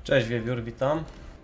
Cześć Wiewiór, witam.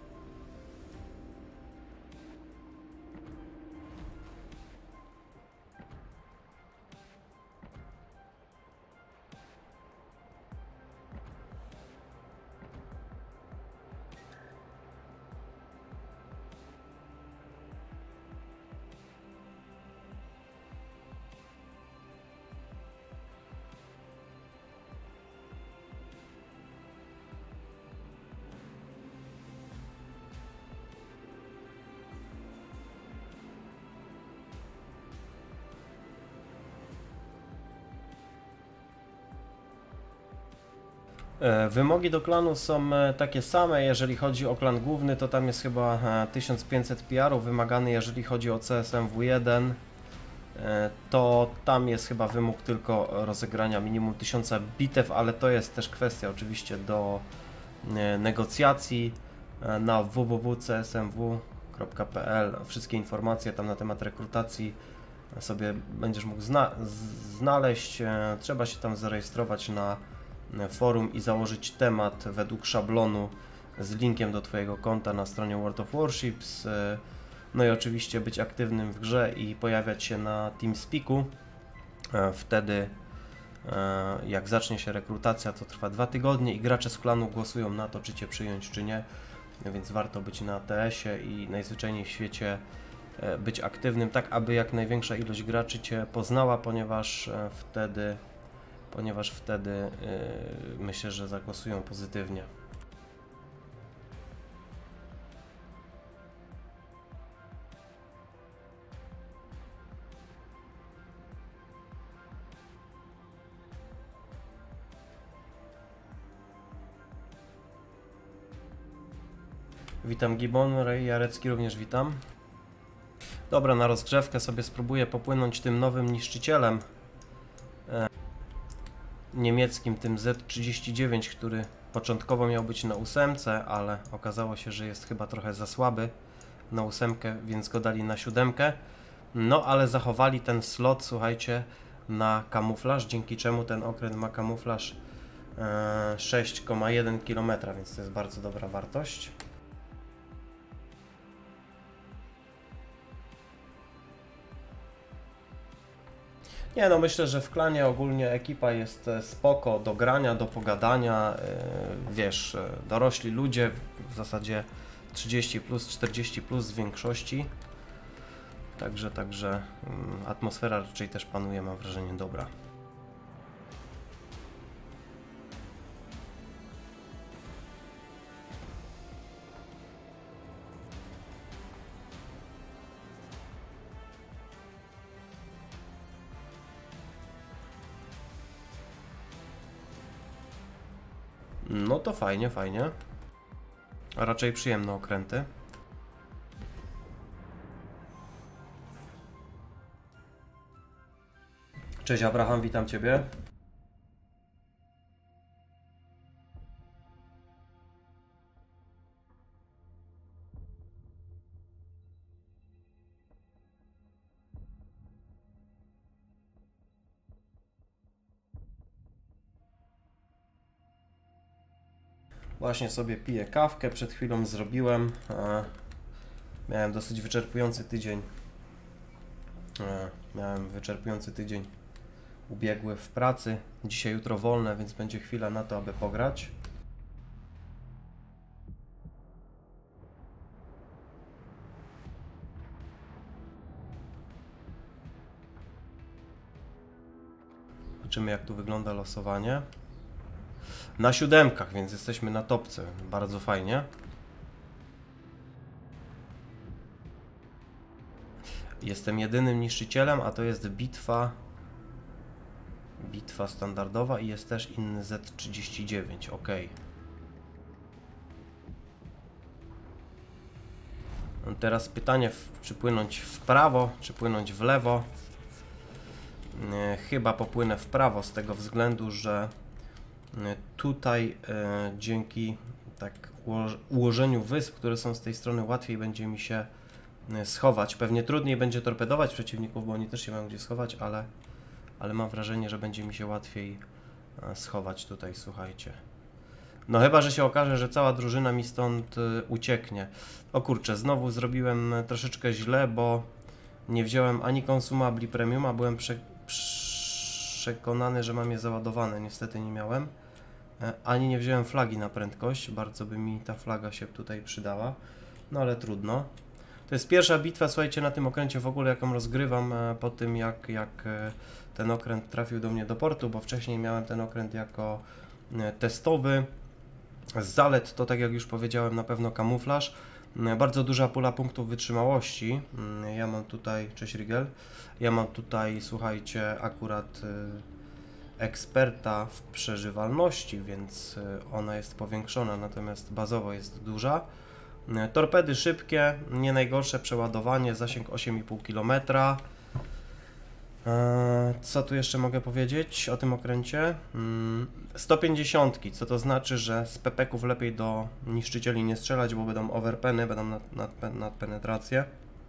Wymogi do klanu są takie same, jeżeli chodzi o klan główny, to tam jest chyba 1500 PR-ów wymagany, jeżeli chodzi o CSMW1, to tam jest chyba wymóg tylko rozegrania minimum 1000 bitew, ale to jest też kwestia oczywiście do negocjacji na www.csmw.pl. Wszystkie informacje tam na temat rekrutacji sobie będziesz mógł znaleźć. Trzeba się tam zarejestrować na forum i założyć temat według szablonu z linkiem do Twojego konta na stronie World of Warships. No i oczywiście być aktywnym w grze i pojawiać się na TeamSpeaku. Wtedy jak zacznie się rekrutacja, to trwa 2 tygodnie i gracze z klanu głosują na to, czy Cię przyjąć, czy nie. Więc warto być na TS-ie i najzwyczajniej w świecie być aktywnym, tak aby jak największa ilość graczy Cię poznała, ponieważ wtedy myślę, że zagłosują pozytywnie. Witam Gibbon, Ray Jarecki również witam. Dobra, na rozgrzewkę sobie spróbuję popłynąć tym nowym niszczycielem niemieckim, tym Z39, który początkowo miał być na 8, ale okazało się, że jest chyba trochę za słaby na 8, więc go dali na 7. No ale zachowali ten slot, słuchajcie, na kamuflaż, dzięki czemu ten okręt ma kamuflaż 6,1 km, więc to jest bardzo dobra wartość. Nie no, myślę, że w klanie ogólnie ekipa jest spoko do grania, do pogadania, wiesz, dorośli ludzie, w zasadzie 30+, 40+ w większości, także atmosfera raczej też panuje, mam wrażenie, dobra. No to fajnie, fajnie. A raczej przyjemne okręty. Cześć Abraham, witam Ciebie. Właśnie sobie piję kawkę, przed chwilą zrobiłem. Miałem dosyć wyczerpujący tydzień. Ubiegły w pracy. Dzisiaj, jutro wolne, więc będzie chwila na to, aby pograć. Zobaczymy, jak tu wygląda losowanie. Na 7, więc jesteśmy na topce. Bardzo fajnie. Jestem jedynym niszczycielem, a to jest bitwa standardowa i jest też inny Z39. Ok. Teraz pytanie, czy płynąć w prawo, czy płynąć w lewo. Chyba popłynę w prawo z tego względu, że tutaj dzięki ułożeniu wysp, które są z tej strony, łatwiej będzie mi się schować. Pewnie trudniej będzie torpedować przeciwników, bo oni też się mają gdzie schować, ale mam wrażenie, że będzie mi się łatwiej schować tutaj, słuchajcie. No chyba, że się okaże, że cała drużyna mi stąd ucieknie. O kurczę, znowu zrobiłem troszeczkę źle, bo nie wziąłem ani konsumabli premium, a byłem przekonany, że mam je załadowane. Niestety nie miałem. Ani nie wziąłem flagi na prędkość. Bardzo by mi ta flaga się tutaj przydała. No ale trudno. To jest pierwsza bitwa, słuchajcie, na tym okręcie w ogóle, jaką rozgrywam po tym, jak ten okręt trafił do mnie do portu, bo wcześniej miałem ten okręt jako testowy. Z zalet to, tak jak już powiedziałem, na pewno kamuflaż. Bardzo duża pula punktów wytrzymałości. Ja mam tutaj, cześć Rigel, ja mam tutaj, słuchajcie, akurat eksperta w przeżywalności, więc ona jest powiększona, natomiast bazowo jest duża. Torpedy szybkie, nie najgorsze przeładowanie, zasięg 8,5 km. Co tu jeszcze mogę powiedzieć o tym okręcie? 150, co to znaczy, że z pepeków lepiej do niszczycieli nie strzelać, bo będą overpeny, będą nad penetrację.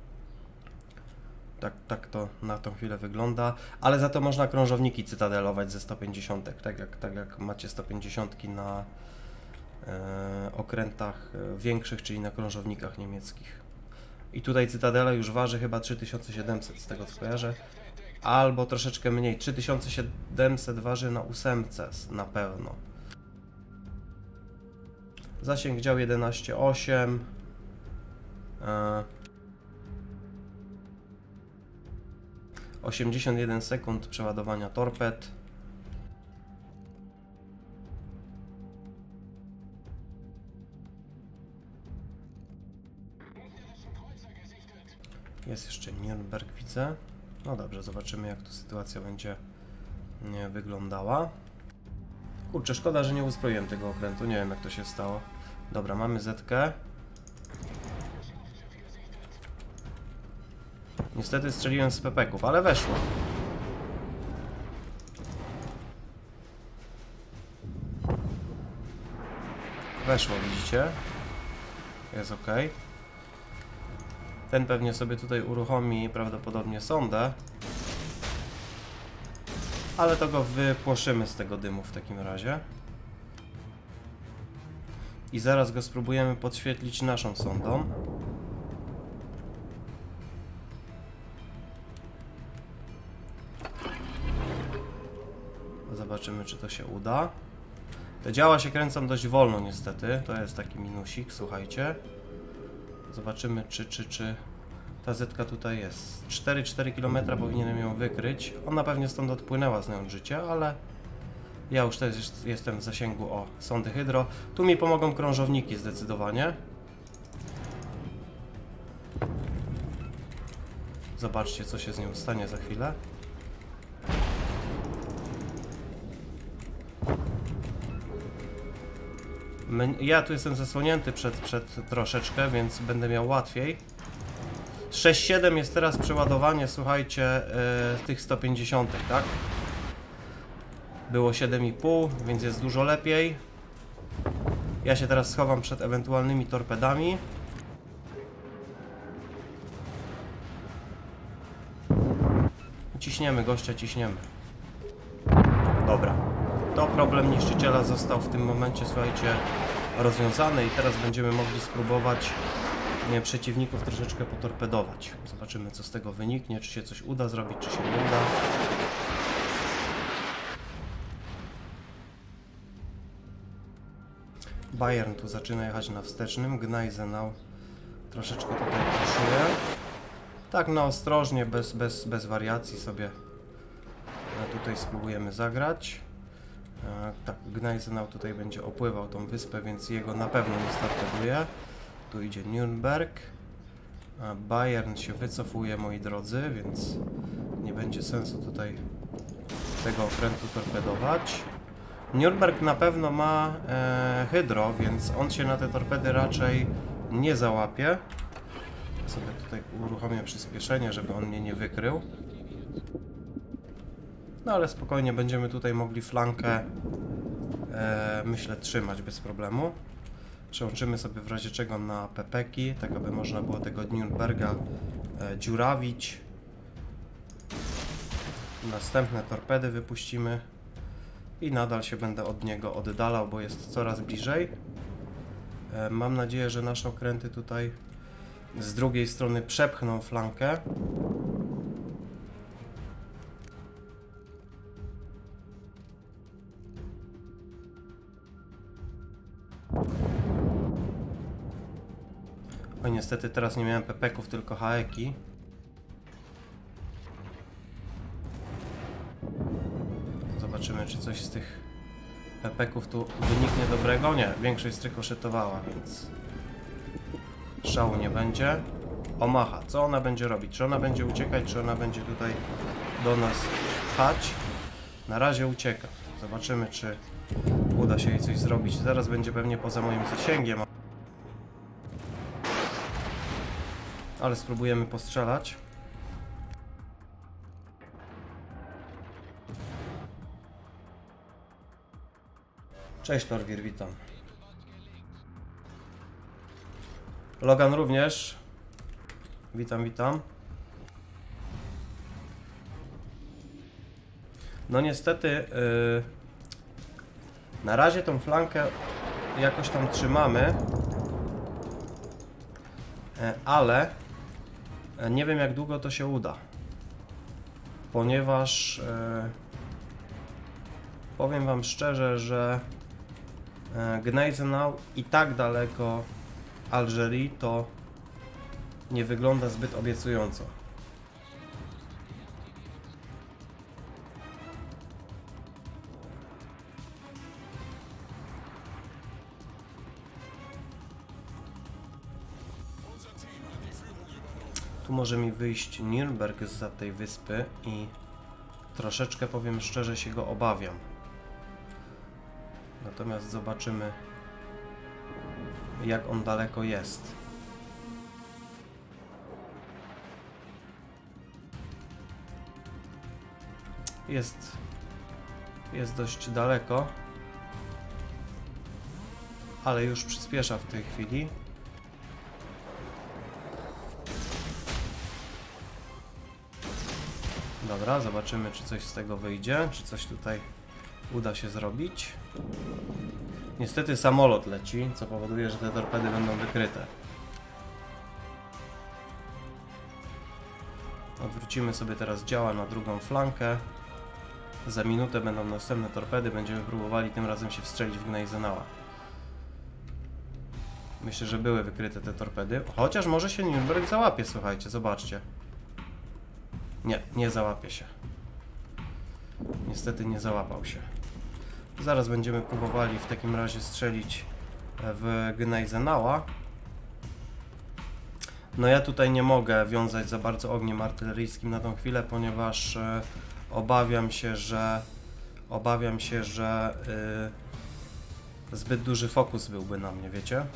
Tak to na tą chwilę wygląda, ale za to można krążowniki cytadelować ze 150, tak jak macie 150 na okrętach większych, czyli na krążownikach niemieckich. I tutaj cytadela już waży chyba 3700 z tego co kojarzę, albo troszeczkę mniej, 3700 waży na 8 na pewno. Zasięg dział 11,8. 81 sekund przeładowania torped. Jest jeszcze Nürnberg, widzę. No dobrze, zobaczymy jak tu sytuacja będzie wyglądała. Kurczę, szkoda, że nie uzbroiłem tego okrętu, nie wiem jak to się stało. Dobra, mamy Zetkę. Niestety strzeliłem z pepeków, ale weszło. Weszło, widzicie? Jest ok. Ten pewnie sobie tutaj uruchomi prawdopodobnie sondę. Ale to go wypłoszymy z tego dymu w takim razie. I zaraz go spróbujemy podświetlić naszą sondą. Zobaczymy, czy to się uda. Te działa się kręcą dość wolno niestety. To jest taki minusik, słuchajcie. Zobaczymy, czy ta zetka tutaj jest. 4 km powinienem ją wykryć. Ona pewnie stąd odpłynęła znając życie, ale ja już też jestem w zasięgu sondy hydro. Tu mi pomogą krążowniki zdecydowanie. Zobaczcie, co się z nią stanie za chwilę. Ja tu jestem zasłonięty przed troszeczkę, więc będę miał łatwiej. 6,7 jest teraz przeładowanie, słuchajcie, tych 150, tak? Było 7,5, więc jest dużo lepiej. Ja się teraz schowam przed ewentualnymi torpedami. Ciśniemy gościa, ciśniemy. Dobra. To problem niszczyciela został w tym momencie, słuchajcie, rozwiązany i teraz będziemy mogli spróbować przeciwników troszeczkę potorpedować. Zobaczymy, co z tego wyniknie, czy się coś uda zrobić, czy się nie uda. Bayern tu zaczyna jechać na wstecznym, Gneisenau troszeczkę tutaj puszuje. Tak na ostrożnie, bez wariacji sobie tutaj spróbujemy zagrać. Tak, Gneisenau tutaj będzie opływał tą wyspę, więc jego na pewno nie startuje. Tu idzie Nürnberg. Bayern się wycofuje, moi drodzy, więc nie będzie sensu tutaj tego okrętu torpedować. Nürnberg na pewno ma hydro, więc on się na te torpedy raczej nie załapie. Ja sobie tutaj uruchomię przyspieszenie, żeby on mnie nie wykrył. No ale spokojnie będziemy tutaj mogli flankę, myślę, trzymać bez problemu. Przełączymy sobie w razie czego na pepeki, tak aby można było tego Nürnberga dziurawić. Następne torpedy wypuścimy. i nadal się będę od niego oddalał, bo jest coraz bliżej. Mam nadzieję, że nasze okręty tutaj z drugiej strony przepchną flankę. Oj, niestety teraz nie miałem pepeków, tylko haeki. Zobaczymy, czy coś z tych pepeków tu wyniknie dobrego. Nie, większość strykoszetowała, więc szału nie będzie. Omaha, co ona będzie robić? Czy ona będzie uciekać, czy ona będzie tutaj do nas pchać? Na razie ucieka. Zobaczymy, czy uda się jej coś zrobić. Zaraz będzie pewnie poza moim zasięgiem. Ale spróbujemy postrzelać. Cześć Torwir, witam. Logan również. Witam, witam. No niestety na razie tą flankę jakoś tam trzymamy, ale nie wiem, jak długo to się uda, ponieważ powiem wam szczerze, że Gneisenau i tak daleko Algerii to nie wygląda zbyt obiecująco. Tu może mi wyjść Nürnberg zza tej wyspy i troszeczkę, powiem szczerze, się go obawiam. Natomiast zobaczymy, jak on daleko jest. Jest dość daleko, ale już przyspiesza w tej chwili. Dobra, zobaczymy, czy coś z tego wyjdzie, czy coś tutaj uda się zrobić. Niestety samolot leci, co powoduje, że te torpedy będą wykryte. Odwrócimy sobie teraz działa na drugą flankę. Za minutę będą następne torpedy, będziemy próbowali tym razem się wstrzelić w Gneisenaua. Myślę, że były wykryte te torpedy, chociaż może się Nürnberg załapie, słuchajcie, zobaczcie. Nie, nie załapie się. Niestety nie załapał się. Zaraz będziemy próbowali w takim razie strzelić w Gneisenaua. No ja tutaj nie mogę wiązać za bardzo ogniem artyleryjskim na tą chwilę, ponieważ obawiam się, że zbyt duży fokus byłby na mnie, wiecie?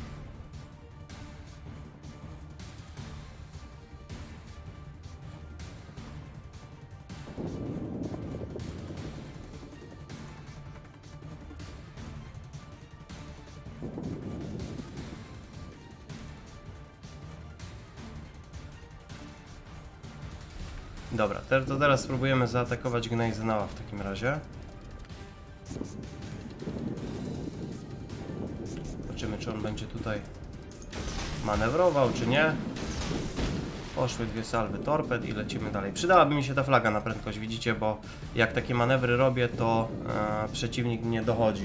Dobra, to teraz spróbujemy zaatakować Gneisenaua w takim razie. Zobaczymy, czy on będzie tutaj manewrował, czy nie. Poszły dwie salwy torped i lecimy dalej. Przydałaby mi się ta flaga na prędkość, widzicie, bo jak takie manewry robię, to przeciwnik nie dochodzi.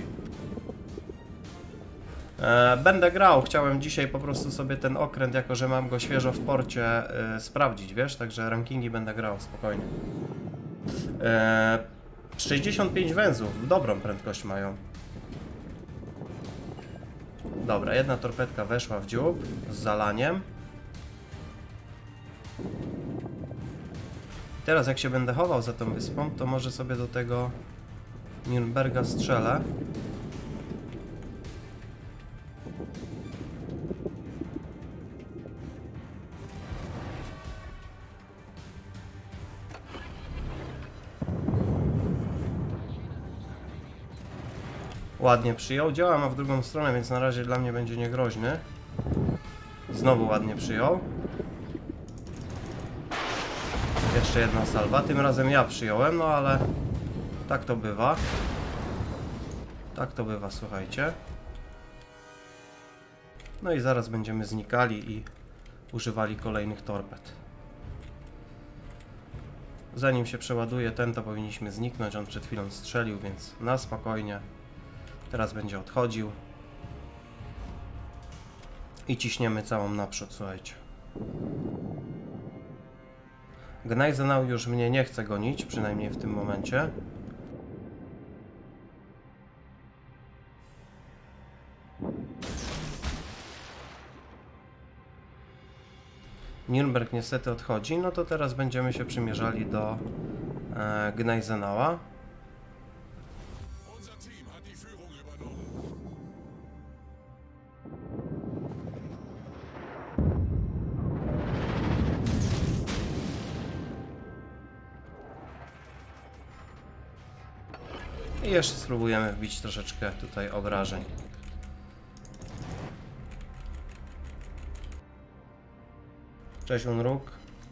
Będę grał, chciałem dzisiaj po prostu sobie ten okręt, jako że mam go świeżo w porcie, sprawdzić, wiesz, także rankingi będę grał spokojnie. 65 węzłów, dobrą prędkość mają. Dobra, jedna torpedka weszła w dziób z zalaniem. Teraz jak się będę chował za tą wyspą, to może sobie do tego Nürnberga strzelę. Ładnie przyjął, działa ma w drugą stronę, więc na razie dla mnie będzie niegroźny. Znowu ładnie przyjął. Jeszcze jedna salwa, tym razem ja przyjąłem, no ale tak to bywa. Tak to bywa, słuchajcie. No i zaraz będziemy znikali i używali kolejnych torped. Zanim się przeładuje ten, to powinniśmy zniknąć. On przed chwilą strzelił, więc na spokojnie. Teraz będzie odchodził. I ciśniemy całą naprzód, słuchajcie. Gneisenau już mnie nie chce gonić, przynajmniej w tym momencie. Nürnberg niestety odchodzi, no to teraz będziemy się przymierzali do Gneisenaua. I jeszcze spróbujemy wbić troszeczkę tutaj obrażeń. Cześć Unruk.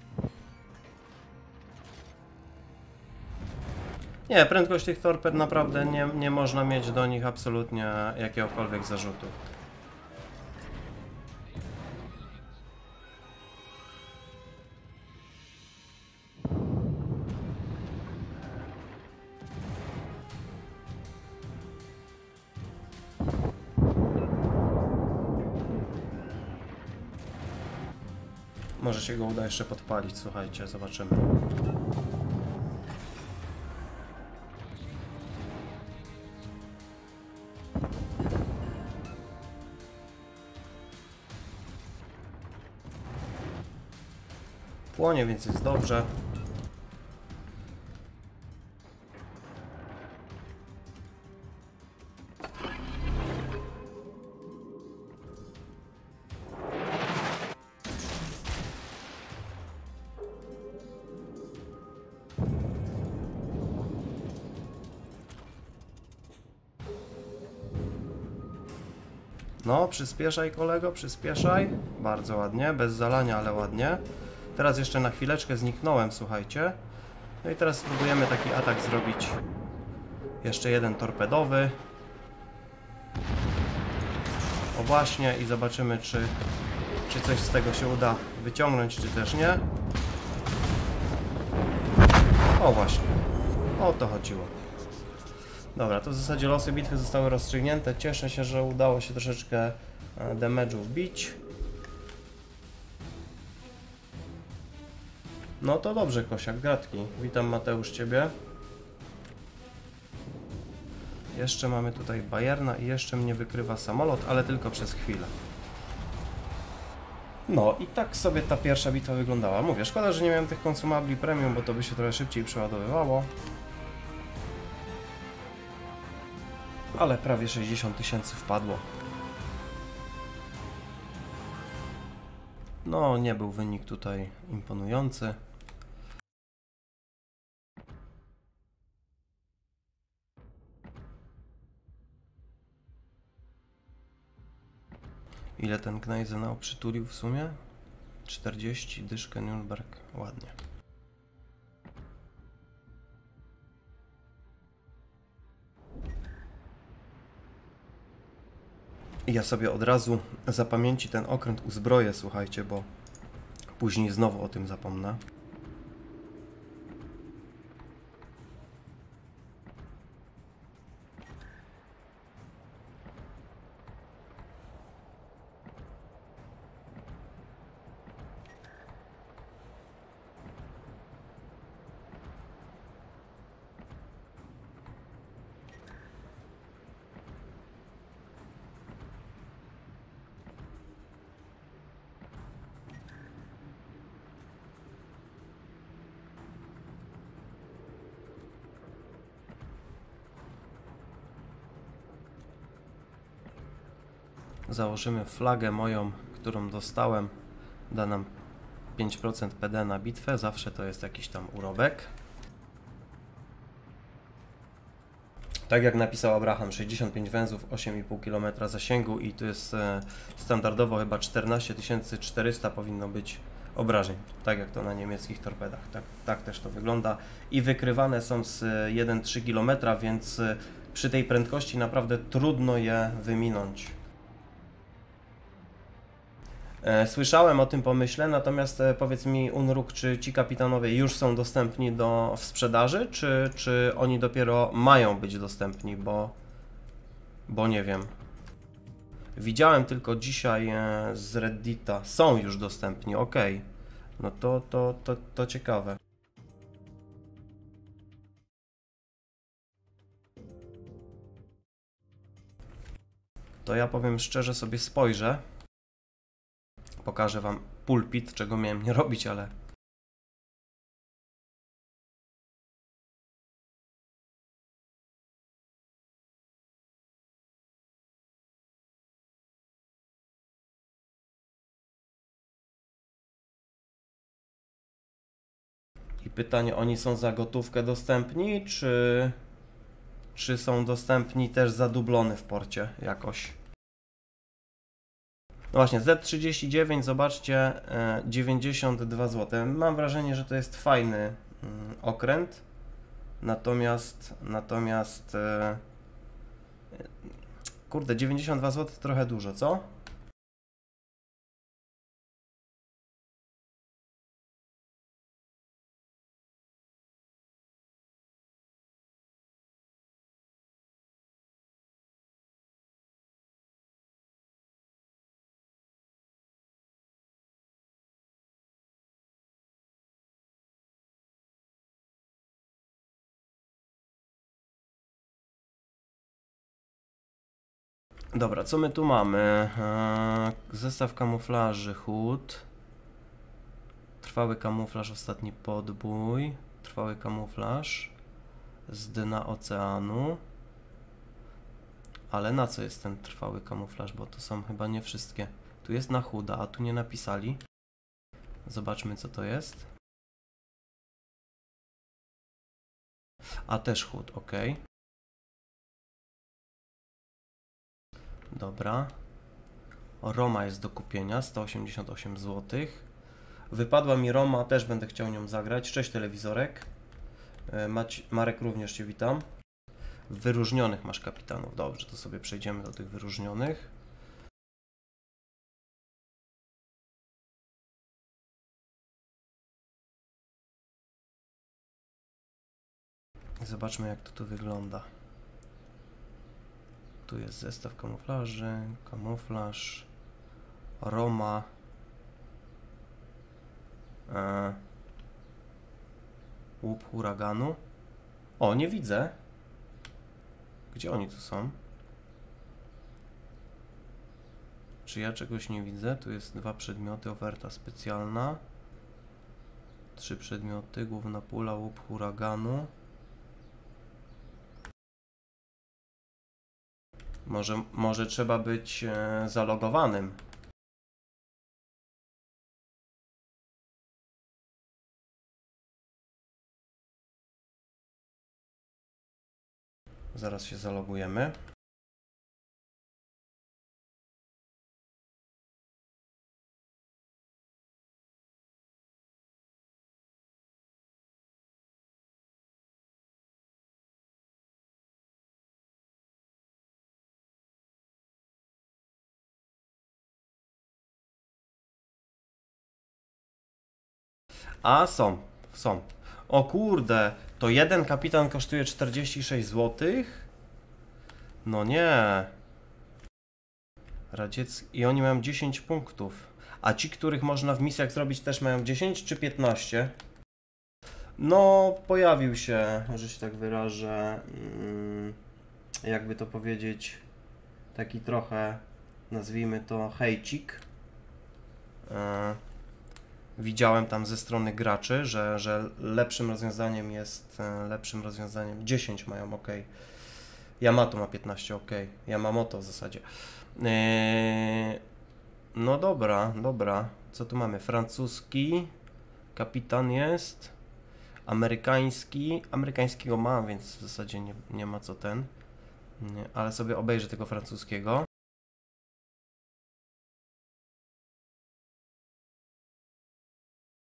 Nie, prędkość tych torped naprawdę nie można mieć do nich absolutnie jakiegokolwiek zarzutu. Może się go uda jeszcze podpalić, słuchajcie, zobaczymy. Płonie, więc jest dobrze. No, przyspieszaj kolego, przyspieszaj. Bardzo ładnie, bez zalania, ale ładnie. Teraz jeszcze na chwileczkę zniknąłem, słuchajcie. No i teraz spróbujemy taki atak zrobić. Jeszcze jeden torpedowy. O właśnie, i zobaczymy, czy coś z tego się uda wyciągnąć, czy też nie. O właśnie, o to chodziło. Dobra, to w zasadzie losy bitwy zostały rozstrzygnięte. Cieszę się, że udało się troszeczkę damage'u wbić. No to dobrze, Kosiak, gratki. Witam Mateusz ciebie. Jeszcze mamy tutaj Bayerna i jeszcze mnie wykrywa samolot, ale tylko przez chwilę. No i tak sobie ta pierwsza bitwa wyglądała. Mówię, szkoda, że nie miałem tych konsumabli premium, bo to by się trochę szybciej przeładowywało. Ale prawie 60 000 wpadło. No, nie był wynik tutaj imponujący. Ile ten Gneisenau przytulił w sumie? 40, dyszkę Nürnberg, ładnie. I ja sobie od razu za pamięci ten okręt uzbroję, słuchajcie, bo później znowu o tym zapomnę. Założymy flagę moją, którą dostałem. Da nam 5% PD na bitwę. Zawsze to jest jakiś tam urobek. Tak jak napisał Abraham, 65 węzłów, 8,5 km zasięgu i tu jest standardowo chyba 14 400 powinno być obrażeń. Tak jak to na niemieckich torpedach. Tak też to wygląda. I wykrywane są z 1,3 km, więc przy tej prędkości naprawdę trudno je wyminąć. Słyszałem o tym pomyśle, natomiast powiedz mi, Unruk, czy ci kapitanowie już są dostępni w sprzedaży, czy oni dopiero mają być dostępni, bo nie wiem. Widziałem tylko dzisiaj z Reddita, są już dostępni, ok. No to ciekawe. To ja powiem szczerze, sobie spojrzę. Pokażę wam pulpit, czego miałem nie robić, ale... I pytanie, oni są za gotówkę dostępni, czy są dostępni też zadublony w porcie jakoś? No właśnie, Z39, zobaczcie, 92 zł. Mam wrażenie, że to jest fajny okręt, natomiast kurde, 92 zł to trochę dużo, co? Dobra, co my tu mamy? Zestaw kamuflaży, chód. Trwały kamuflaż, ostatni podbój. Trwały kamuflaż z dna oceanu. Ale na co jest ten trwały kamuflaż? Bo to są chyba nie wszystkie. Tu jest na chuda, a tu nie napisali. Zobaczmy, co to jest. A też chód, ok. Dobra. Roma jest do kupienia, 188 zł. Wypadła mi Roma, też będę chciał nią zagrać. Cześć telewizorek. Marek, również Cię witam. Wyróżnionych masz kapitanów. Dobrze, to sobie przejdziemy do tych wyróżnionych. I zobaczmy, jak to tu wygląda. Tu jest zestaw kamuflaży, kamuflaż, Roma. Łup huraganu. O, nie widzę. Gdzie oni tu są? Czy ja czegoś nie widzę? Tu jest 2 przedmioty, oferta specjalna. 3 przedmioty, główna pula, łup huraganu. Może trzeba być zalogowanym. Zaraz się zalogujemy. A, są. O kurde, to jeden kapitan kosztuje 46 zł? No nie. Radziecki. I oni mają 10 punktów. A ci, których można w misjach zrobić, też mają 10 czy 15? No, pojawił się, że się tak wyrażę, jakby to powiedzieć, taki trochę, nazwijmy to, hejcik. Widziałem tam ze strony graczy, że lepszym rozwiązaniem 10 mają, ok. Yamato ma 15, ok. Yamamoto w zasadzie. No dobra. Co tu mamy? Francuski. Kapitan jest. Amerykański. Amerykańskiego mam, więc w zasadzie nie ma co ten. Nie, ale sobie obejrzę tego francuskiego.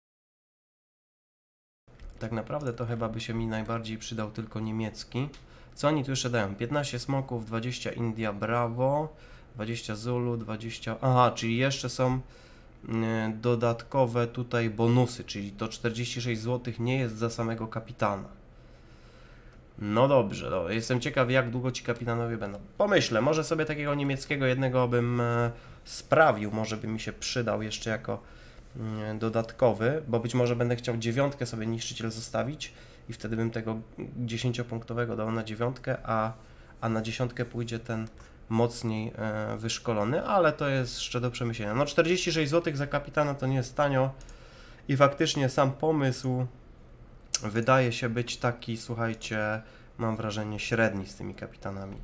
Tak naprawdę to chyba by się mi najbardziej przydał tylko niemiecki. Co oni tu jeszcze dają? 15 smoków, 20 India Bravo, 20 Zulu, 20... Aha, czyli jeszcze są dodatkowe tutaj bonusy, czyli to 46 zł nie jest za samego kapitana. No dobrze, no, jestem ciekaw, jak długo ci kapitanowie będą. Pomyślę, może sobie takiego niemieckiego jednego bym sprawił, może by mi się przydał jeszcze jako dodatkowy, bo być może będę chciał 9 sobie niszczyciel zostawić i wtedy bym tego 10-punktowego dał na 9, a na 10 pójdzie ten mocniej wyszkolony, ale to jest jeszcze do przemyślenia. No 46 zł za kapitana to nie jest tanio i faktycznie sam pomysł wydaje się być taki, słuchajcie, mam wrażenie średni z tymi kapitanami.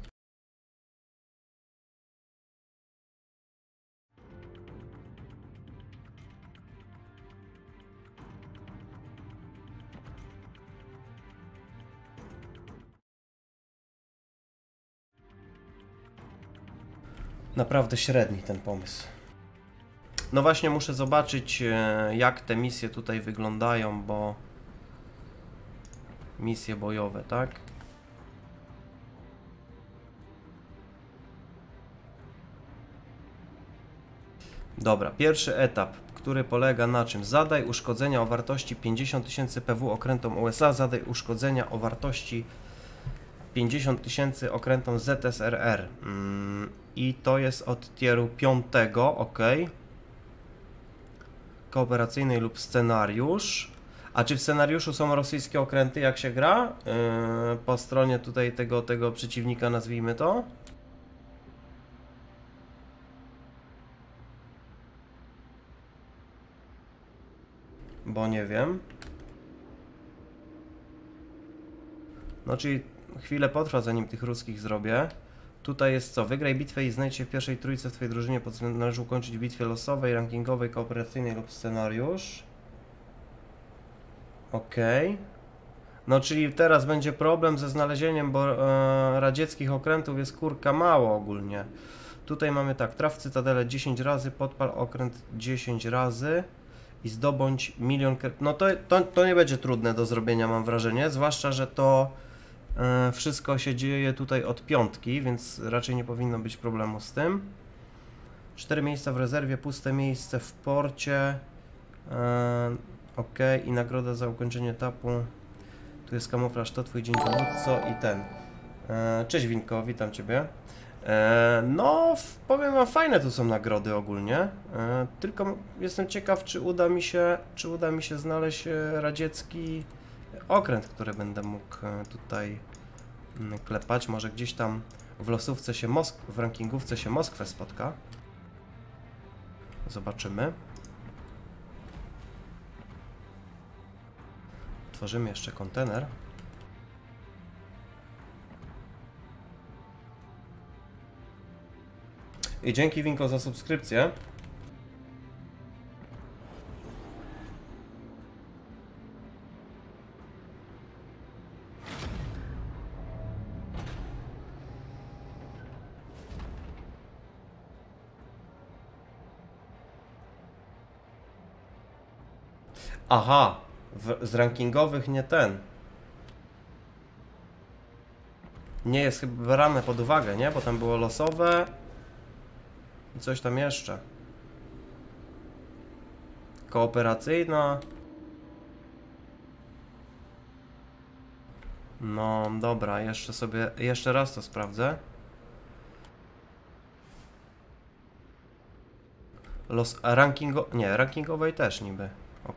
Naprawdę średni ten pomysł. No właśnie muszę zobaczyć, jak te misje tutaj wyglądają, bo misje bojowe, tak? Dobra, pierwszy etap, który polega na czym? Zadaj uszkodzenia o wartości 50 000 PW okrętom USA, zadaj uszkodzenia o wartości 50 000 okrętom ZSRR. I to jest od tieru 5, ok. Kooperacyjnej lub scenariusz. A czy w scenariuszu są rosyjskie okręty, jak się gra? Po stronie tutaj tego przeciwnika, nazwijmy to. Bo nie wiem. No czyli chwilę potrwa, zanim tych ruskich zrobię. Tutaj jest co? Wygraj bitwę i znajdź się w pierwszej trójce w twojej drużynie. Pod względem należy ukończyć w bitwie losowej, rankingowej, kooperacyjnej lub scenariusz. Ok. No czyli teraz będzie problem ze znalezieniem, bo radzieckich okrętów jest kurka mało ogólnie. Tutaj mamy tak, traf cytadelę 10 razy, podpal okręt 10 razy i zdobądź milion... No to nie będzie trudne do zrobienia, mam wrażenie, zwłaszcza, że to wszystko się dzieje tutaj od 5, więc raczej nie powinno być problemu z tym. 4 miejsca w rezerwie, puste miejsce w porcie. Ok, i nagroda za ukończenie etapu. Tu jest kamuflaż, to twój dzień dowódco i ten. Cześć Winko, witam ciebie. No, powiem wam, fajne tu są nagrody ogólnie. Tylko jestem ciekaw, czy uda mi się znaleźć radziecki okręt, który będę mógł tutaj klepać. Może gdzieś tam w losówce się w rankingówce się Moskwę spotka. Zobaczymy. Tworzymy jeszcze kontener. I dzięki Winko za subskrypcję. Aha, z rankingowych nie ten. Nie jest chyba brane pod uwagę, nie? Bo tam było losowe i coś tam jeszcze. Kooperacyjna. No dobra, jeszcze raz to sprawdzę. Rankingowej też niby. Ok.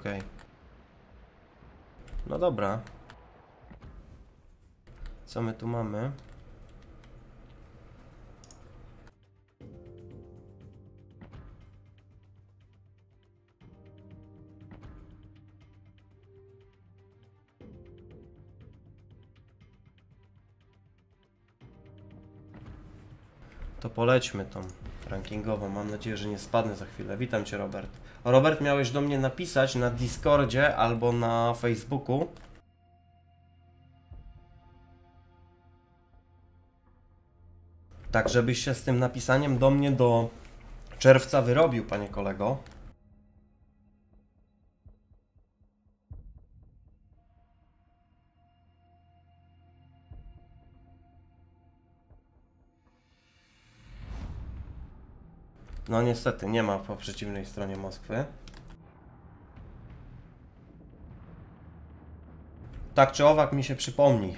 No dobra. Co my tu mamy? To polećmy tą rankingową. Mam nadzieję, że nie spadnę za chwilę. Witam cię, Robert. Robert, miałeś do mnie napisać na Discordzie albo na Facebooku. Tak, żebyś się z tym napisaniem do mnie do czerwca wyrobił, panie kolego. No niestety, nie ma po przeciwnej stronie Moskwy. Tak czy owak mi się przypomni.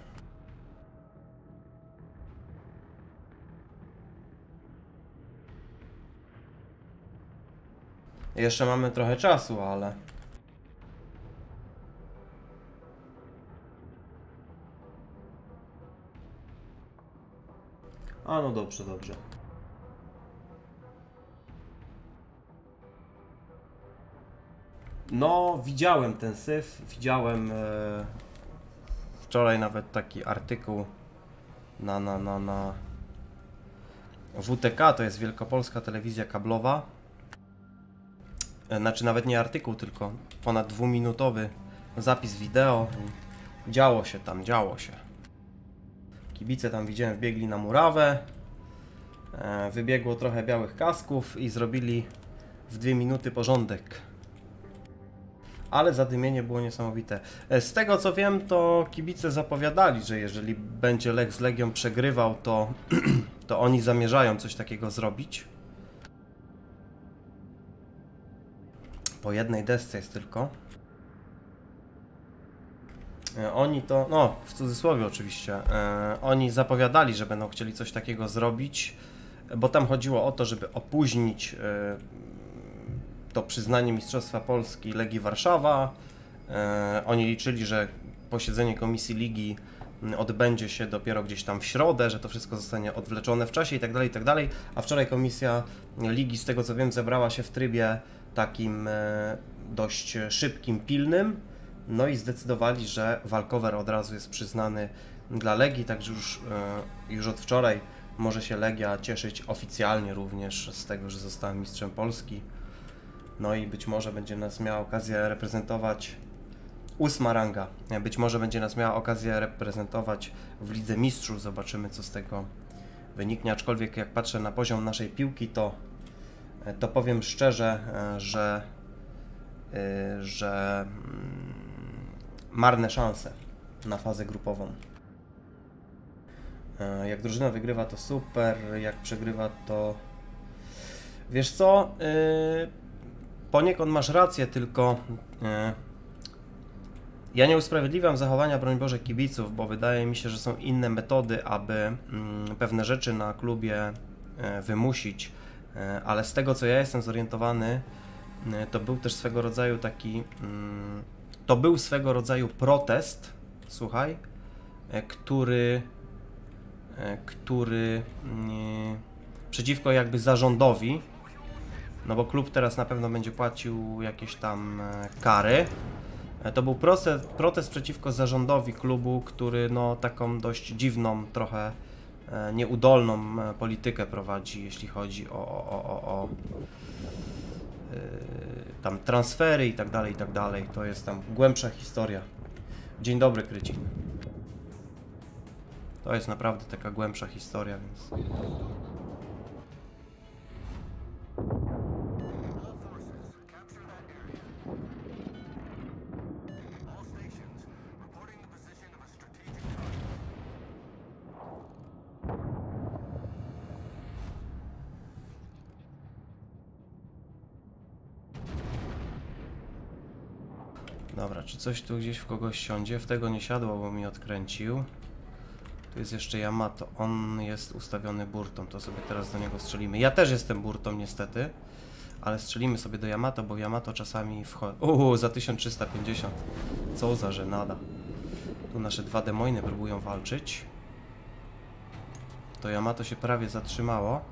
Jeszcze mamy trochę czasu, ale... A no dobrze, dobrze. No, widziałem ten syf, widziałem wczoraj nawet taki artykuł na WTK, to jest Wielkopolska Telewizja Kablowa. Znaczy nawet nie artykuł, tylko ponad dwuminutowy zapis wideo. Działo się tam, działo się. Kibice tam widziałem wbiegli na murawę. Wybiegło trochę białych kasków i zrobili w 2 minuty porządek. Ale zadymienie było niesamowite. Z tego co wiem, to kibice zapowiadali, że jeżeli będzie Lech z Legią przegrywał, to oni zamierzają coś takiego zrobić. Po jednej desce jest tylko. Oni to, no w cudzysłowie oczywiście, oni zapowiadali, że będą chcieli coś takiego zrobić, bo tam chodziło o to, żeby opóźnić to przyznanie Mistrzostwa Polski Legii Warszawa. Oni liczyli, że posiedzenie Komisji Ligi odbędzie się dopiero gdzieś tam w środę, że to wszystko zostanie odwleczone w czasie i tak dalej, a wczoraj Komisja Ligi, z tego co wiem, zebrała się w trybie takim dość szybkim, pilnym, no i zdecydowali, że walkover od razu jest przyznany dla Legii, także już od wczoraj może się Legia cieszyć oficjalnie również z tego, że została mistrzem Polski. No i być może będzie nas miała okazję reprezentować 8. ranga. Być może będzie nas miała okazję reprezentować w Lidze Mistrzów. Zobaczymy, co z tego wyniknie. Aczkolwiek jak patrzę na poziom naszej piłki, to powiem szczerze, że marne szanse na fazę grupową. Jak drużyna wygrywa, to super. Jak przegrywa, to... Wiesz co? Poniekąd masz rację, tylko ja nie usprawiedliwiam zachowania, broń Boże, kibiców, bo wydaje mi się, że są inne metody, aby pewne rzeczy na klubie wymusić, ale z tego, co ja jestem zorientowany, to był też swego rodzaju to był swego rodzaju protest, słuchaj, który przeciwko jakby zarządowi. No bo klub teraz na pewno będzie płacił jakieś tam kary. To był protest przeciwko zarządowi klubu, który no taką dość dziwną, trochę nieudolną politykę prowadzi, jeśli chodzi o tam transfery i tak dalej, i tak dalej. To jest tam głębsza historia. Dzień dobry, Krycin. To jest naprawdę taka głębsza historia, więc... Dobra, czy coś tu gdzieś w kogoś siądzie? W tego nie siadło, bo mi odkręcił. Tu jest jeszcze Yamato. On jest ustawiony burtą, to sobie teraz do niego strzelimy. Ja też jestem burtą niestety, ale strzelimy sobie do Yamato, bo Yamato czasami wchodzi... za 1350. Co za żenada. Tu nasze 2 demojny próbują walczyć. To Yamato się prawie zatrzymało.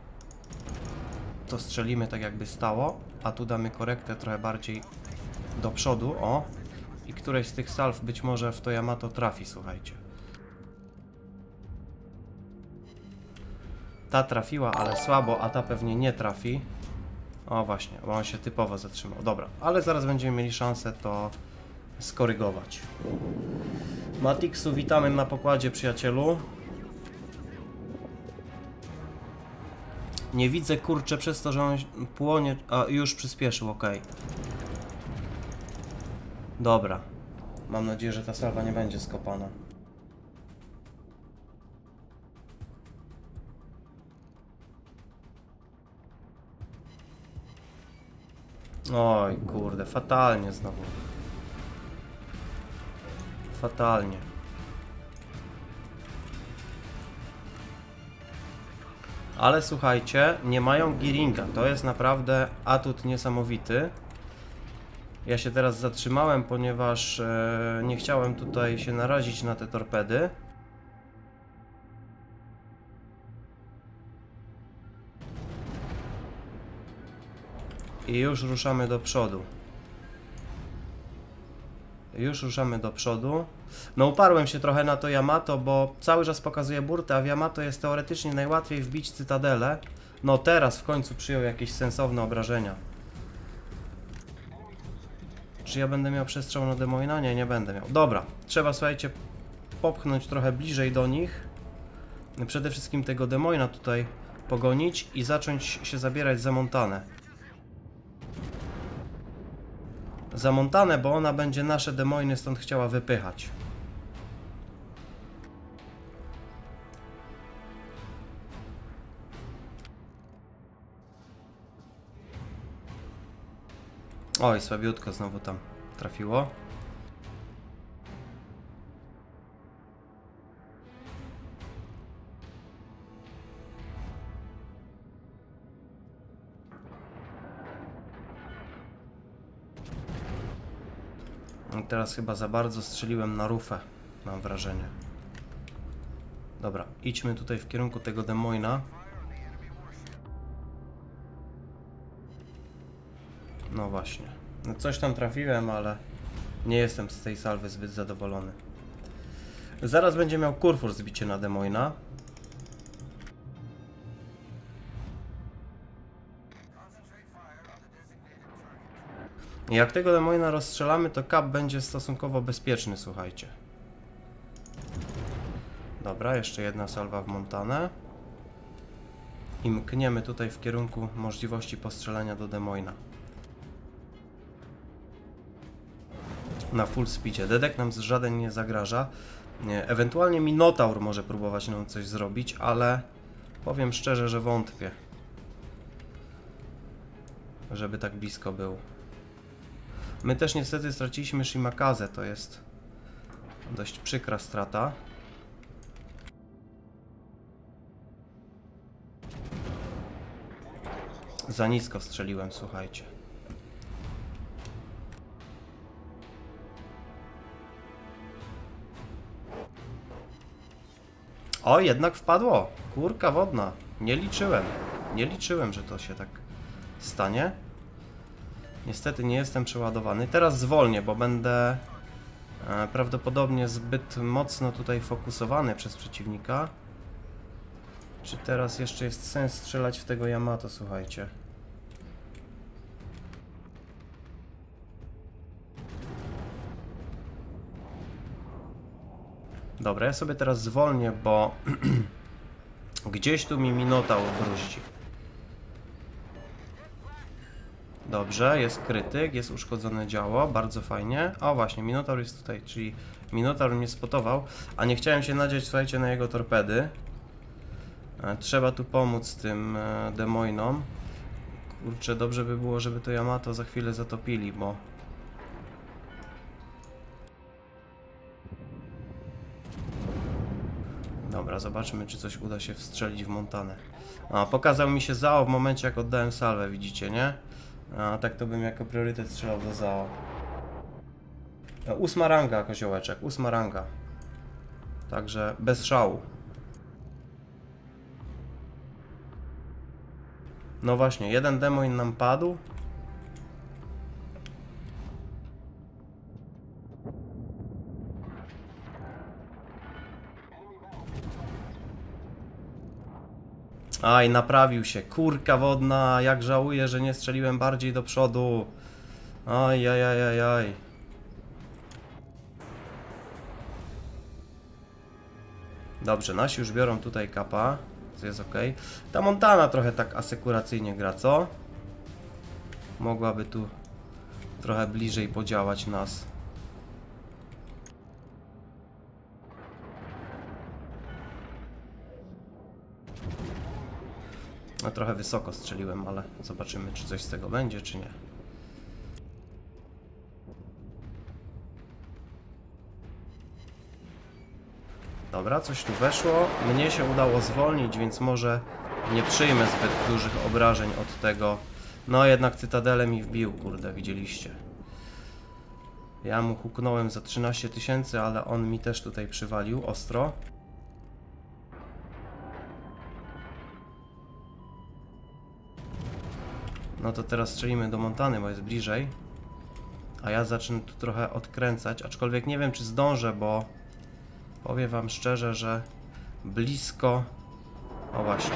To strzelimy tak jakby stało, a tu damy korektę trochę bardziej do przodu, o. I któreś z tych salw być może w to Yamato trafi, słuchajcie. Ta trafiła, ale słabo, a ta pewnie nie trafi. O właśnie, bo on się typowo zatrzymał. Dobra, ale zaraz będziemy mieli szansę to skorygować. Matixu, witamy na pokładzie, przyjacielu. Nie widzę, kurczę, przez to, że on płonie... A, już przyspieszył, ok. Dobra. Mam nadzieję, że ta salwa nie będzie skopana. Oj, kurde, fatalnie znowu. Fatalnie. Ale słuchajcie, nie mają gearinga. To jest naprawdę atut niesamowity. Ja się teraz zatrzymałem, ponieważ nie chciałem tutaj się narazić na te torpedy. I już ruszamy do przodu. No uparłem się trochę na to Yamato, bo cały czas pokazuje burtę, a w Yamato jest teoretycznie najłatwiej wbić cytadelę. No teraz w końcu przyjął jakieś sensowne obrażenia. Czy ja będę miał przestrzał na Des Moines? Nie, nie będę miał. Dobra, trzeba, słuchajcie, popchnąć trochę bliżej do nich. Przede wszystkim tego Des Moines tutaj pogonić i zacząć się zabierać za Montanę. Za Montanę, bo ona będzie nasze Des Moines stąd chciała wypychać. Oj, słabiutko znowu tam trafiło. I teraz chyba za bardzo strzeliłem na rufę, mam wrażenie. Dobra, idźmy tutaj w kierunku tego Des Moines. No właśnie. No coś tam trafiłem, ale nie jestem z tej salwy zbyt zadowolony. Zaraz będzie miał Kurfürst zbicie na Des Moines. Jak tego Des Moines rozstrzelamy, to Cap będzie stosunkowo bezpieczny, słuchajcie. Dobra, jeszcze jedna salwa w Montanę. I mkniemy tutaj w kierunku możliwości postrzelania do Des Moines. Na full speedzie. Dedek nam żaden nie zagraża. Ewentualnie Minotaur może próbować nam coś zrobić, ale powiem szczerze, że wątpię, żeby tak blisko był. My też niestety straciliśmy Shimakazę, to jest dość przykra strata. Za nisko strzeliłem, słuchajcie. O, jednak wpadło. Kurka wodna. Nie liczyłem. Nie liczyłem, że to się tak stanie. Niestety nie jestem przeładowany. Teraz zwolnię, bo będę prawdopodobnie zbyt mocno tutaj fokusowany przez przeciwnika. Czy teraz jeszcze jest sens strzelać w tego Yamato, słuchajcie? Dobra, ja sobie teraz zwolnię, bo gdzieś tu mi Minotaur bruździ. Dobrze, jest krytyk, jest uszkodzone działo, bardzo fajnie. O właśnie, Minotaur jest tutaj, czyli Minotaur mnie spotował, a nie chciałem się nadziać, słuchajcie, na jego torpedy. Trzeba tu pomóc tym Des Moinesom. Kurczę, dobrze by było, żeby to Yamato za chwilę zatopili, bo... Dobra, zobaczmy, czy coś uda się wstrzelić w Montanę. A, pokazał mi się Zao w momencie, jak oddałem salwę, widzicie, nie? A tak to bym jako priorytet strzelał do Zao. 8 ranga, koziołeczek, 8 ranga. Także bez szału. No właśnie, jeden Des Moines nam padł. Aj, naprawił się. Kurka wodna, jak żałuję, że nie strzeliłem bardziej do przodu. Aj, aj, aj, aj, aj. Dobrze, nasi już biorą tutaj Capa, co jest ok. Ta Montana trochę tak asekuracyjnie gra, co? Mogłaby tu trochę bliżej podziałać nas. No trochę wysoko strzeliłem, ale zobaczymy, czy coś z tego będzie, czy nie. Dobra, coś tu weszło. Mnie się udało zwolnić, więc może nie przyjmę zbyt dużych obrażeń od tego. No jednak cytadelę mi wbił, kurde, widzieliście. Ja mu huknąłem za 13 000, ale on mi też tutaj przywalił ostro. No to teraz strzelimy do Montany, bo jest bliżej. A ja zacznę tu trochę odkręcać, aczkolwiek nie wiem, czy zdążę, bo powiem wam szczerze, że blisko... O właśnie.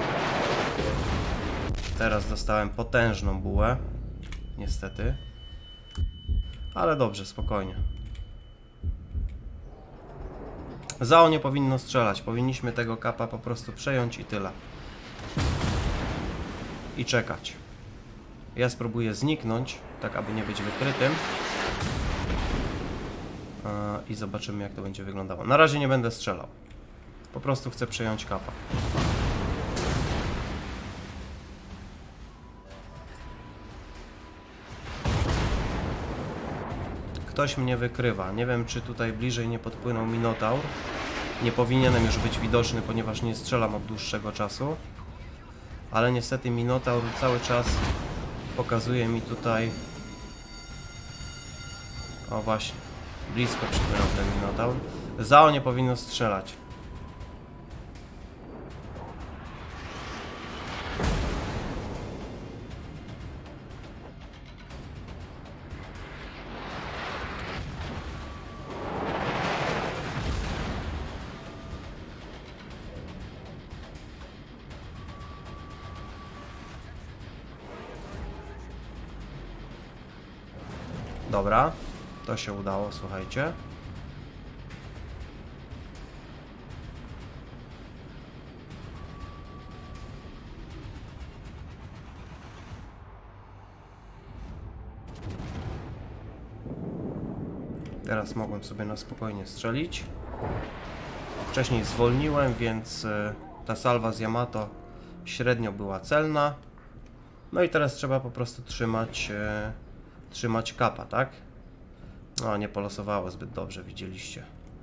Teraz dostałem potężną bułę. Niestety. Ale dobrze, spokojnie. Zao nie powinno strzelać. Powinniśmy tego kapa po prostu przejąć i tyle. I czekać. Ja spróbuję zniknąć, tak aby nie być wykrytym. I zobaczymy, jak to będzie wyglądało. Na razie nie będę strzelał. Po prostu chcę przejąć kapa. Ktoś mnie wykrywa. Nie wiem, czy tutaj bliżej nie podpłynął Minotaur. Nie powinienem już być widoczny, ponieważ nie strzelam od dłuższego czasu. Ale niestety Minotaur cały czas pokazuje mi tutaj... O właśnie. Blisko przypłynął ten Minotaur. Zao nie powinno strzelać. Dobra, to się udało, słuchajcie. Teraz mogłem sobie na spokojnie strzelić. Wcześniej zwolniłem, więc ta salwa z Yamato średnio była celna. No i teraz trzeba po prostu trzymać kapa, tak? No, nie polosowało zbyt dobrze, widzieliście.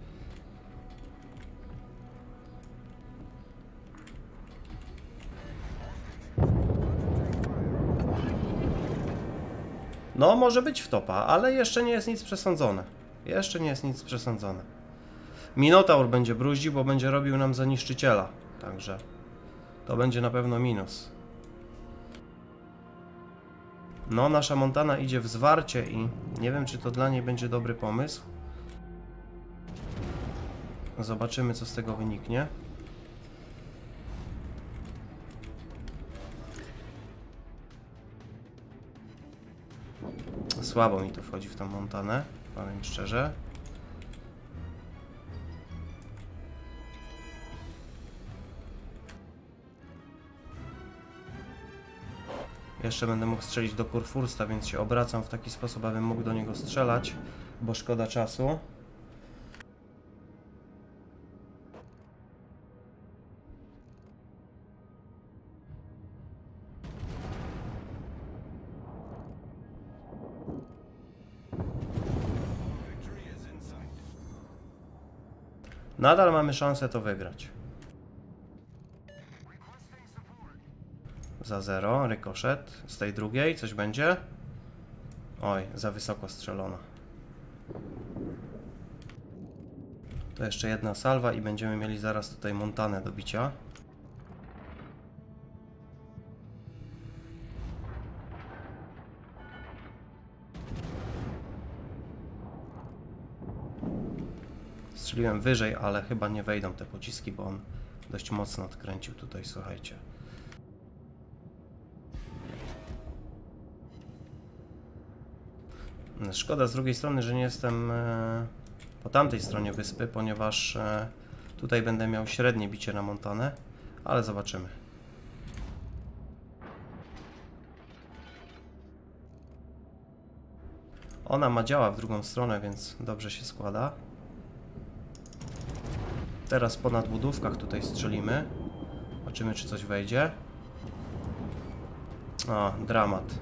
No, może być wtopa, ale jeszcze nie jest nic przesądzone. Jeszcze nie jest nic przesądzone. Minotaur będzie bruździł, bo będzie robił nam za niszczyciela. Także to będzie na pewno minus. No, nasza Montana idzie w zwarcie i nie wiem, czy to dla niej będzie dobry pomysł. Zobaczymy, co z tego wyniknie. Słabo mi to wchodzi w tą Montanę, powiem szczerze. Jeszcze będę mógł strzelić do Kurfürsta, więc się obracam w taki sposób, abym mógł do niego strzelać, bo szkoda czasu. Nadal mamy szansę to wygrać. Za 0, rykoszet. Z tej drugiej coś będzie? Oj, za wysoko strzelona. To jeszcze jedna salwa i będziemy mieli zaraz tutaj Montanę do bicia. Strzeliłem wyżej, ale chyba nie wejdą te pociski, bo on dość mocno odkręcił tutaj, słuchajcie. Szkoda z drugiej strony, że nie jestem po tamtej stronie wyspy, ponieważ tutaj będę miał średnie bicie na Montanę, ale zobaczymy. Ona ma działa w drugą stronę, więc dobrze się składa. Teraz po nadbudówkach tutaj strzelimy. Zobaczymy, czy coś wejdzie. O, dramat.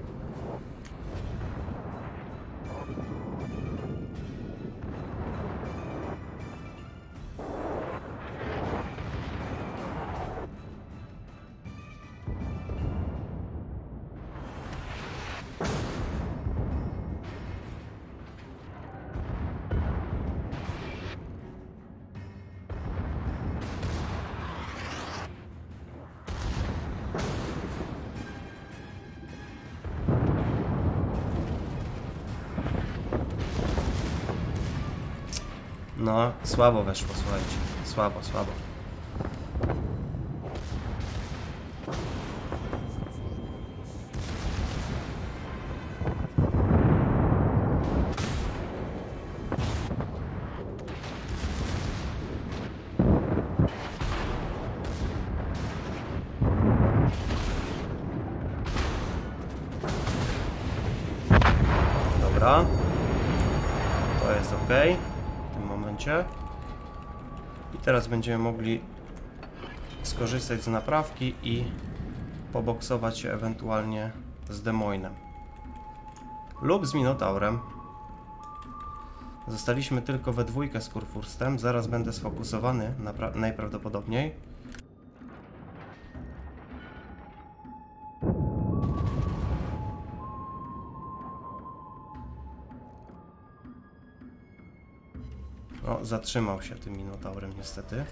No, słabo weszło, słuchajcie. Słabo. Dobra. To jest ok w tym momencie. I teraz będziemy mogli skorzystać z naprawki i poboksować się ewentualnie z Demoinem. Lub z Minotaurem. Zostaliśmy tylko we dwójkę z Kurfurstem. Zaraz będę sfokusowany najprawdopodobniej. O, zatrzymał się tym Minotaurem niestety.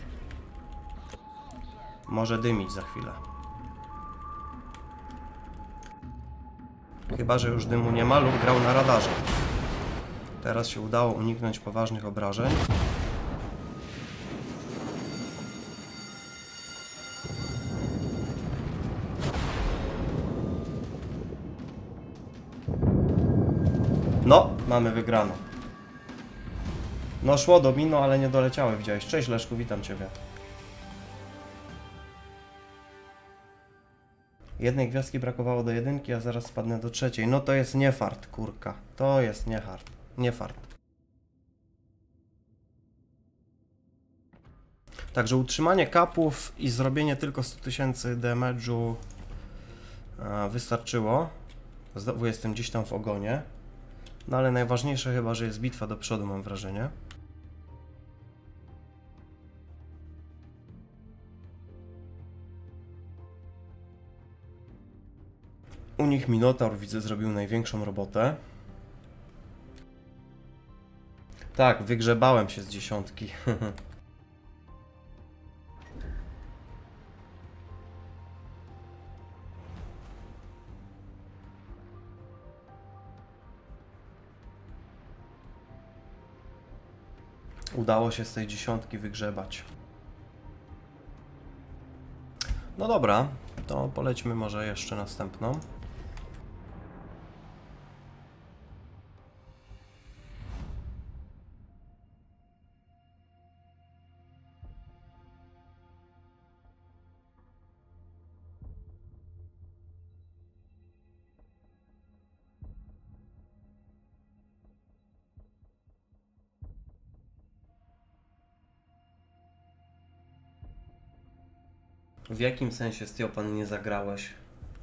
Może dymić za chwilę. Chyba że już dymu nie ma lub grał na radarze. Teraz się udało uniknąć poważnych obrażeń. No, mamy wygraną. No szło do Mino, ale nie doleciały, widziałeś. Cześć Leszku, witam Ciebie. Jednej gwiazdki brakowało do jedynki, a zaraz spadnę do trzeciej. No to jest nie fart, kurka. To jest nie fart. Także utrzymanie kapów i zrobienie tylko 100 000 damage'u wystarczyło. Znowu jestem gdzieś tam w ogonie. No ale najważniejsze chyba, że jest bitwa do przodu, mam wrażenie. U nich Minotaur, widzę, zrobił największą robotę. Tak, wygrzebałem się z dziesiątki. Udało się z tej dziesiątki wygrzebać. No dobra, to polećmy może jeszcze następną. W jakim sensie, Stiopan, nie zagrałeś?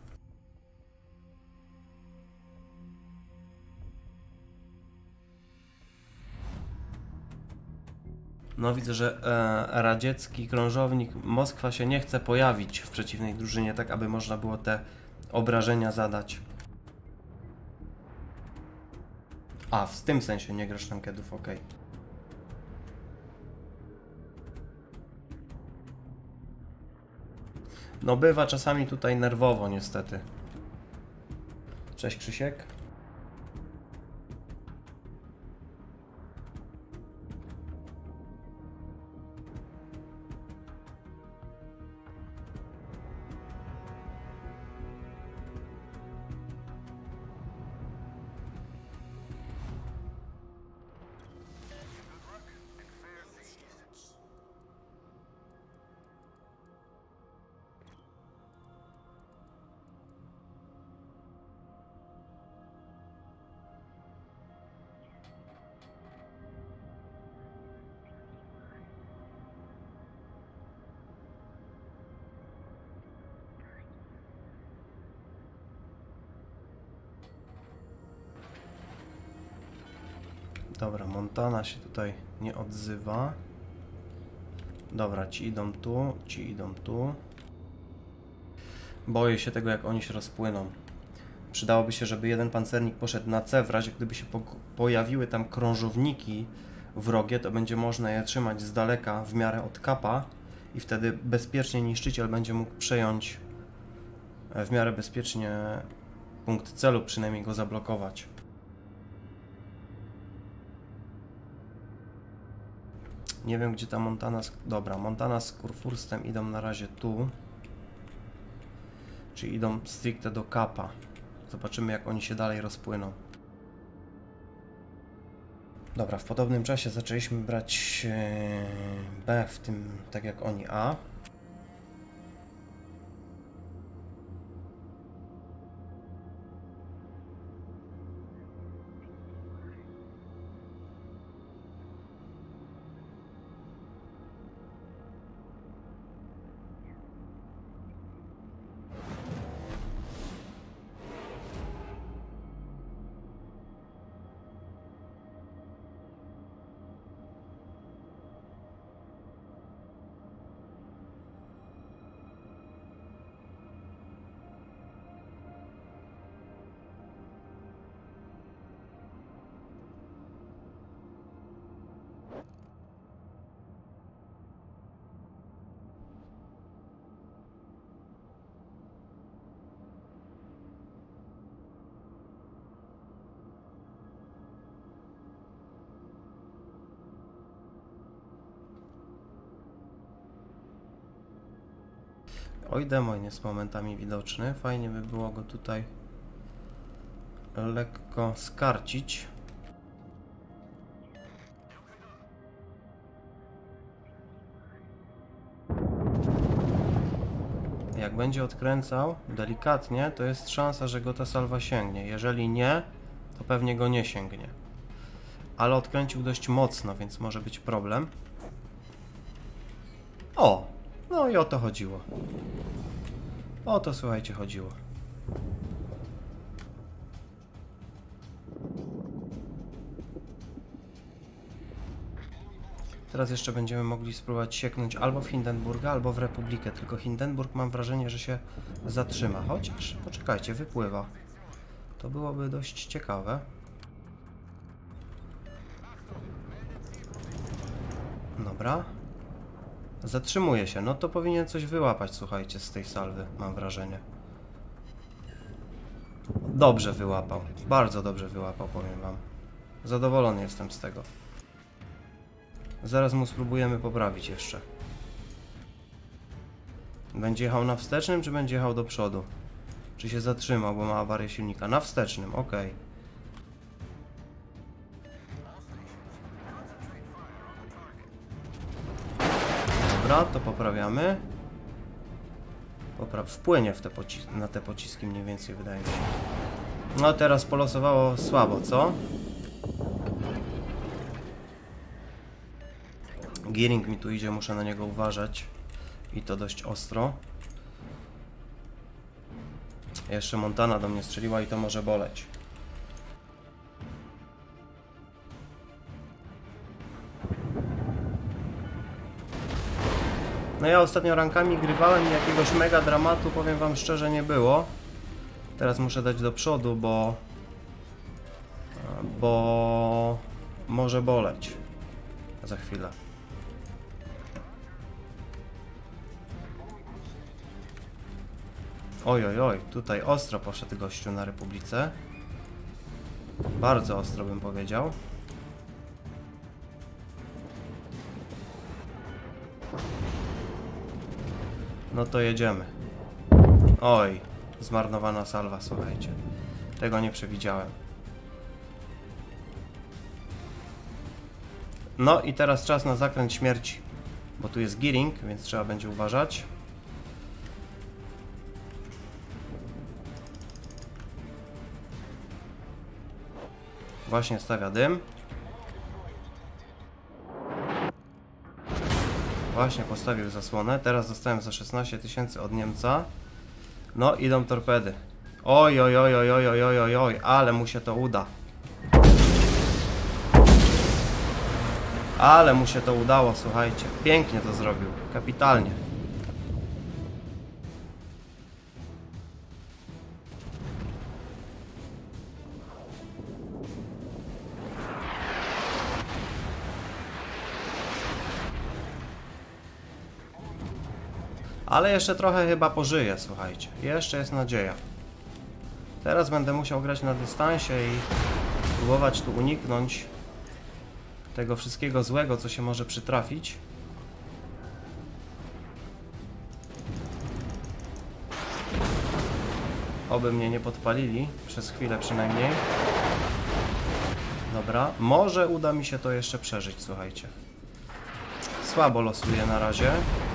No widzę, że radziecki krążownik Moskwa się nie chce pojawić w przeciwnej drużynie, tak aby można było te obrażenia zadać. A, w tym sensie nie grasz rankedów, ok. No bywa czasami tutaj nerwowo niestety. Cześć Krzysiek. Dobra, Montana się tutaj nie odzywa. Dobra, ci idą tu, ci idą tu. Boję się tego, jak oni się rozpłyną. Przydałoby się, żeby jeden pancernik poszedł na C, w razie gdyby się pojawiły tam krążowniki wrogie, to będzie można je trzymać z daleka w miarę od kapa i wtedy bezpiecznie niszczyciel będzie mógł przejąć w miarę bezpiecznie punkt celu, przynajmniej go zablokować. Nie wiem, gdzie ta Montana... Dobra, Montana z Kurfurstem idą na razie tu. Czyli idą stricte do Kapa. Zobaczymy, jak oni się dalej rozpłyną. Dobra, w podobnym czasie zaczęliśmy brać B, w tym tak jak oni A. Oj, demon jest momentami widoczny. Fajnie by było go tutaj lekko skarcić. Jak będzie odkręcał delikatnie, to jest szansa, że go ta salwa sięgnie. Jeżeli nie, to pewnie go nie sięgnie. Ale odkręcił dość mocno, więc może być problem. O! No i o to chodziło. O to, słuchajcie, chodziło. Teraz jeszcze będziemy mogli spróbować sieknąć albo w Hindenburga, albo w Republikę. Tylko Hindenburg mam wrażenie, że się zatrzyma. Chociaż, poczekajcie, wypływa. To byłoby dość ciekawe. Dobra. Zatrzymuje się. No to powinien coś wyłapać, słuchajcie, z tej salwy, mam wrażenie. Dobrze wyłapał. Bardzo dobrze wyłapał, powiem wam. Zadowolony jestem z tego. Zaraz mu spróbujemy poprawić jeszcze. Będzie jechał na wstecznym, czy będzie jechał do przodu? Czy się zatrzymał, bo ma awarię silnika? Na wstecznym, ok. Dobra, to poprawiamy. Wpłynie w te na te pociski mniej więcej, wydaje mi się. No teraz polosowało słabo, co? Gearing mi tu idzie, muszę na niego uważać. I to dość ostro. Jeszcze Montana do mnie strzeliła i to może boleć. No ja ostatnio rankami grywałem i jakiegoś mega dramatu, powiem wam szczerze, nie było. Teraz muszę dać do przodu, bo może boleć za chwilę. Oj, oj, oj, tutaj ostro poszedł gościu na Republice. Bardzo ostro bym powiedział. No to jedziemy. Oj, zmarnowana salwa, słuchajcie. Tego nie przewidziałem. No i teraz czas na zakręt śmierci. Bo tu jest gearing, więc trzeba będzie uważać. Właśnie stawia dym. Właśnie postawił zasłonę. Teraz dostałem za 16 000 od Niemca. No, idą torpedy. Oj, oj, oj, oj, oj, oj, oj, oj, oj, ale mu się to uda. Ale mu się to udało, słuchajcie. Pięknie to zrobił. Kapitalnie. Ale jeszcze trochę chyba pożyje, słuchajcie. Jeszcze jest nadzieja. Teraz będę musiał grać na dystansie i próbować tu uniknąć tego wszystkiego złego, co się może przytrafić. Oby mnie nie podpalili, przez chwilę przynajmniej. Dobra, może uda mi się to jeszcze przeżyć, słuchajcie. Słabo losuję na razie.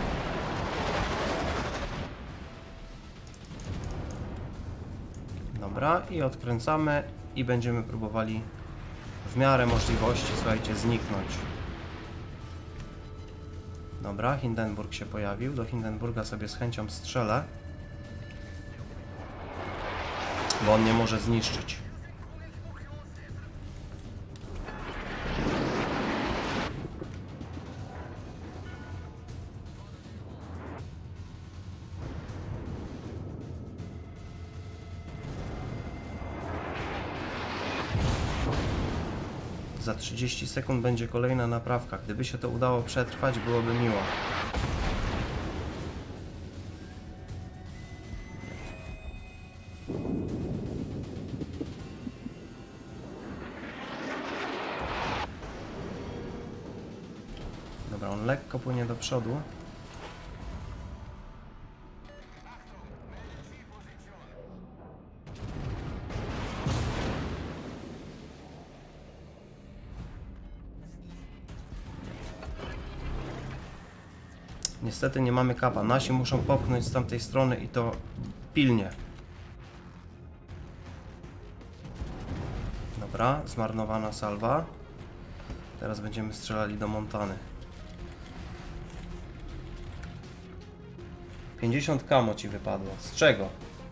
Dobra, i odkręcamy i będziemy próbowali w miarę możliwości, słuchajcie, zniknąć. Dobra, Hindenburg się pojawił. Do Hindenburga sobie z chęcią strzelę, bo on mnie może zniszczyć. Za 30 sekund będzie kolejna naprawka. Gdyby się to udało przetrwać, byłoby miło. Dobra, on lekko płynie do przodu. Niestety nie mamy kapa. Nasi muszą popchnąć z tamtej strony i to pilnie. Dobra, zmarnowana salwa. Teraz będziemy strzelali do Montany. 50 kamo ci wypadło. Z czego?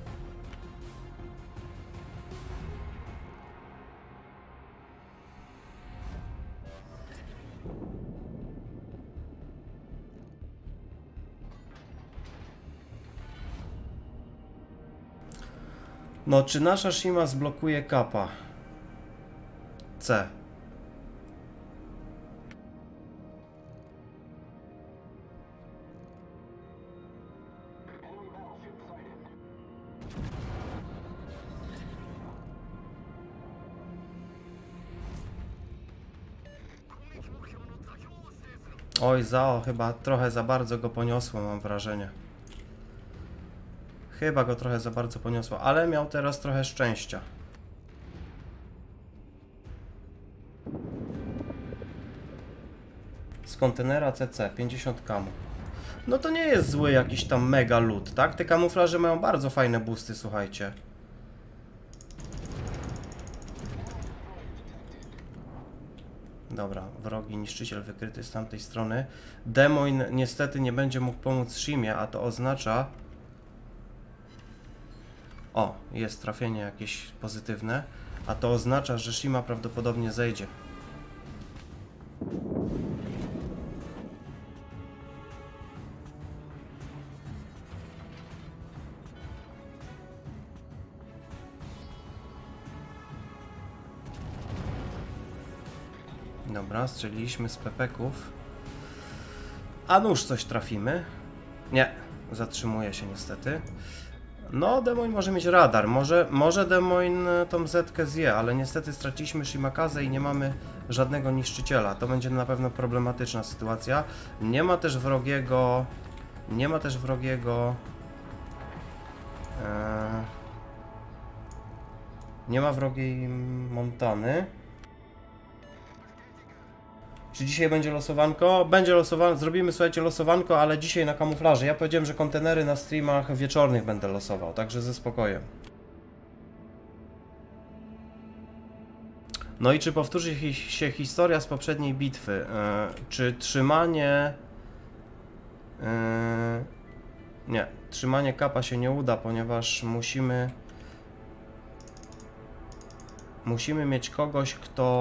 No, czy nasza Shima zblokuje kapa? C. Oj, Zao, chyba trochę za bardzo go poniosło, mam wrażenie. Chyba go trochę za bardzo poniosło, ale miał teraz trochę szczęścia. Z kontenera CC, 50 kamu. No to nie jest zły jakiś tam mega loot, tak? Te kamuflaże mają bardzo fajne boosty, słuchajcie. Dobra, wrogi niszczyciel wykryty z tamtej strony. Demoin niestety nie będzie mógł pomóc Shimie, a to oznacza... O, jest trafienie jakieś pozytywne, a to oznacza, że Shima prawdopodobnie zejdzie. Dobra, strzeliliśmy z pepeków. A nuż coś trafimy. Nie, zatrzymuje się niestety. No, Demoin może mieć radar. Może Demoin tą zetkę zje, ale niestety straciliśmy Shimakazę i nie mamy żadnego niszczyciela. To będzie na pewno problematyczna sytuacja. Nie ma też wrogiego... Nie ma wrogiej Montany. Czy dzisiaj będzie losowanko? Będzie losowanko, zrobimy, słuchajcie, losowanko, ale dzisiaj na kamuflaży. Ja powiedziałem, że kontenery na streamach wieczornych będę losował, także ze spokojem. No i czy powtórzy się historia z poprzedniej bitwy? Czy trzymanie... Nie, trzymanie kapa się nie uda, ponieważ musimy mieć kogoś,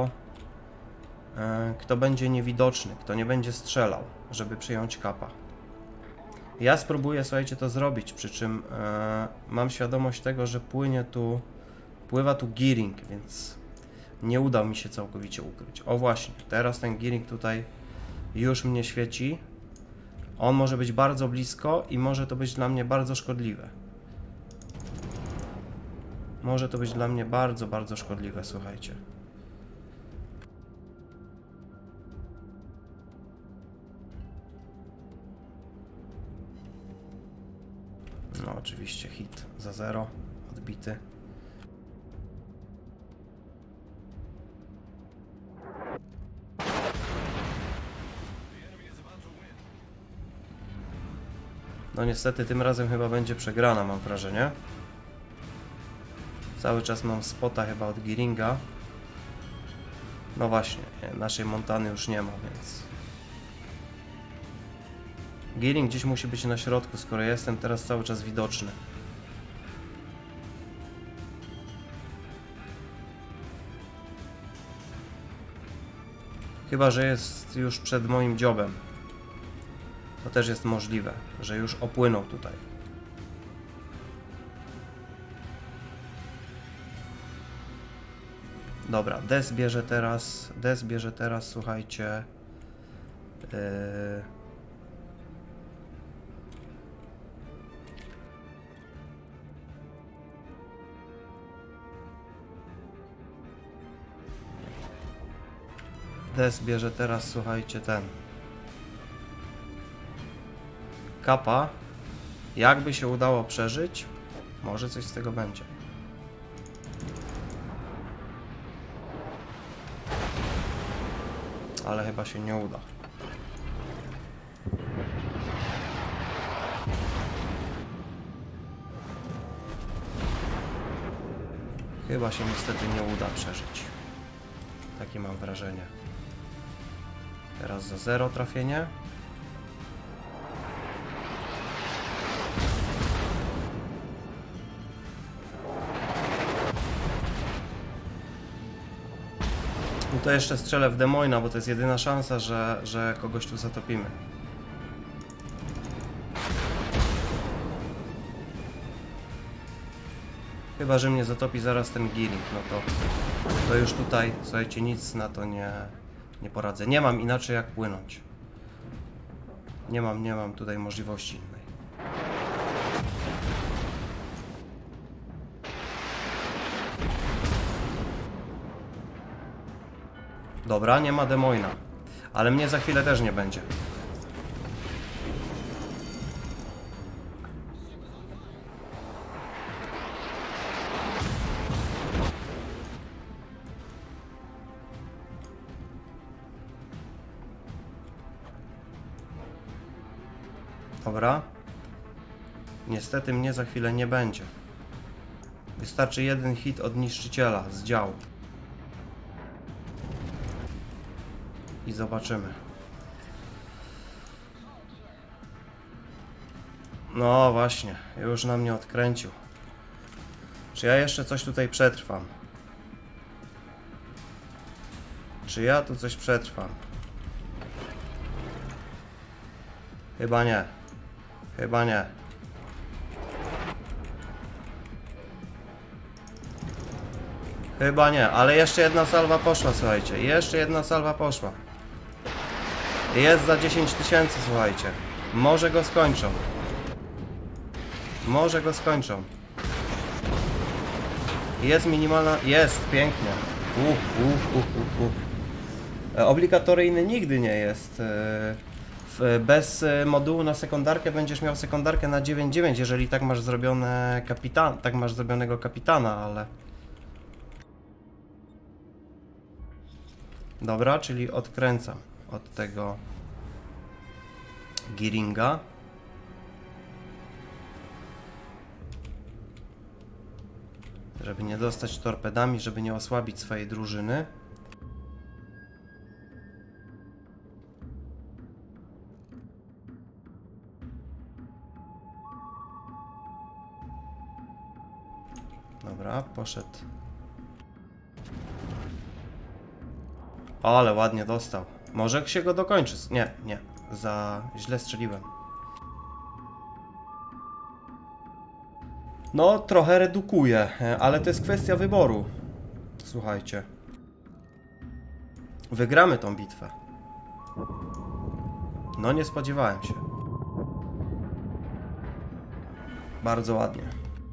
kto będzie niewidoczny, kto nie będzie strzelał, żeby przyjąć kapa. Ja spróbuję, słuchajcie, to zrobić, przy czym mam świadomość tego, że pływa tu Gearing, więc nie uda mi się całkowicie ukryć. O właśnie, teraz ten Gearing tutaj już mnie świeci. On może być bardzo blisko i może to być dla mnie bardzo szkodliwe. Może to być dla mnie bardzo, bardzo szkodliwe, słuchajcie. No oczywiście hit za 0, odbity. No niestety tym razem chyba będzie przegrana, mam wrażenie. Cały czas mam spota chyba od Gearinga. No właśnie, naszej Montany już nie ma, więc... Gearing gdzieś musi być na środku, skoro jestem teraz cały czas widoczny. Chyba że jest już przed moim dziobem. To też jest możliwe, że już opłynął tutaj. Dobra, Des bierze teraz, słuchajcie. Des bierze teraz, słuchajcie, ten. Kappa. Jakby się udało przeżyć, może coś z tego będzie. Ale chyba się nie uda. Chyba się niestety nie uda przeżyć. Takie mam wrażenie. Teraz za 0 trafienie. No to jeszcze strzelę w Des Moines, bo to jest jedyna szansa, że kogoś tu zatopimy. Chyba że mnie zatopi zaraz ten Gearing, no to już tutaj, słuchajcie, nic na to nie poradzę. Nie mam inaczej jak płynąć. Nie mam tutaj możliwości innej. Dobra, nie ma Des Moines, ale mnie za chwilę też nie będzie. Dobra. Niestety mnie za chwilę nie będzie. Wystarczy jeden hit od niszczyciela z działu. I zobaczymy. No właśnie, już na mnie odkręcił. Czy ja jeszcze coś tutaj przetrwam? Czy ja tu coś przetrwam? Chyba nie. Chyba nie. Chyba nie, ale jeszcze jedna salwa poszła, słuchajcie. Jeszcze jedna salwa poszła. Jest za 10 000, słuchajcie. Może go skończą. Może go skończą. Jest minimalna... Jest, pięknie. Obligatoryjny nigdy nie jest. Bez modułu na sekundarkę będziesz miał sekundarkę na 9-9, jeżeli tak masz zrobione tak masz zrobionego kapitana, ale... Dobra, czyli odkręcam od tego Gearinga. Żeby nie dostać torpedami, żeby nie osłabić swojej drużyny. Dobra, poszedł. O, ale ładnie dostał. Może się go dokończy. Nie, nie. Za źle strzeliłem. No, trochę redukuje, ale to jest kwestia wyboru. Słuchajcie. Wygramy tą bitwę. No, nie spodziewałem się. Bardzo ładnie.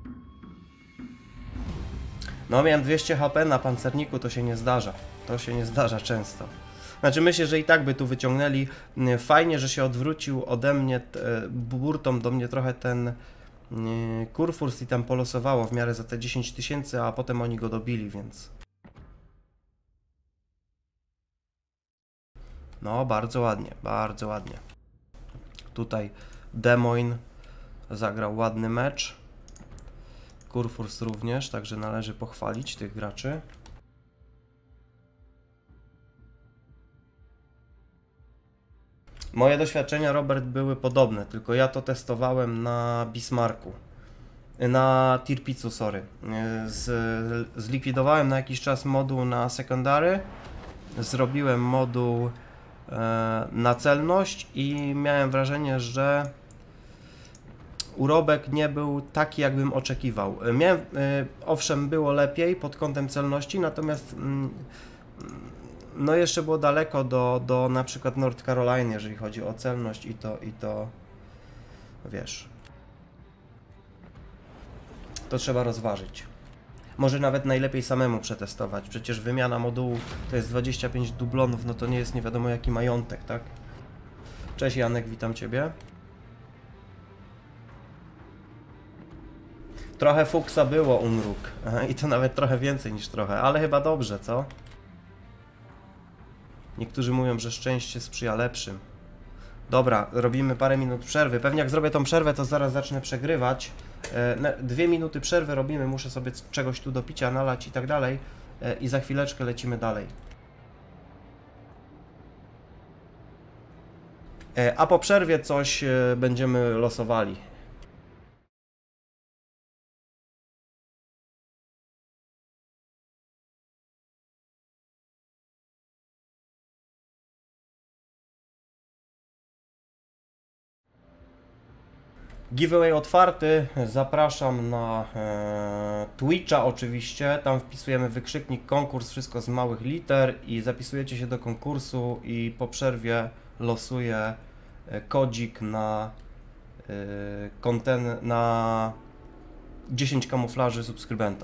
No, miałem 200 HP na pancerniku, to się nie zdarza. To się nie zdarza często. Znaczy myślę, że i tak by tu wyciągnęli. Fajnie, że się odwrócił ode mnie, burtą do mnie trochę ten Kurfürst i tam polosowało w miarę za te 10 tysięcy, a potem oni go dobili, więc... No, bardzo ładnie, bardzo ładnie. Tutaj Des Moines zagrał ładny mecz. Kurfürst również, także należy pochwalić tych graczy. Moje doświadczenia, Robert, były podobne, tylko ja to testowałem na Bismarcku. Na Tirpicu, sorry. Zlikwidowałem na jakiś czas moduł na Secondary. Zrobiłem moduł na celność i miałem wrażenie, że urobek nie był taki, jakbym oczekiwał. Owszem, było lepiej pod kątem celności, natomiast no jeszcze było daleko do na przykład North Carolina, jeżeli chodzi o celność i to wiesz, to trzeba rozważyć. Może nawet najlepiej samemu przetestować, przecież wymiana modułu to jest 25 dublonów, no to nie jest nie wiadomo jaki majątek, tak? Cześć Janek, witam Ciebie. Trochę fuksa było u mruk. I to nawet trochę więcej niż trochę, ale chyba dobrze, co? Niektórzy mówią, że szczęście sprzyja lepszym. Dobra, robimy parę minut przerwy. Pewnie jak zrobię tą przerwę, to zaraz zacznę przegrywać. 2 minuty przerwy robimy, muszę sobie czegoś tu do picia nalać i tak dalej. I za chwileczkę lecimy dalej. A po przerwie coś będziemy losowali. Giveaway otwarty, zapraszam na Twitcha oczywiście, tam wpisujemy wykrzyknik konkurs, wszystko z małych liter i zapisujecie się do konkursu i po przerwie losuję kodzik na, na 10 kamuflaży subskrybenta.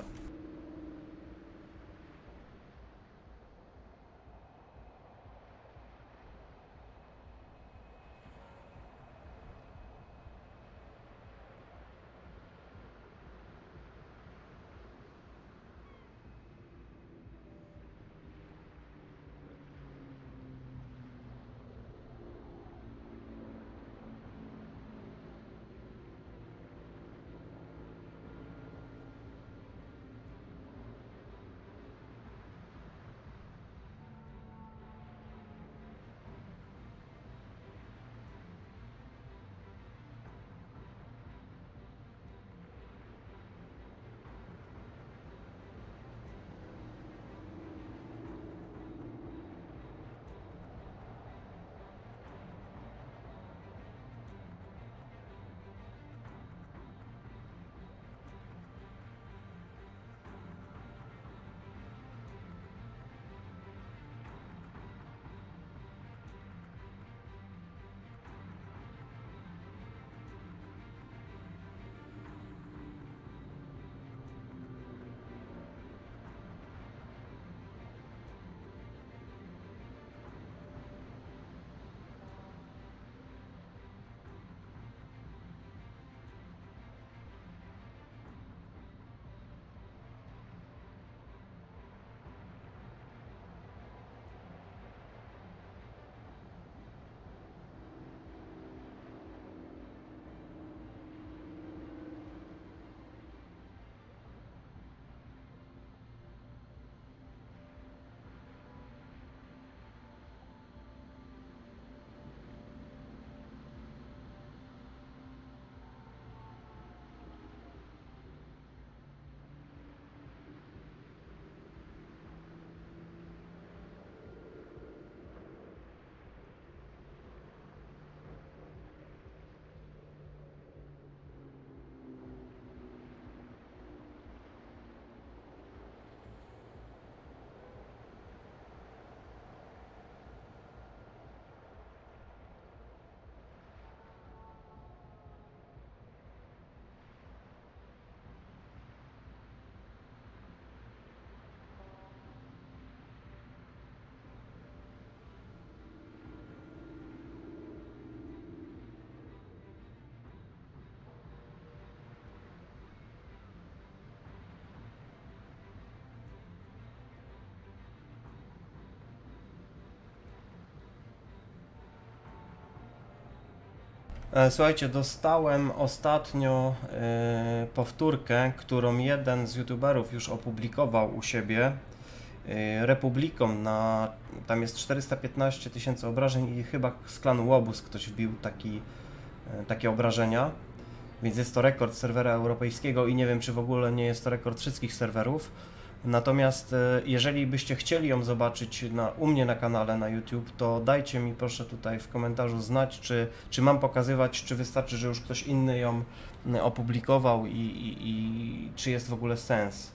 Słuchajcie, dostałem ostatnio powtórkę, którą jeden z youtuberów już opublikował u siebie. Republiką tam jest 415 000 obrażeń i chyba z klanu Łobuz ktoś wbił takie obrażenia. Więc jest to rekord serwera europejskiego i nie wiem, czy w ogóle nie jest to rekord wszystkich serwerów. Natomiast jeżeli byście chcieli ją zobaczyć u mnie na kanale na YouTube, to dajcie mi proszę tutaj w komentarzu znać, czy mam pokazywać, czy wystarczy, że już ktoś inny ją opublikował i czy jest w ogóle sens.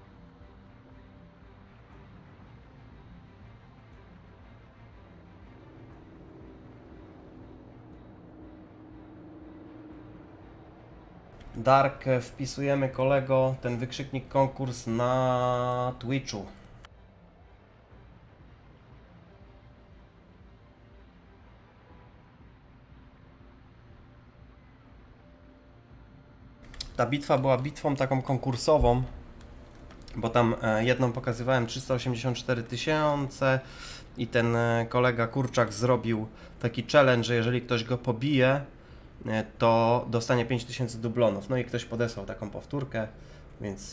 Dark, wpisujemy kolego ten wykrzyknik konkurs na Twitchu. Ta bitwa była bitwą taką konkursową, bo tam jedną pokazywałem 384 000 i ten kolega Kurczak zrobił taki challenge, że jeżeli ktoś go pobije, to dostanie 5000 dublonów. No i ktoś podesłał taką powtórkę, więc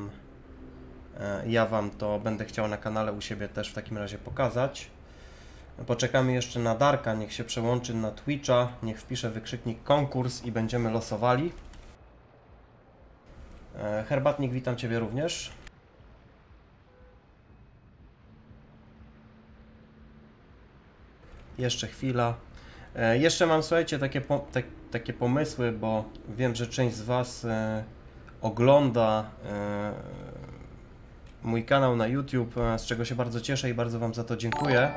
ja wam to będę chciał na kanale u siebie też w takim razie pokazać. Poczekamy jeszcze na Darka, niech się przełączy na Twitcha, niech wpisze wykrzyknik konkurs i będziemy losowali. Herbatnik, witam Ciebie również. Jeszcze chwila. Jeszcze mam, słuchajcie, takie pomysły, bo wiem, że część z Was ogląda mój kanał na YouTube, z czego się bardzo cieszę i bardzo Wam za to dziękuję.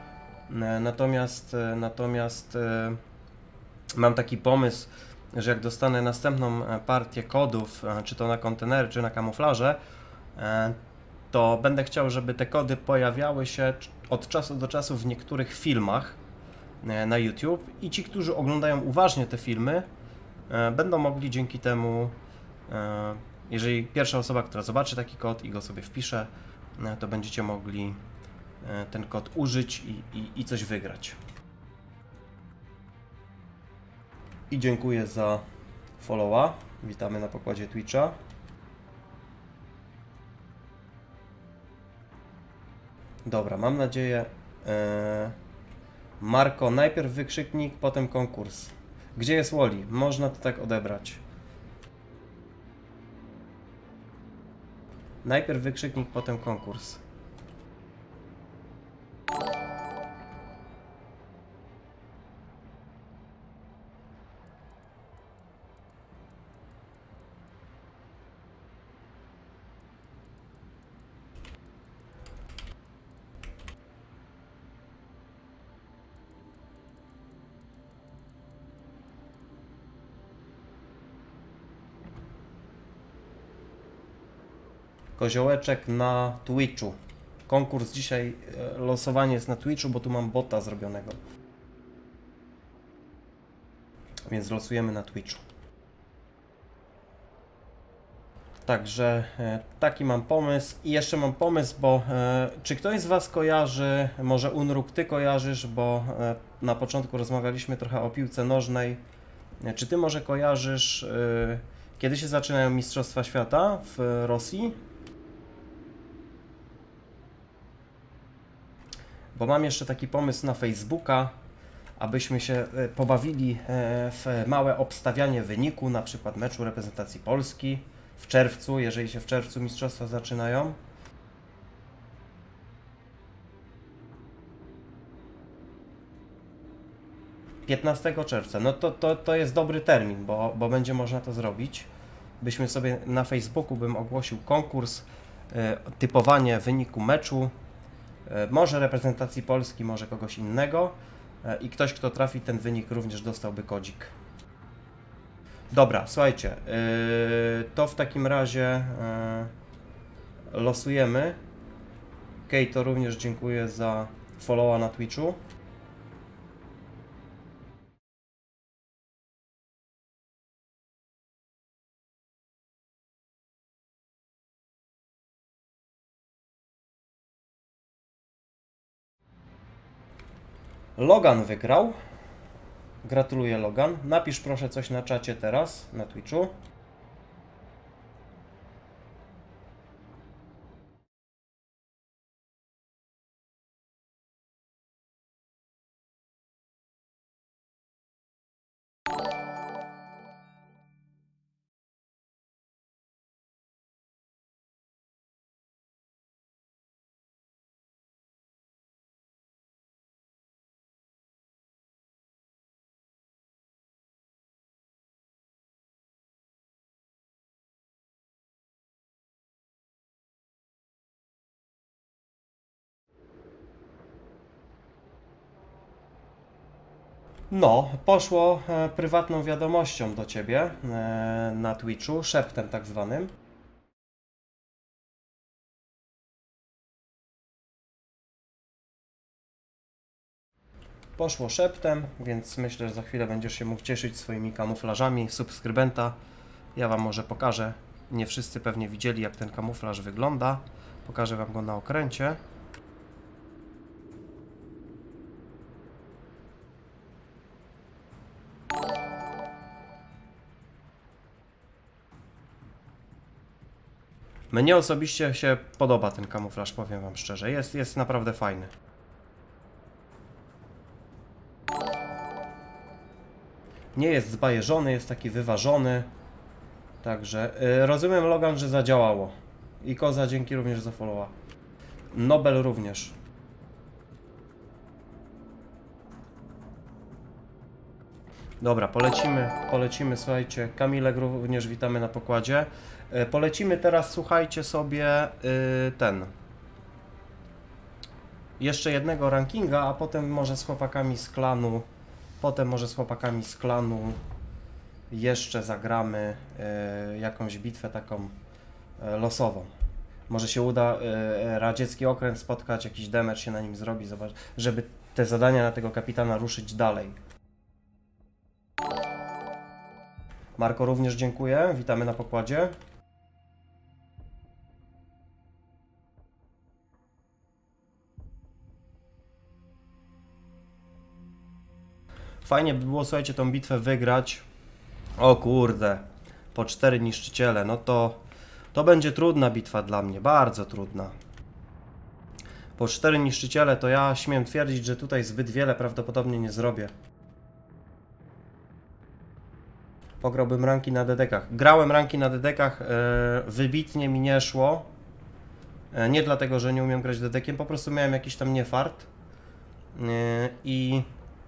Natomiast mam taki pomysł, że jak dostanę następną partię kodów, czy to na kontenery, czy na kamuflaże, to będę chciał, żeby te kody pojawiały się od czasu do czasu w niektórych filmach na YouTube i ci, którzy oglądają uważnie te filmy, będą mogli dzięki temu, jeżeli pierwsza osoba, która zobaczy taki kod i go sobie wpisze, to będziecie mogli ten kod użyć i coś wygrać. I dziękuję za followa. Witamy na pokładzie Twitcha. Dobra, mam nadzieję. Marko, najpierw wykrzyknik, potem konkurs. Gdzie jest Woli? Można to tak odebrać. Najpierw wykrzyknik, potem konkurs. Koziołeczek na Twitchu. Konkurs dzisiaj, losowanie jest na Twitchu, bo tu mam bota zrobionego. Więc losujemy na Twitchu. Także taki mam pomysł. I jeszcze mam pomysł, bo czy ktoś z Was kojarzy, może Unruk, Ty kojarzysz, bo na początku rozmawialiśmy trochę o piłce nożnej. Czy Ty może kojarzysz, kiedy się zaczynają Mistrzostwa Świata w Rosji? Bo mam jeszcze taki pomysł na Facebooka, abyśmy się pobawili w małe obstawianie wyniku, na przykład meczu reprezentacji Polski w czerwcu, jeżeli się w czerwcu mistrzostwa zaczynają. – 15 czerwca, no to jest dobry termin, bo będzie można to zrobić. Byśmy sobie na Facebooku bym ogłosił konkurs, typowanie wyniku meczu, może reprezentacji Polski, może kogoś innego i ktoś, kto trafi ten wynik, również dostałby kodzik. Dobra, słuchajcie, to w takim razie losujemy. Kej, to również dziękuję za followa na Twitchu. Logan wygrał. Gratuluję, Logan. Napisz proszę coś na czacie teraz, na Twitchu. No, poszło prywatną wiadomością do ciebie na Twitchu, szeptem tak zwanym. Poszło szeptem, więc myślę, że za chwilę będziesz się mógł cieszyć swoimi kamuflażami subskrybenta. Ja wam może pokażę. Nie wszyscy pewnie widzieli, jak ten kamuflaż wygląda. Pokażę wam go na okręcie. Mnie osobiście się podoba ten kamuflaż, powiem wam szczerze. Jest naprawdę fajny. Nie jest zbajeżony, jest taki wyważony. Także rozumiem, Logan, że zadziałało. I Koza, dzięki również za followa. Nobel również. Dobra, polecimy, słuchajcie. Kamilek również witamy na pokładzie. Polecimy teraz, słuchajcie sobie, jeszcze jednego rankinga, a potem może z chłopakami z klanu, jeszcze zagramy jakąś bitwę taką losową. Może się uda radziecki okręt spotkać, jakiś damage się na nim zrobi, zobacz, żeby te zadania na tego kapitana ruszyć dalej. Marko również dziękuję, witamy na pokładzie. Fajnie by było, słuchajcie, tą bitwę wygrać. O kurde, po 4 niszczyciele, no to będzie trudna bitwa dla mnie, bardzo trudna. Po 4 niszczyciele to ja śmiem twierdzić, że tutaj zbyt wiele prawdopodobnie nie zrobię. Pograłbym ranki na dedekach. Grałem ranki na dedekach, wybitnie mi nie szło. Nie dlatego, że nie umiem grać dedekiem, po prostu miałem jakiś tam niefart. I...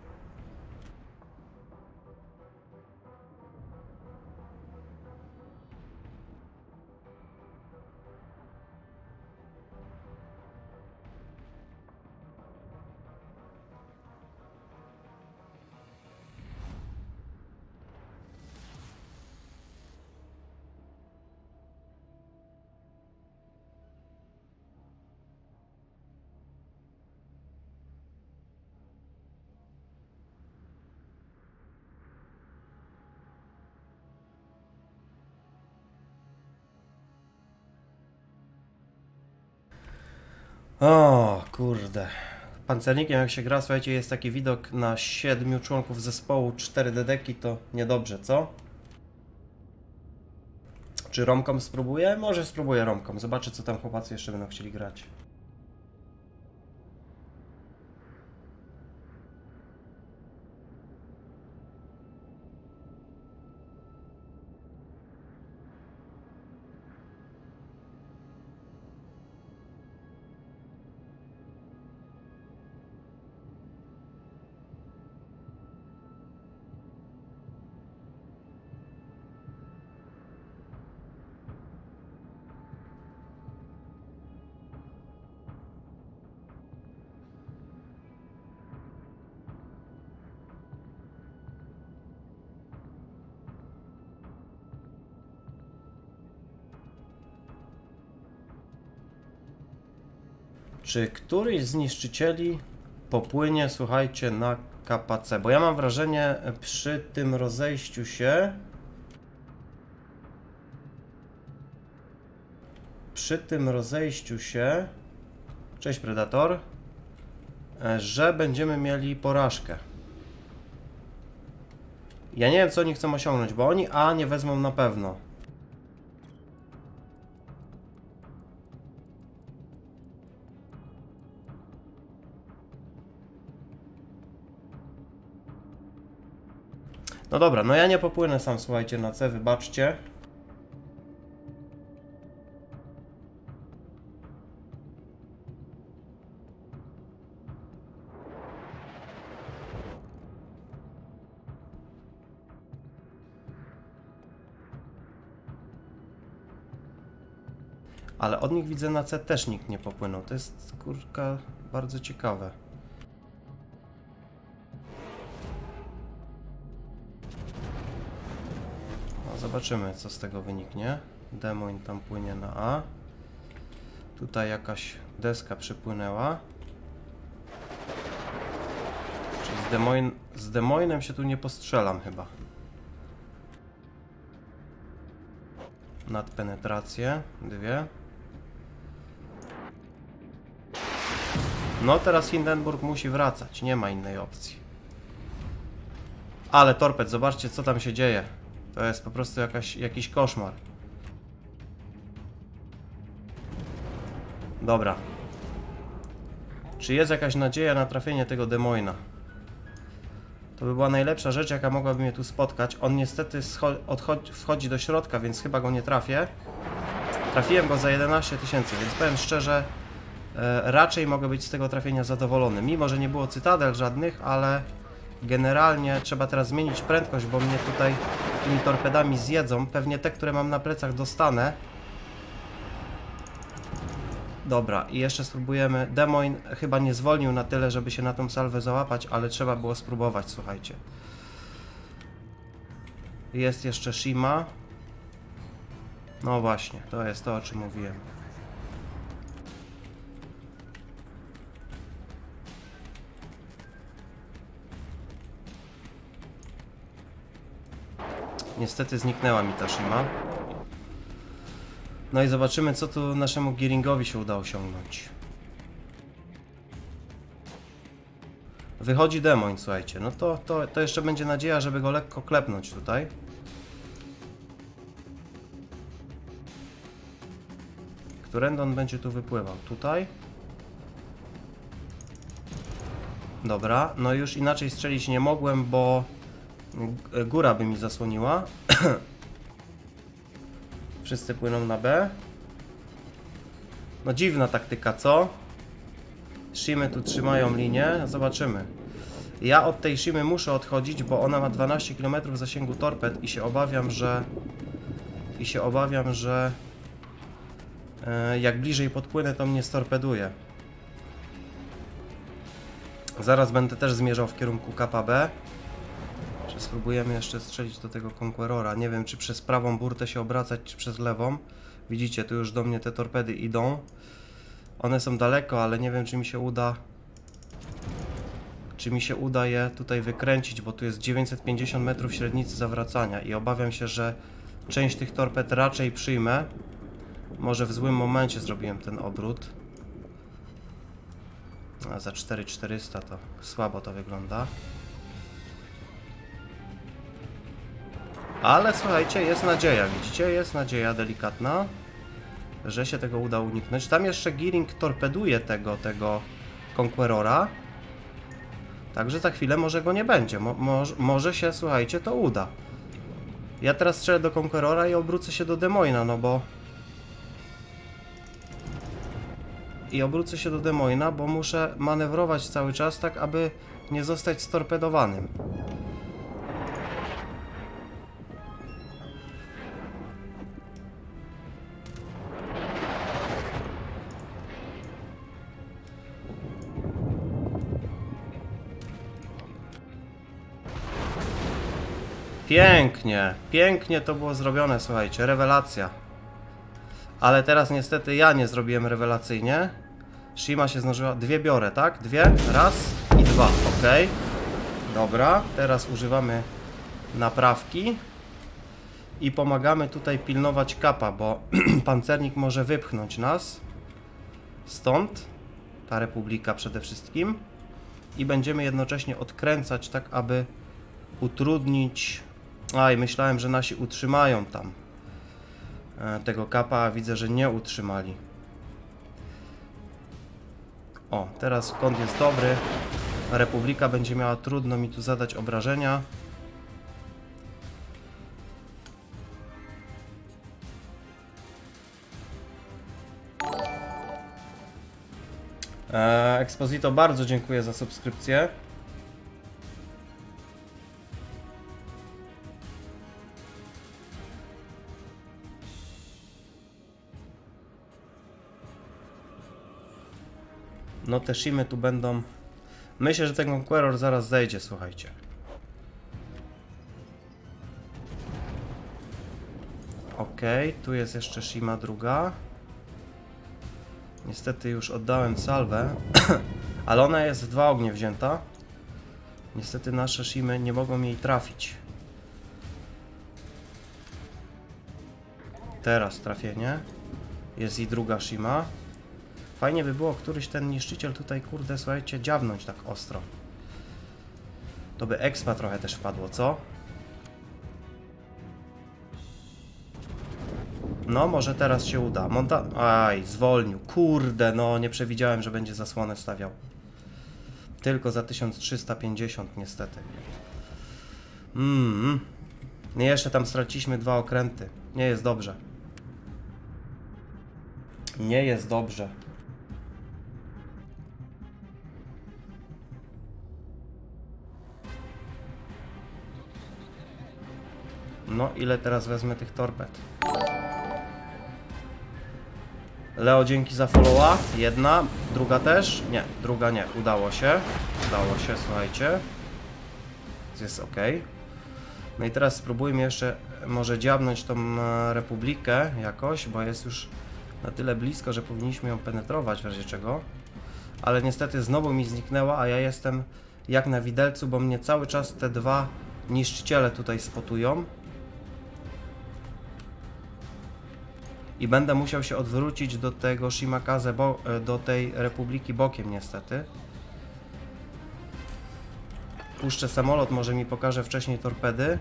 O kurde. Pancernikiem jak się gra, słuchajcie, jest taki widok na 7 członków zespołu, 4 dedeki, to niedobrze, co? Czy romką spróbuję? Może spróbuję romką. Zobaczę, co tam chłopacy jeszcze będą chcieli grać. Czy któryś z niszczycieli popłynie, słuchajcie, na KPC? Bo ja mam wrażenie, przy tym rozejściu się... Cześć Predator, że będziemy mieli porażkę. Ja nie wiem, co oni chcą osiągnąć, bo oni A nie wezmą na pewno. No dobra, no ja nie popłynę sam, słuchajcie, na C, wybaczcie. Ale od nich widzę na C też nikt nie popłynął. To jest, kurka, bardzo ciekawe. No, zobaczymy, co z tego wyniknie. Des Moines tam płynie na A. Tutaj jakaś deska przypłynęła. Czyli z Des Moinesem się tu nie postrzelam chyba. Nadpenetrację, 2. No teraz Hindenburg musi wracać, nie ma innej opcji. Ale torped, zobaczcie, co tam się dzieje. To jest po prostu jakiś koszmar. Dobra. Czy jest jakaś nadzieja na trafienie tego Des Moinesa? To by była najlepsza rzecz, jaka mogłaby mnie tu spotkać. On niestety wchodzi do środka, więc chyba go nie trafię. Trafiłem go za 11 000, więc powiem szczerze, raczej mogę być z tego trafienia zadowolony. Mimo że nie było cytadel żadnych, ale generalnie trzeba teraz zmienić prędkość, bo mnie tutaj tymi torpedami zjedzą. Pewnie te, które mam na plecach, dostanę. Dobra, i jeszcze spróbujemy. Des Moines chyba nie zwolnił na tyle, żeby się na tą salwę załapać, ale trzeba było spróbować, słuchajcie. Jest jeszcze Shima. No właśnie, to jest to, o czym mówiłem. Niestety zniknęła mi ta Shima. No i zobaczymy, co tu naszemu Gearingowi się uda osiągnąć. Wychodzi Des Moines, słuchajcie. No to jeszcze będzie nadzieja, żeby go lekko klepnąć tutaj. Którędy on będzie tu wypływał? Tutaj. Dobra, no już inaczej strzelić nie mogłem, bo góra by mi zasłoniła. Wszyscy płyną na B. No dziwna taktyka, co? Shimy tu trzymają linię. Zobaczymy. Ja od tej Shimy muszę odchodzić, bo ona ma 12 km zasięgu torped i się obawiam, że jak bliżej podpłynę, to mnie storpeduje. Zaraz będę też zmierzał w kierunku Kapa B. Spróbujemy jeszcze strzelić do tego Conquerora. Nie wiem, czy przez prawą burtę się obracać, czy przez lewą. Widzicie, tu już do mnie te torpedy idą. One są daleko, ale nie wiem, czy mi się uda... Czy mi się uda je tutaj wykręcić, bo tu jest 950 metrów średnicy zawracania i obawiam się, że część tych torped raczej przyjmę. Może w złym momencie zrobiłem ten obrót. A za 4400 to słabo to wygląda. Ale słuchajcie, jest nadzieja, widzicie? Jest nadzieja delikatna, że się tego uda uniknąć. Tam jeszcze Gearing torpeduje tego Conquerora. Także za chwilę może go nie będzie. Może się, słuchajcie, to uda. Ja teraz strzelę do Conquerora i obrócę się do Des Moinesa, no bo... I obrócę się do Des Moinesa, bo muszę manewrować cały czas tak, aby nie zostać storpedowanym. Pięknie, pięknie to było zrobione, słuchajcie, rewelacja. Ale teraz niestety ja nie zrobiłem rewelacyjnie. Shima się zdążyła, dwie biorę, tak? Dwie, raz i dwa, ok. Dobra, teraz używamy naprawki. I pomagamy tutaj pilnować Kapa, bo pancernik może wypchnąć nas. Stąd, ta Republika przede wszystkim. I będziemy jednocześnie odkręcać tak, aby utrudnić. Aj, myślałem, że nasi utrzymają tam tego kapa, a widzę, że nie utrzymali. O, teraz kąt jest dobry. Republika będzie miała trudno mi tu zadać obrażenia. Exposito, bardzo dziękuję za subskrypcję. No te shimy tu będą... Myślę, że ten Conqueror zaraz zejdzie, słuchajcie. Okej, tu jest jeszcze shima druga. Niestety już oddałem salwę, ale ona jest w 2 ognie wzięta. Niestety nasze shimy nie mogą jej trafić. Teraz trafienie. Jest i druga shima. Fajnie by było któryś ten niszczyciel tutaj, kurde, słuchajcie, dziabnąć tak ostro. To by expa trochę też wpadło, co? No, może teraz się uda. Aj, zwolnił. Kurde, no nie przewidziałem, że będzie zasłonę stawiał. Tylko za 1350 niestety. Jeszcze tam straciliśmy 2 okręty. Nie jest dobrze. Nie jest dobrze. No, ile teraz wezmę tych torped? Leo, dzięki za followa. Jedna, druga też? Nie, druga nie. Udało się. Udało się, słuchajcie. Jest ok. No i teraz spróbujmy jeszcze może dziabnąć tą Republikę jakoś, bo jest już na tyle blisko, że powinniśmy ją penetrować w razie czego. Ale niestety znowu mi zniknęła, a ja jestem jak na widelcu, bo mnie cały czas te 2 niszczyciele tutaj spotują. I będę musiał się odwrócić do tego Shimakaze, do tej Republiki bokiem niestety. Puszczę samolot, może mi pokaże wcześniej torpedy.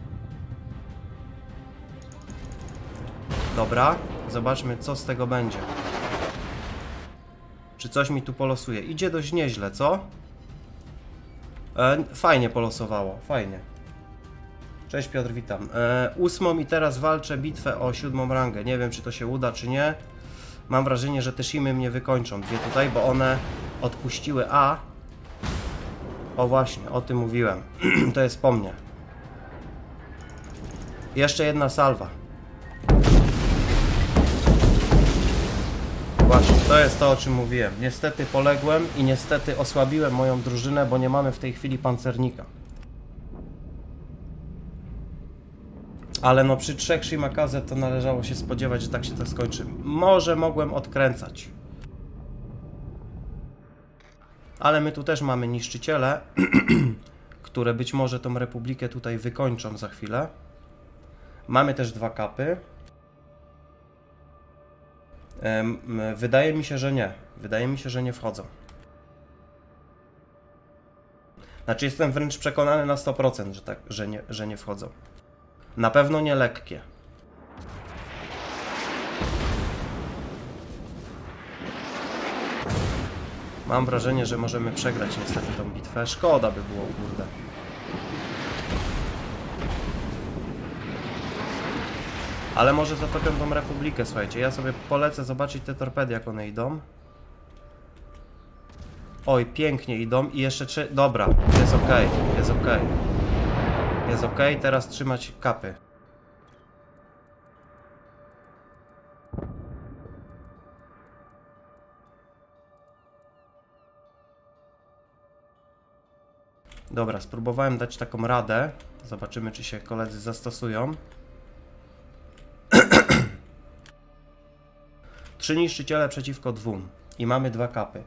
Dobra, zobaczmy co z tego będzie. Czy coś mi tu polosuje? Idzie dość nieźle, co? Fajnie polosowało, fajnie. Cześć Piotr, witam. 8 i teraz walczę bitwę o 7 rangę. Nie wiem, czy to się uda, czy nie. Mam wrażenie, że te shimy mnie wykończą. 2 tutaj, bo one odpuściły A. O właśnie, o tym mówiłem. To jest po mnie. Jeszcze jedna salwa. Właśnie, to jest to, o czym mówiłem. Niestety poległem i niestety osłabiłem moją drużynę, bo nie mamy w tej chwili pancernika. Ale no przy 3 Shimakaze to należało się spodziewać, że tak się to skończy. Może mogłem odkręcać. Ale my tu też mamy niszczyciele, które być może tą Republikę tutaj wykończą za chwilę. Mamy też 2 kapy. Wydaje mi się, że nie. Wydaje mi się, że nie wchodzą. Znaczy jestem wręcz przekonany na 100%, że, tak, że nie wchodzą. Na pewno nie lekkie. Mam wrażenie, że możemy przegrać niestety tą bitwę. Szkoda by było, kurde. Ale może zatopią tą Republikę, słuchajcie. Ja sobie polecę zobaczyć te torpedy, jak one idą. Oj, pięknie idą i jeszcze 3... Dobra, jest ok, jest ok. Jest ok, teraz trzymać kapy. Dobra, spróbowałem dać taką radę. Zobaczymy, czy się koledzy zastosują. 3 niszczyciele przeciwko 2. I mamy 2 kapy.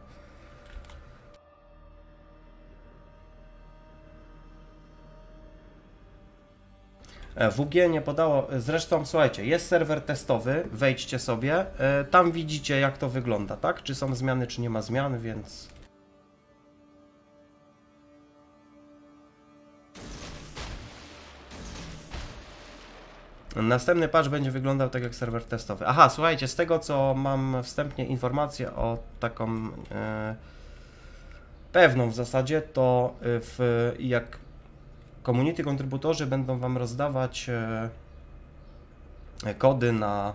WG nie podało, zresztą słuchajcie, jest serwer testowy, wejdźcie sobie, tam widzicie jak to wygląda, tak? Czy są zmiany, czy nie ma zmian, więc... Następny patch będzie wyglądał tak jak serwer testowy. Aha, słuchajcie, z tego co mam wstępnie informację o taką pewną w zasadzie, to jak community kontrybutorzy będą Wam rozdawać kody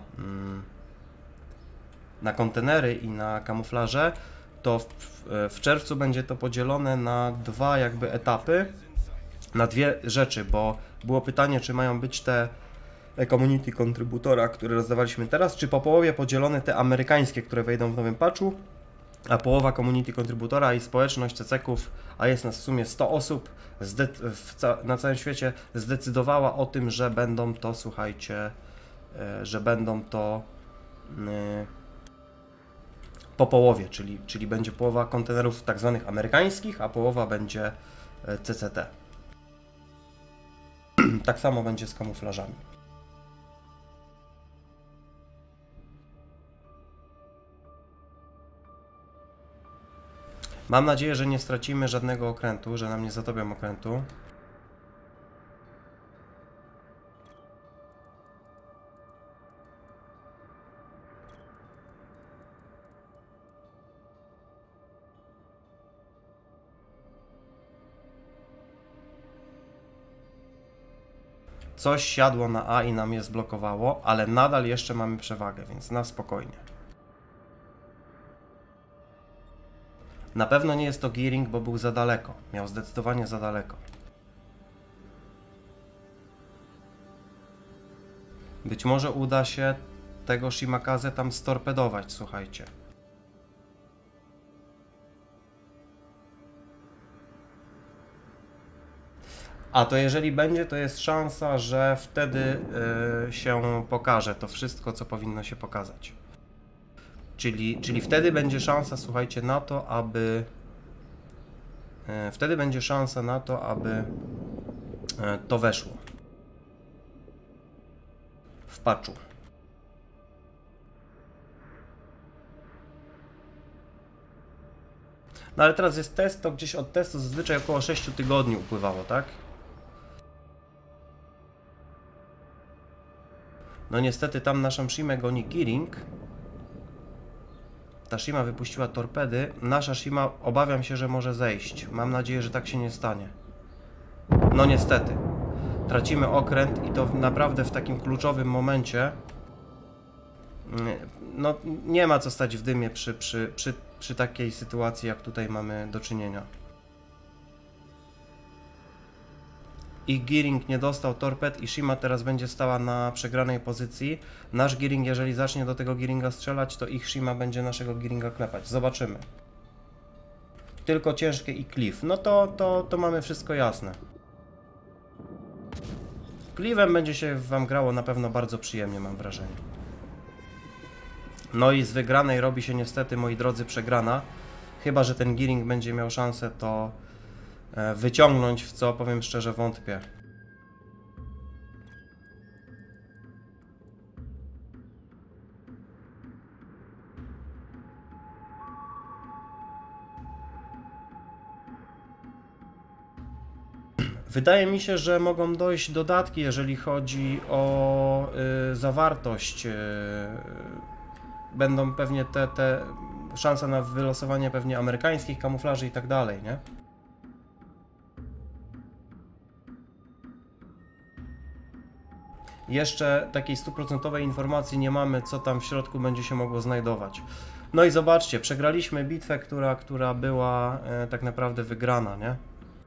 na kontenery i na kamuflaże, to w czerwcu będzie to podzielone na dwa jakby etapy, na dwie rzeczy, bo było pytanie, czy mają być te community kontrybutora, które rozdawaliśmy teraz, czy po połowie podzielone te amerykańskie, które wejdą w nowym patchu, a połowa community kontrybutora i społeczność CC-ków, a jest nas w sumie 100 osób na całym świecie, zdecydowała o tym, że będą to, słuchajcie, że będą to po połowie, czyli będzie połowa kontenerów tak zwanych amerykańskich, a połowa będzie CCT. Tak samo będzie z kamuflażami. Mam nadzieję, że nie stracimy żadnego okrętu, że nam nie zatopią okrętu. Coś siadło na A i nam je zblokowało, ale nadal jeszcze mamy przewagę, więc na spokojnie. Na pewno nie jest to gearing, bo był za daleko. Miał zdecydowanie za daleko. Być może uda się tego Shimakaze tam storpedować, słuchajcie. A to jeżeli będzie, to jest szansa, że wtedy się pokaże to wszystko, co powinno się pokazać. Czyli wtedy będzie szansa, słuchajcie, na to, aby to weszło w patchu. No ale teraz jest test, to gdzieś od testu zazwyczaj około 6 tygodni upływało, tak? No niestety tam naszą Shimę goni gearing. Ta Shima wypuściła torpedy. Nasza Shima, obawiam się, że może zejść. Mam nadzieję, że tak się nie stanie. No niestety. Tracimy okręt i to naprawdę w takim kluczowym momencie. No nie ma co stać w dymie przy takiej sytuacji, jak tutaj mamy do czynienia. Ich gearing nie dostał torped i Shima teraz będzie stała na przegranej pozycji. Nasz gearing, jeżeli zacznie do tego gearinga strzelać, to ich Shima będzie naszego gearinga klepać. Zobaczymy. Tylko ciężkie i cliff. No to mamy wszystko jasne. Cliffem będzie się Wam grało na pewno bardzo przyjemnie, mam wrażenie. No i z wygranej robi się niestety, moi drodzy, przegrana. Chyba że ten gearing będzie miał szansę to wyciągnąć, w co, powiem szczerze, wątpię. Wydaje mi się, że mogą dojść dodatki, jeżeli chodzi o zawartość. Będą pewnie te szanse na wylosowanie pewnie amerykańskich kamuflaży i tak dalej, nie? Jeszcze takiej 100% informacji nie mamy, co tam w środku będzie się mogło znajdować. No i zobaczcie, przegraliśmy bitwę, która była tak naprawdę wygrana, nie?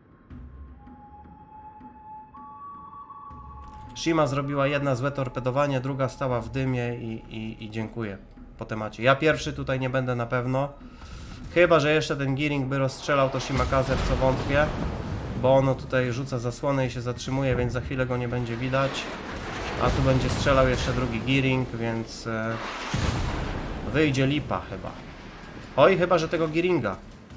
Shima zrobiła jedna złe torpedowanie, druga stała w dymie i dziękuję po temacie. Ja pierwszy tutaj nie będę na pewno. Chyba że jeszcze ten gearing by rozstrzelał to Shimakaze, w co wątpię. Bo ono tutaj rzuca zasłonę i się zatrzymuje, więc za chwilę go nie będzie widać. A tu będzie strzelał jeszcze drugi gearing, więc wyjdzie lipa chyba. Oj, chyba że tego gearinga.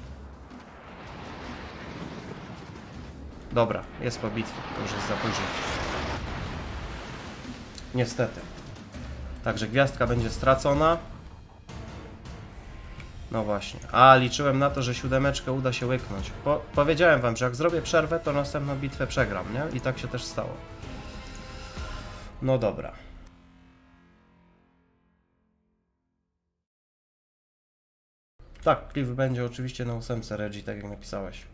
Dobra, jest po bitwie, to już jest za późno. Niestety. Także gwiazdka będzie stracona. No właśnie. A, liczyłem na to, że siódemeczkę uda się łyknąć. Powiedziałem wam, że jak zrobię przerwę, to następną bitwę przegram, nie? I tak się też stało. No dobra. Tak, Cliff będzie oczywiście na 8 Reggie, tak jak napisałeś.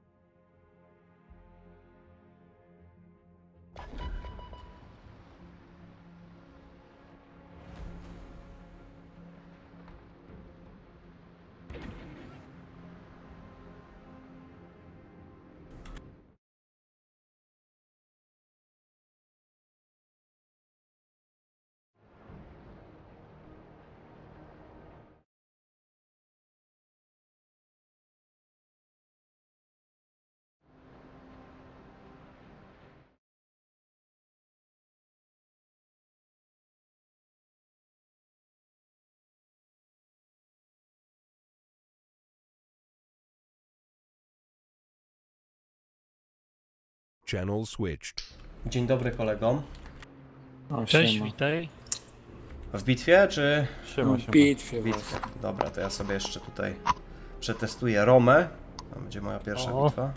Channel switched. Dzień dobry kolegom. O, Cześć, siema. witaj. W bitwie czy... No, w bitwie W bitwie. właśnie. Dobra, to ja sobie jeszcze tutaj przetestuję Romę. To będzie moja pierwsza O. bitwa.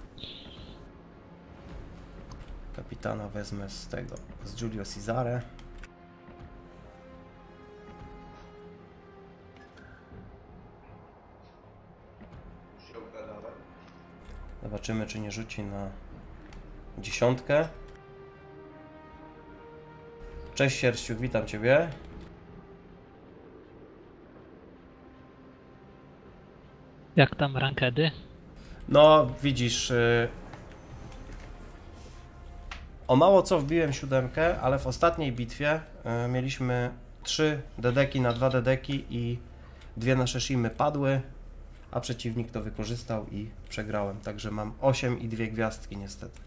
Kapitana wezmę z tego, z Giulio Cesare. Zobaczymy, czy nie rzuci na 10. Cześć Sierściuk, witam Ciebie. Jak tam rankedy? No, widzisz, o mało co wbiłem 7, ale w ostatniej bitwie mieliśmy 3 dedeki na 2 dedeki i 2 nasze shimy padły, a przeciwnik to wykorzystał i przegrałem. Także mam 8 i 2 gwiazdki niestety.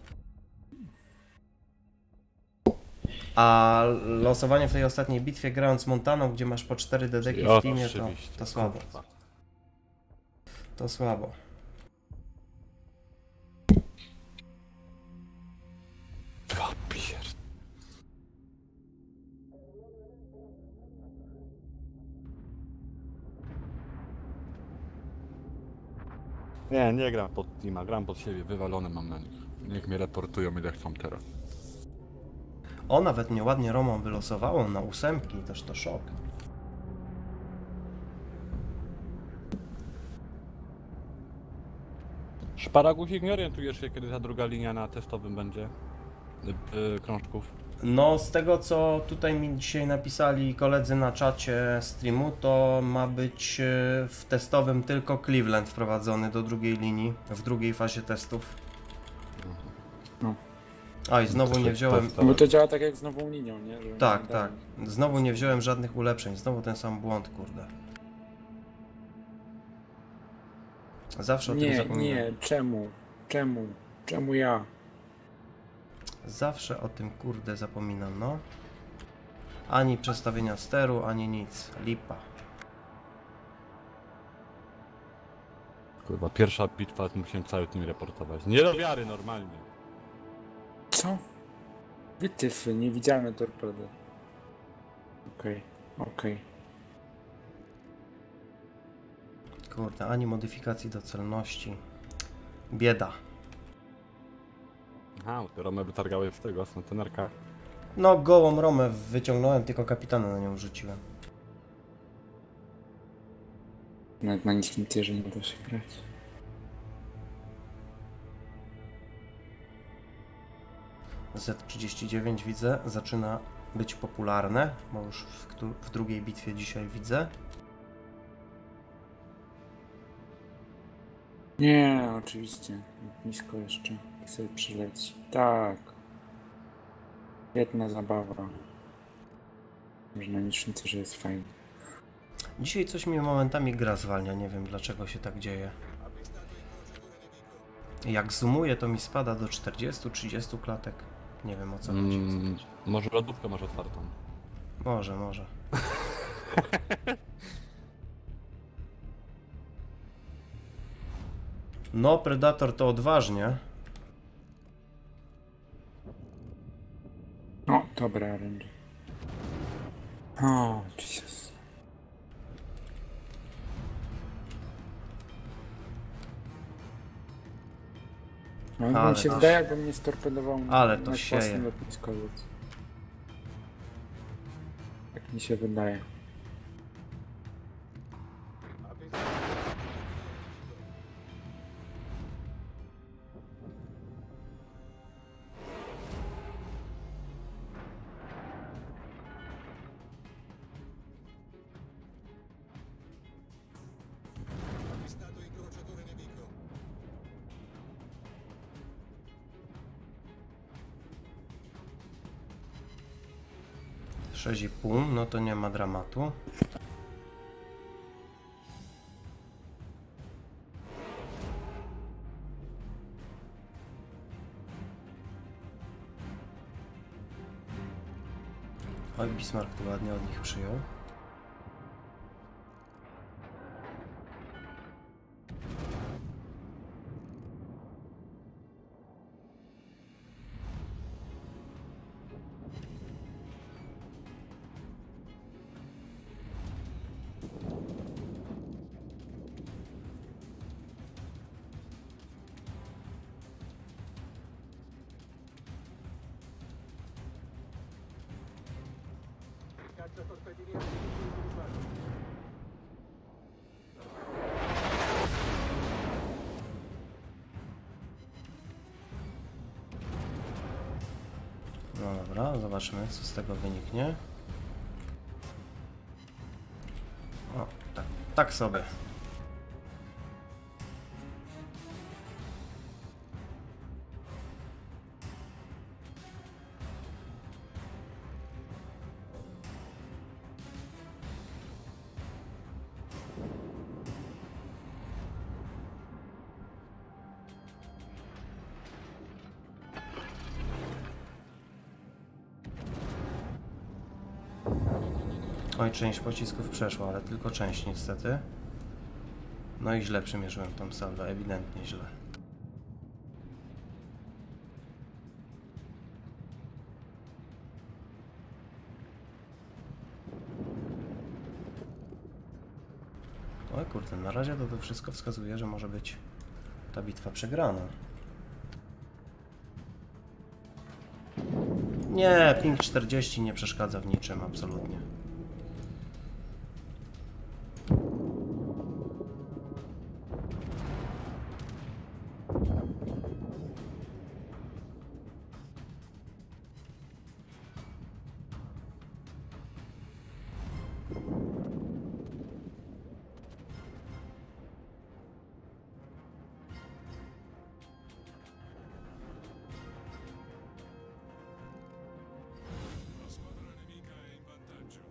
A losowanie w tej ostatniej bitwie grając Montaną, gdzie masz po 4 dedeki w teamie, to słabo. To słabo. Nie gram pod teama, gram pod siebie, wywalone mam na nich. Niech mnie reportują ile chcą teraz. O, nawet mnie ładnie Romą wylosowało na 8, też to szok. Szparagus, nie orientujesz się, kiedy ta druga linia na testowym będzie? Krążków. No, z tego co tutaj mi dzisiaj napisali koledzy na czacie streamu, to ma być w testowym tylko Cleveland wprowadzony do drugiej linii, w drugiej fazie testów. No. A i znowu nie wziąłem... Bo to działa tak jak z nową linią, nie? Że Tak, nie tak. dają. Znowu nie wziąłem żadnych ulepszeń, znowu ten sam błąd, kurde. Zawsze o tym Nie, zapominam. nie, czemu ja? Zawsze o tym, kurde, zapominam, no. Ani przestawienia steru, ani nic. Lipa. Kurwa, pierwsza bitwa, musiałem cały tym reportować. Nie do wiary normalnie. Co? Wytyfy, niewidzialne torpedy. Okej. Kurde, ani modyfikacji do celności. Bieda. Aha, te Romy wytargały z tego, z kontenerka. No, gołą Romę wyciągnąłem, tylko kapitana na nią rzuciłem. Nawet na niskim tierze nie da się grać. Z39 widzę, zaczyna być popularne, bo już w drugiej bitwie dzisiaj widzę. Nie, oczywiście. Nisko jeszcze. Jak sobie przyleci. Tak. Jedna zabawa. Może na niższym tierze jest fajnie. Dzisiaj coś mi momentami gra zwalnia, nie wiem dlaczego się tak dzieje. Jak zoomuję, to mi spada do 40-30 klatek. Nie wiem o co chodzi. Może lodówkę masz otwartą. Może. No, Predator to odważnie. O, dobra, RNG. O, Jesus. No, Ale mi się to- wydaje, jakby mnie storpedował ale to na sieje. własnym lotniskowiec. mi się wydaje. Avvistato incrociatore nemico. 6,5, no to nie ma dramatu. Oj, Bismarck to ładnie od nich przyjął. Caccia torpediniera nemico utilizzato. No dobra, zobaczmy co z tego wyniknie. O, tak sobie. Oj, część pocisków przeszła, ale tylko część niestety. No i źle przymierzyłem tą salwę, ewidentnie źle. Oj kurde, na razie to wszystko wskazuje, że może być ta bitwa przegrana. Nie, ping 40 nie przeszkadza w niczym, absolutnie. La squadra nemica è in vantaggio.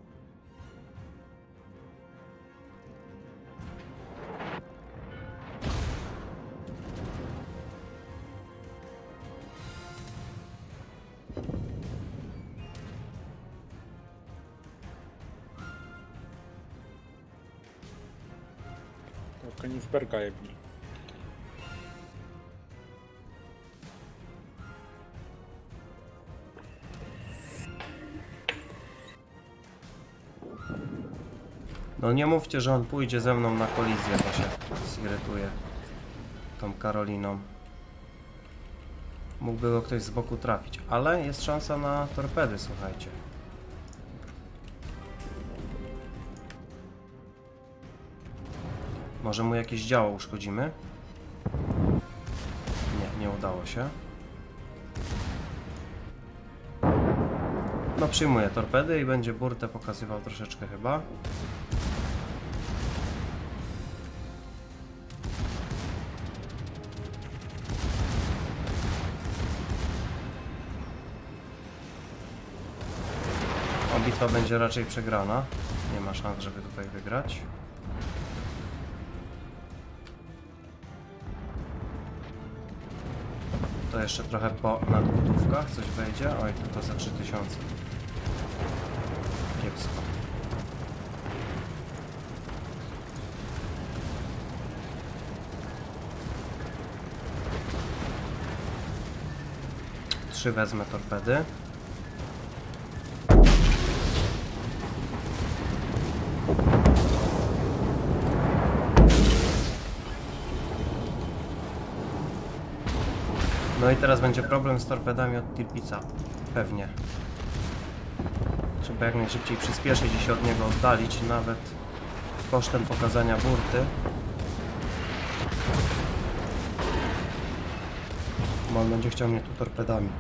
To Königsberga jebni. No nie mówcie, że on pójdzie ze mną na kolizję, bo się zirytuje tą Karoliną. Mógłby go ktoś z boku trafić, ale jest szansa na torpedy, słuchajcie. Może mu jakieś działo uszkodzimy? Nie, nie udało się. No przyjmuję torpedy i będzie burtę pokazywał troszeczkę chyba. O, bitwa będzie raczej przegrana. Nie ma szans, żeby tutaj wygrać. To jeszcze trochę po nadbudówkach coś wejdzie. Oj, tylko za 3000. Kiepsko. Trzy wezmę torpedy. No i teraz będzie problem z torpedami od Tirpitza. Pewnie. Trzeba jak najszybciej przyspieszyć i się od niego oddalić, nawet kosztem pokazania burty. Bo on będzie chciał mnie tu torpedami.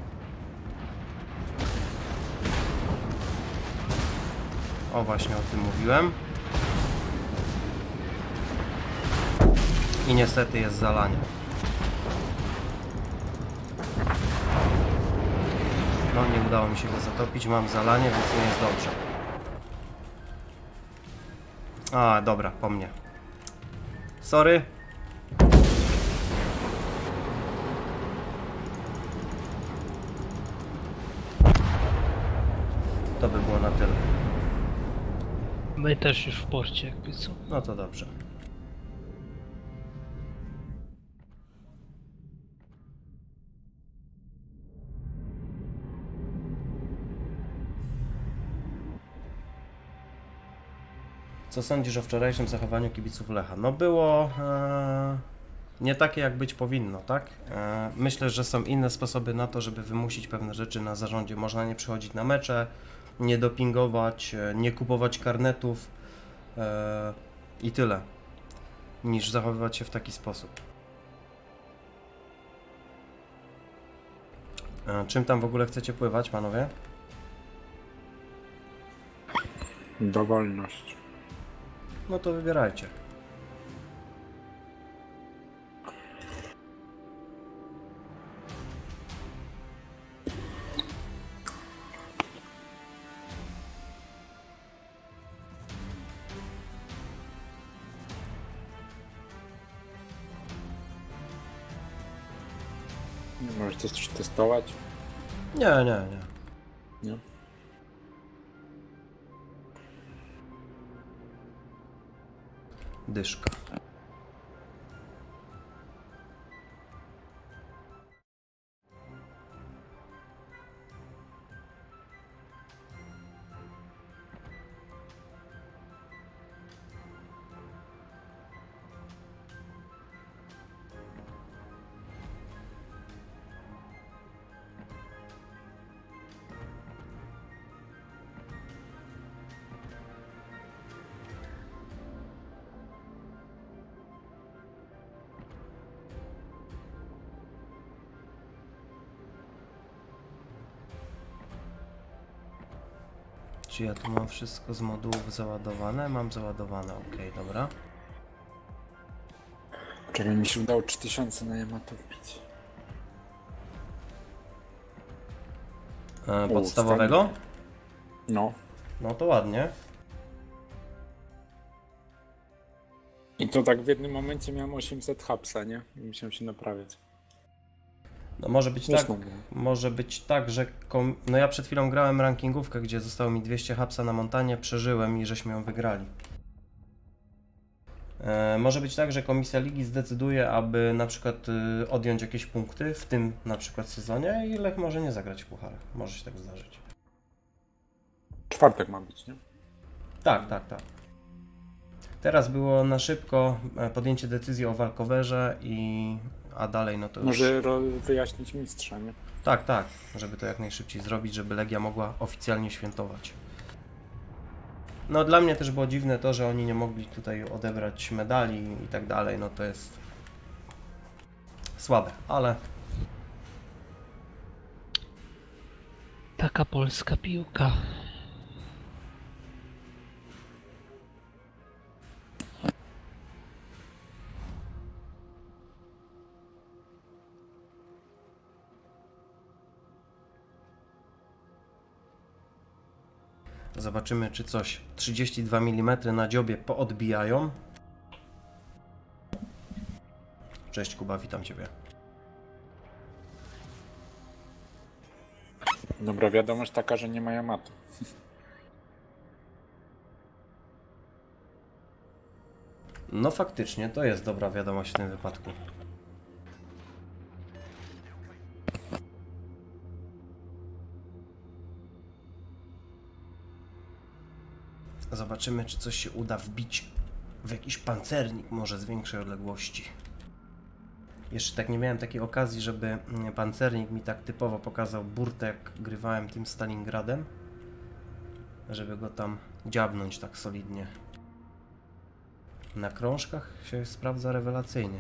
O, właśnie o tym mówiłem. I niestety jest zalanie. No, nie udało mi się go zatopić, mam zalanie, więc nie jest dobrze. A, dobra, po mnie. Sorry. To by było na tyle. My też już w porcie jakby co. No to dobrze. Co sądzisz o wczorajszym zachowaniu kibiców Lecha? No było nie takie, jak być powinno, tak? Myślę, że są inne sposoby na to, żeby wymusić pewne rzeczy na zarządzie. Można nie przychodzić na mecze, nie dopingować, nie kupować karnetów i tyle, niż zachowywać się w taki sposób. Czym tam w ogóle chcecie pływać, panowie? Dowolność. No to wybierajcie. Możesz coś testować? Nie. Nie? Dyszka. Czy ja tu mam wszystko z modułów załadowane? Mam załadowane, ok, dobra. Czekaj, mi się udało 3000 na Yamato wbić. Podstawowego? fajnie. No. No to ładnie. I to tak w jednym momencie miałem 800 hapsa, nie? I musiałem się naprawiać. No może być tak, Śmieszne było. może być tak, że no ja przed chwilą grałem rankingówkę, gdzie zostało mi 200 hapsa na montanie, przeżyłem i żeśmy ją wygrali. Może być tak, że komisja ligi zdecyduje, aby na przykład odjąć jakieś punkty w tym na przykład sezonie i Lech może nie zagrać w pucharach. Może się tak zdarzyć. Czwartek ma być, nie? Tak. Teraz było na szybko podjęcie decyzji o walkowerze a dalej no to już... Może wyjaśnić mistrza, nie? Tak, żeby to jak najszybciej zrobić, żeby Legia mogła oficjalnie świętować. No dla mnie też było dziwne to, że oni nie mogli tutaj odebrać medali i tak dalej, no to jest słabe, ale Taka polska piłka. zobaczymy, czy coś 32 mm na dziobie poodbijają. Cześć Kuba, witam Ciebie. Dobra, wiadomość taka, że nie ma Yamato. No faktycznie, to jest dobra wiadomość w tym wypadku. Zobaczymy, czy coś się uda wbić w jakiś pancernik, może z większej odległości. Jeszcze tak nie miałem takiej okazji, żeby pancernik mi tak typowo pokazał burtę, jak grywałem tym Stalingradem. żeby go tam dziabnąć tak solidnie. Na krążkach się sprawdza rewelacyjnie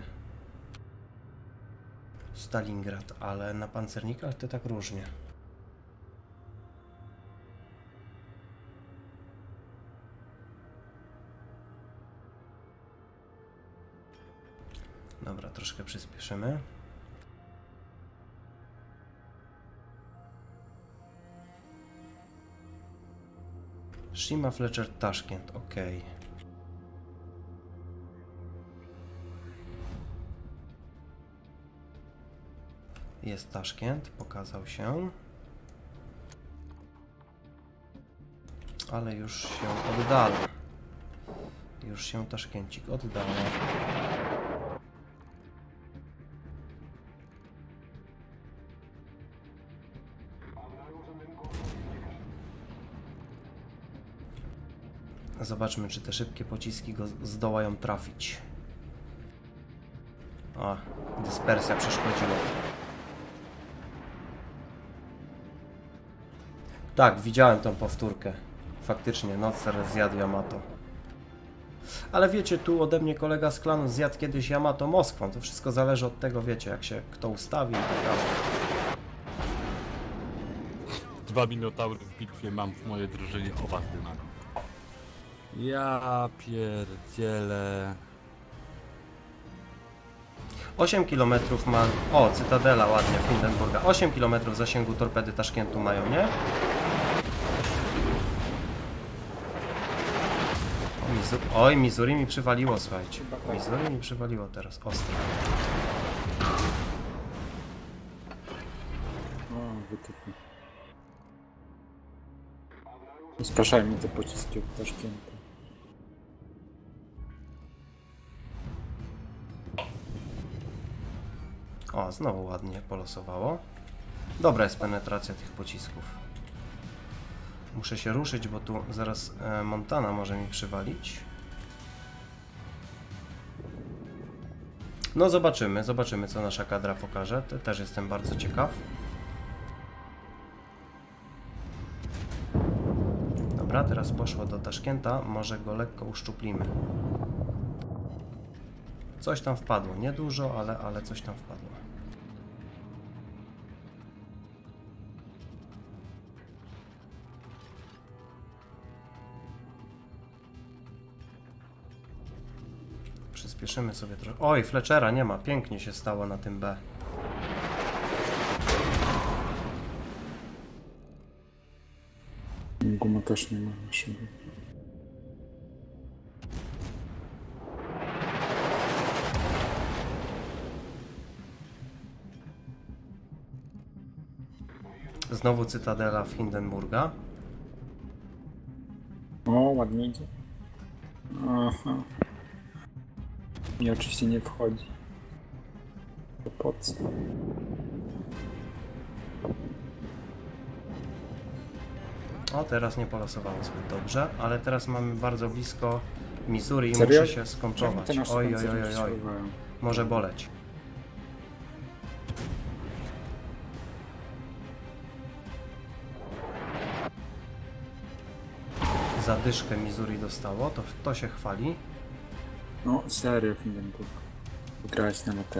Stalingrad, ale na pancernikach to tak różnie. Dobra, troszkę przyspieszymy. Shima Fletcher Tashkent, ok. Jest Tashkent, pokazał się. Ale już się oddala. Już się Taszkencik oddala. Zobaczmy, czy te szybkie pociski go zdołają trafić. A, dyspersja przeszkodziła. Tak, widziałem tą powtórkę. Faktycznie, Nocer zjadł Yamato. Ale wiecie, tu ode mnie kolega z klanu zjadł kiedyś Yamato Moskwą. To wszystko zależy od tego, wiecie, jak się kto ustawi i tak dalej. 2 minotaury w bitwie mam w mojej drużynie oba z dymami. Ja pierdzielę. 8 km ma... O, Cytadela ładnie, Hindenburga. 8 km zasięgu torpedy Taszkentu mają, nie? Oj, Missouri mi przywaliło, słuchajcie. Missouri mi przywaliło teraz, ostro. O, wytyfy. Uspaszaj mi te pociski od Taszkentu. O, znowu ładnie polosowało. Dobra jest penetracja tych pocisków. Muszę się ruszyć, bo tu zaraz Montana może mi przywalić. No zobaczymy, zobaczymy co nasza kadra pokaże. Też jestem bardzo ciekaw. Dobra, teraz poszło do Taszkenta, może go lekko uszczuplimy. Coś tam wpadło, niedużo, ale coś tam wpadło. Przyspieszymy sobie trochę. Oj, Fletchera nie ma, pięknie się stało na tym B. Guma też nie ma naszego. Znowu Cytadela w Hindenburga. O, ładnie idzie. Aha. Mi oczywiście nie wchodzi. To po co? O, teraz nie polosowało zbyt dobrze, ale teraz mamy bardzo blisko Missouri i Serio? muszę się skończować. Te nasze Oj, oj, pancerze oj, oj, oj. przesuwają. Może boleć. Zadyszkę Missouri dostało, to się chwali. No, serio, Hindenburg. Grać na mater.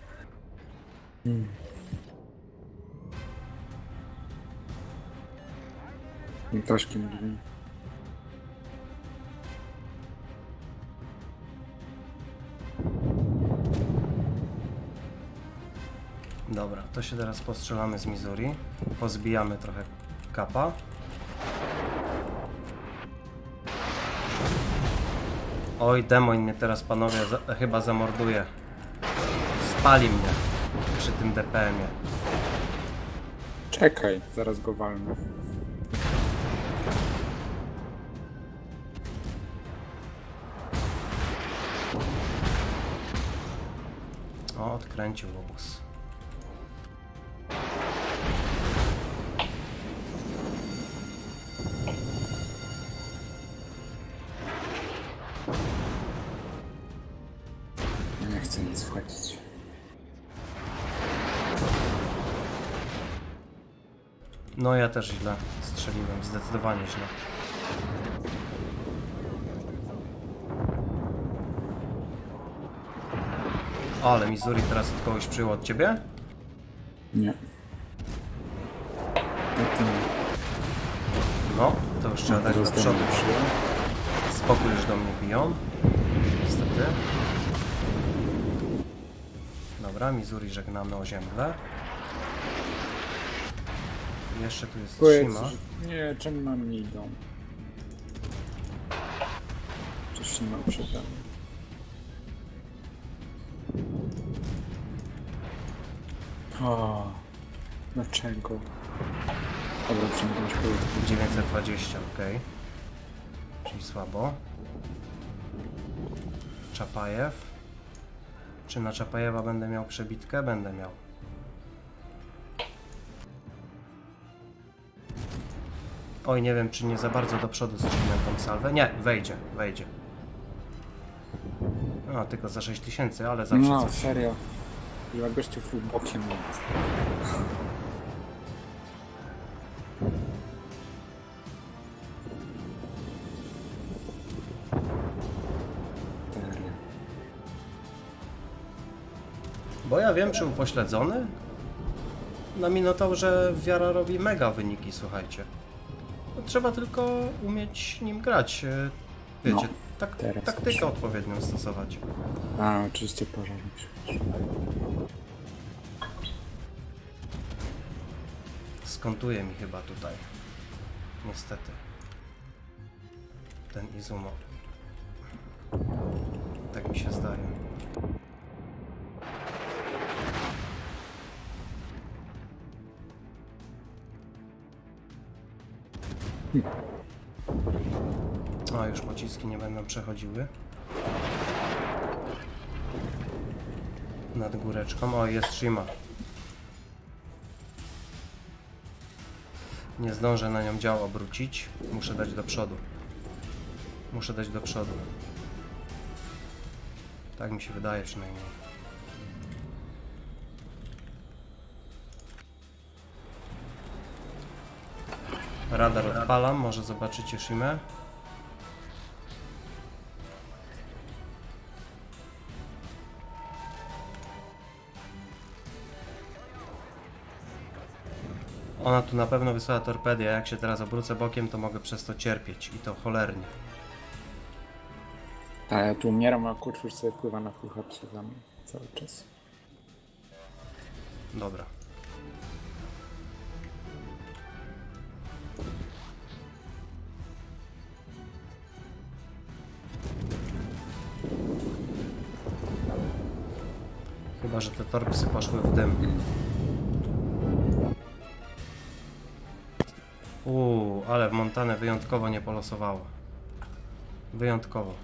Taszkent brzmi. Dobra, to się teraz postrzelamy z Missouri. Pozbijamy trochę kapa. Oj, Demoin mnie teraz, panowie, chyba zamorduje. Spali mnie przy tym DPM-ie. Czekaj, zaraz go walnę. O, odkręcił obóz. Nie chcę nic wchodzić. No ja też źle strzeliłem, zdecydowanie źle. Ale Missouri teraz od kogoś przyjął od ciebie? Nie. No, to już trzeba dać do przodu. Spokój, już do mnie biją. Niestety. Dobra, Missouri żegnamy ozięble. Jeszcze tu jest Shima. Nie, czemu na mnie idą? Czy Shima przede mną? O, dlaczego? Dobra, przynajmniej już było. 920, ok. Czyli słabo. Czapajew. Czy na Czapajewa będę miał przebitkę? Będę miał. Oj, nie wiem, czy nie za bardzo do przodu strzeliłem tą salwę. Nie, wejdzie, wejdzie. No, tylko za 6000, ale zawsze No, coś. serio. Ja gościu full bokiem. Bo ja wiem, czy upośledzony? Na Minotaurze wiara robi mega wyniki, słuchajcie. No, trzeba tylko umieć nim grać. Wiecie, No, teraz taktykę muszę. odpowiednią stosować. A, oczywiście pożarnik. Skontuje mi chyba tutaj. Niestety. Ten Izumo. Tak mi się zdaje. A, już pociski nie będą przechodziły. Nad góreczką. O, jest Shima. Nie zdążę na nią dział obrócić. Muszę dać do przodu. Muszę dać do przodu. Tak mi się wydaje przynajmniej. Radar odpalam, może zobaczycie Shimę. Ona tu na pewno wysłała torpedy, a jak się teraz obrócę bokiem, to mogę przez to cierpieć i to cholernie. A ja tu umieram, a kurczę już sobie wpływa na full hapsie za mnie cały czas. Dobra. Chyba że te torpsy poszły w dym. Ale w Montanę wyjątkowo nie polosowało. Wyjątkowo.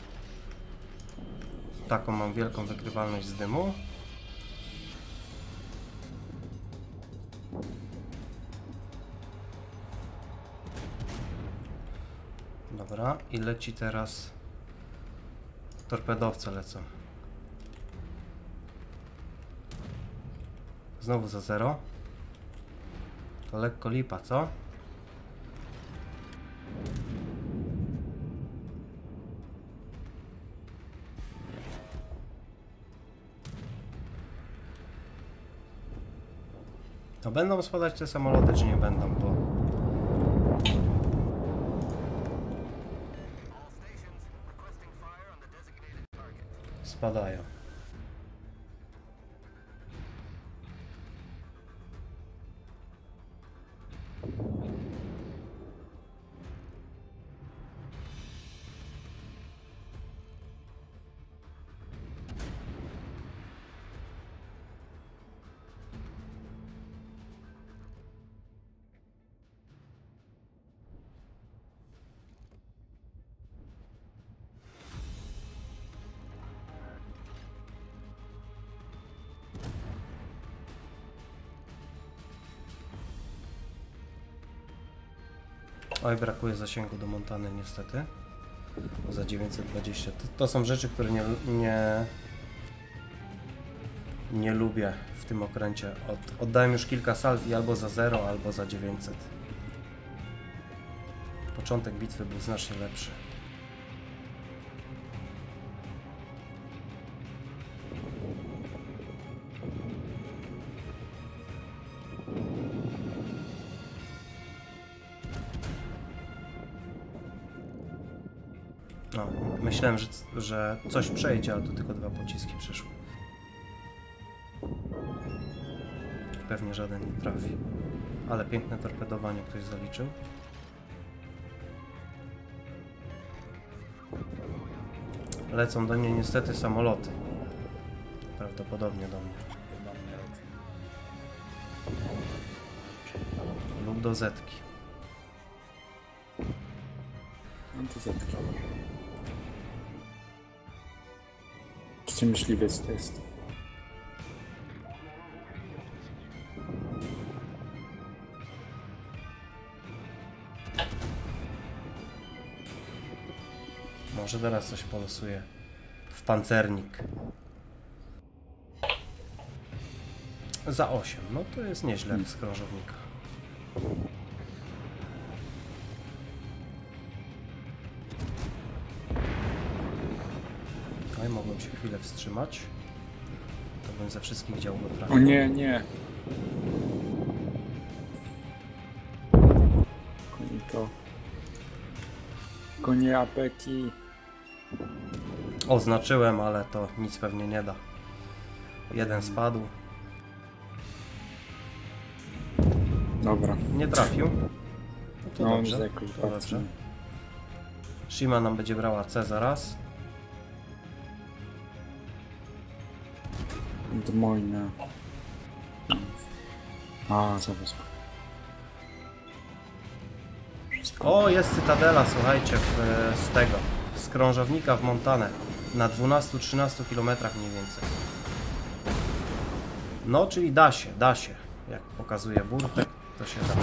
Taką mam wielką wykrywalność z dymu. Dobra, i leci teraz... Torpedowce lecą. Znowu za 0. To lekko lipa, co? To będą spadać te samoloty, czy nie będą, bo... Spadają. Oj, brakuje zasięgu do Montany niestety. Za 920. To są rzeczy, które nie lubię w tym okręcie. Oddałem już kilka salw i albo za 0, albo za 900. Początek bitwy był znacznie lepszy. No, myślałem, że coś przejdzie, ale tu tylko 2 pociski przyszły. Pewnie żaden nie trafi. Ale piękne torpedowanie ktoś zaliczył. Lecą do mnie niestety samoloty. Prawdopodobnie do mnie. Lub do Zetki. No to zetki. Czy myśliwiec to jest? Może teraz coś polosuje w pancernik. Za 8. No to jest nieźle z krążownika. No mogłem się chwilę wstrzymać. To bym ze wszystkich dział go trafił. O nie, nie. Konie to. Konie apeki. Oznaczyłem, ale to nic pewnie nie da. Jeden spadł. Dobra. Nie trafił. No to No, dobrze. jakoś To dobrze. Shima nam będzie brała C zaraz. Dmojna. A, zaraz. Wszystko. O, jest Cytadela, słuchajcie, z tego. Z krążownika w Montanę. Na 12-13 km mniej więcej. No, czyli da się, da się. Jak pokazuje Burtek, to się da.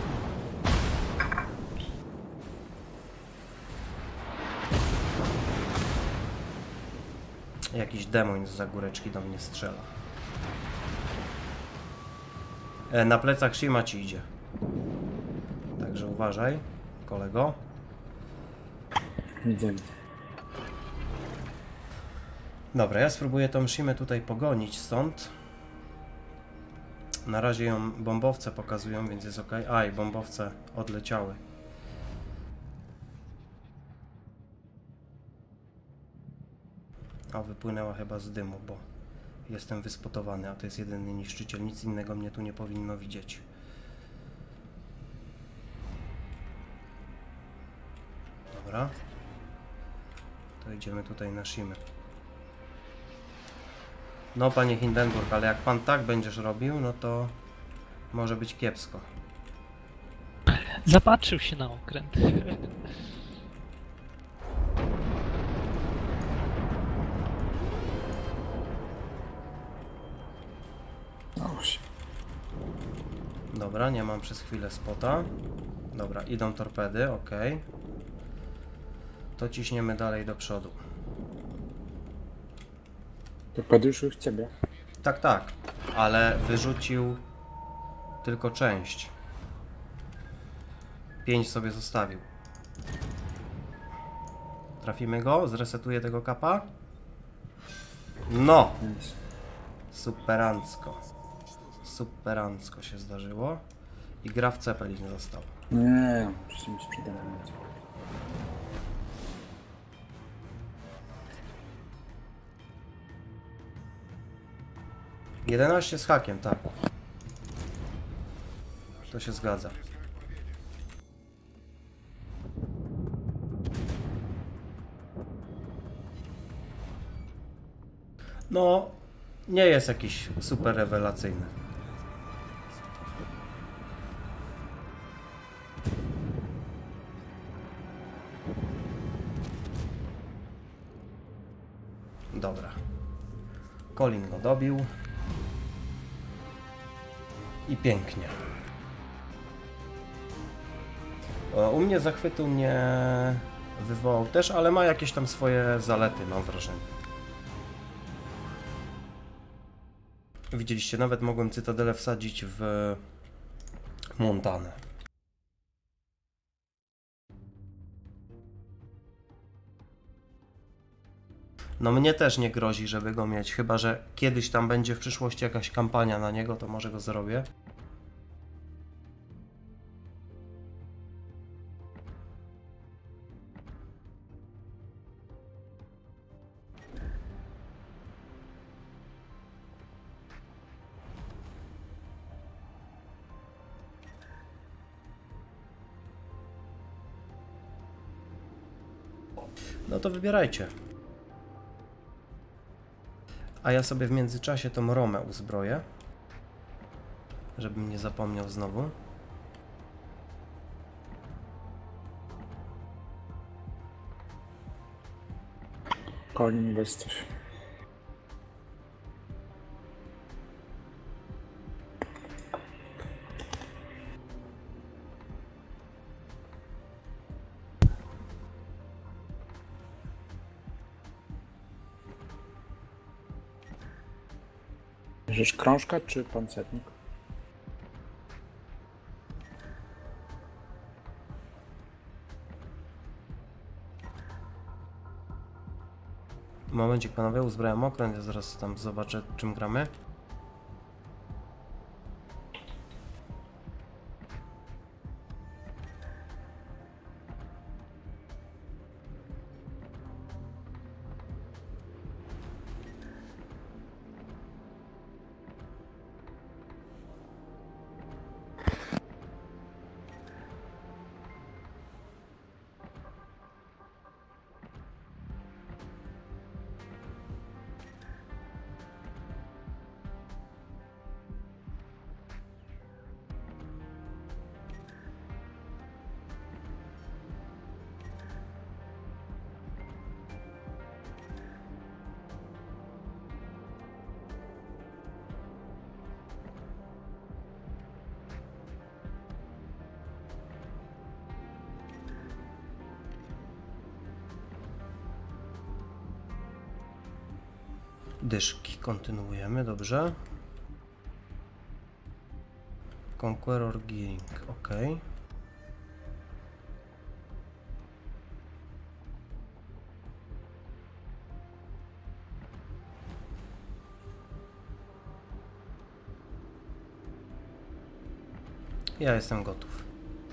Jakiś demoń z góreczki do mnie strzela. Na plecach Shima ci idzie. Także uważaj, kolego. Widzę. Dobra, ja spróbuję tą Shimę tutaj pogonić stąd. Na razie ją bombowce pokazują, więc jest ok. A, i bombowce odleciały. A, wypłynęła chyba z dymu, bo jestem wyspotowany, a to jest jedyny niszczyciel. Nic innego mnie tu nie powinno widzieć. Dobra. To idziemy tutaj na Shimy. No, panie Hindenburg, ale jak pan tak będziesz robił, no to może być kiepsko. Zapatrzył się na okręt. O, się. Dobra, nie mam przez chwilę spota. Dobra, idą torpedy, ok. To ciśniemy dalej do przodu. To poduszył w ciebie. Tak, tak, ale wyrzucił tylko część. 5 sobie zostawił. Trafimy go? Zresetuję tego kapa? No! Jest. Superancko. Superancko się zdarzyło. I gra w Cepelin został. Nie, przecież mi się przydało. 11 z hakiem, tak. To się zgadza. No, nie jest jakiś super rewelacyjny. Dobra. Colin go dobił. I pięknie. U mnie zachwytu nie wywołał też, ale ma jakieś tam swoje zalety, mam wrażenie. Widzieliście, nawet mogłem Cytadelę wsadzić w Montanę. No mnie też nie grozi, żeby go mieć, chyba że kiedyś tam będzie w przyszłości jakaś kampania na niego, to może go zrobię. No to wybierajcie. A ja sobie w międzyczasie tą Romę uzbroję, żebym nie zapomniał znowu. Colin, weź coś. Bierzesz krążka czy pancernik? Momencik panowie, uzbrajam okręt, ja zaraz tam zobaczę czym gramy. Dyszki, kontynuujemy, dobrze. Conqueror Gearing, ok. Ja jestem gotów.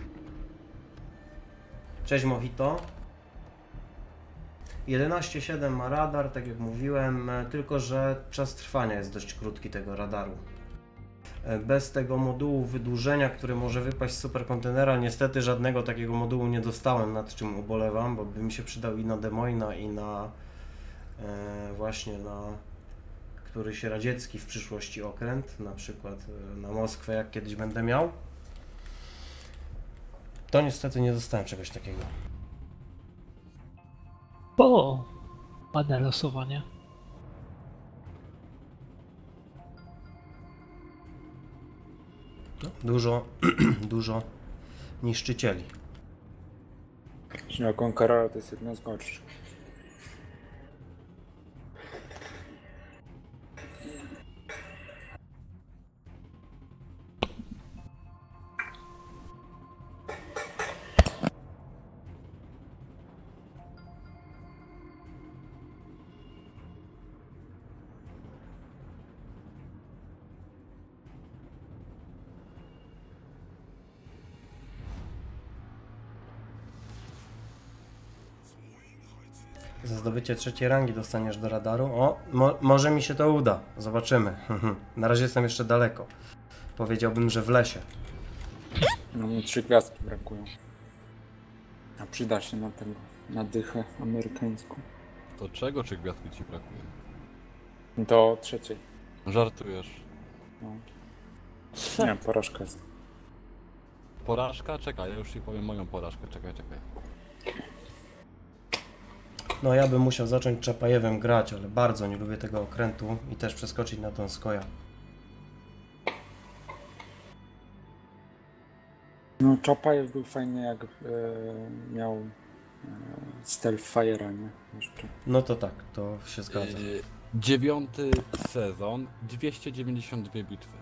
Cześć Mojito. 11.7 ma radar, tak jak mówiłem, tylko że czas trwania jest dość krótki tego radaru. Bez tego modułu wydłużenia, który może wypaść z superkontenera, niestety żadnego takiego modułu nie dostałem, nad czym ubolewam, bo by mi się przydał i na Des Moines, i na właśnie na któryś radziecki w przyszłości okręt, na przykład na Moskwę, jak kiedyś będę miał. To niestety nie dostałem czegoś takiego. O! Ładne losowanie. No, dużo, dużo niszczycieli. Czyli Conqueror to jest jedna z gorszych. Za zdobycie 3. rangi dostaniesz do radaru. O, może mi się to uda. Zobaczymy. Na razie jestem jeszcze daleko. Powiedziałbym, że w lesie. No mi 3 gwiazdki brakują. A przyda się na tego, na dychę amerykańską. To czego 3 gwiazdki ci brakuje? Do 3. Żartujesz. No. Nie, porażka jest. Porażka? Czekaj, ja już ci powiem moją porażkę. Czekaj. No ja bym musiał zacząć Czapajewem grać, ale bardzo nie lubię tego okrętu i też przeskoczyć na Donskoja. No Czapajew był fajny jak miał Stealth Fire'a, nie? Jeszcze. No to tak, to się zgadza. 9. sezon, 292 bitwy.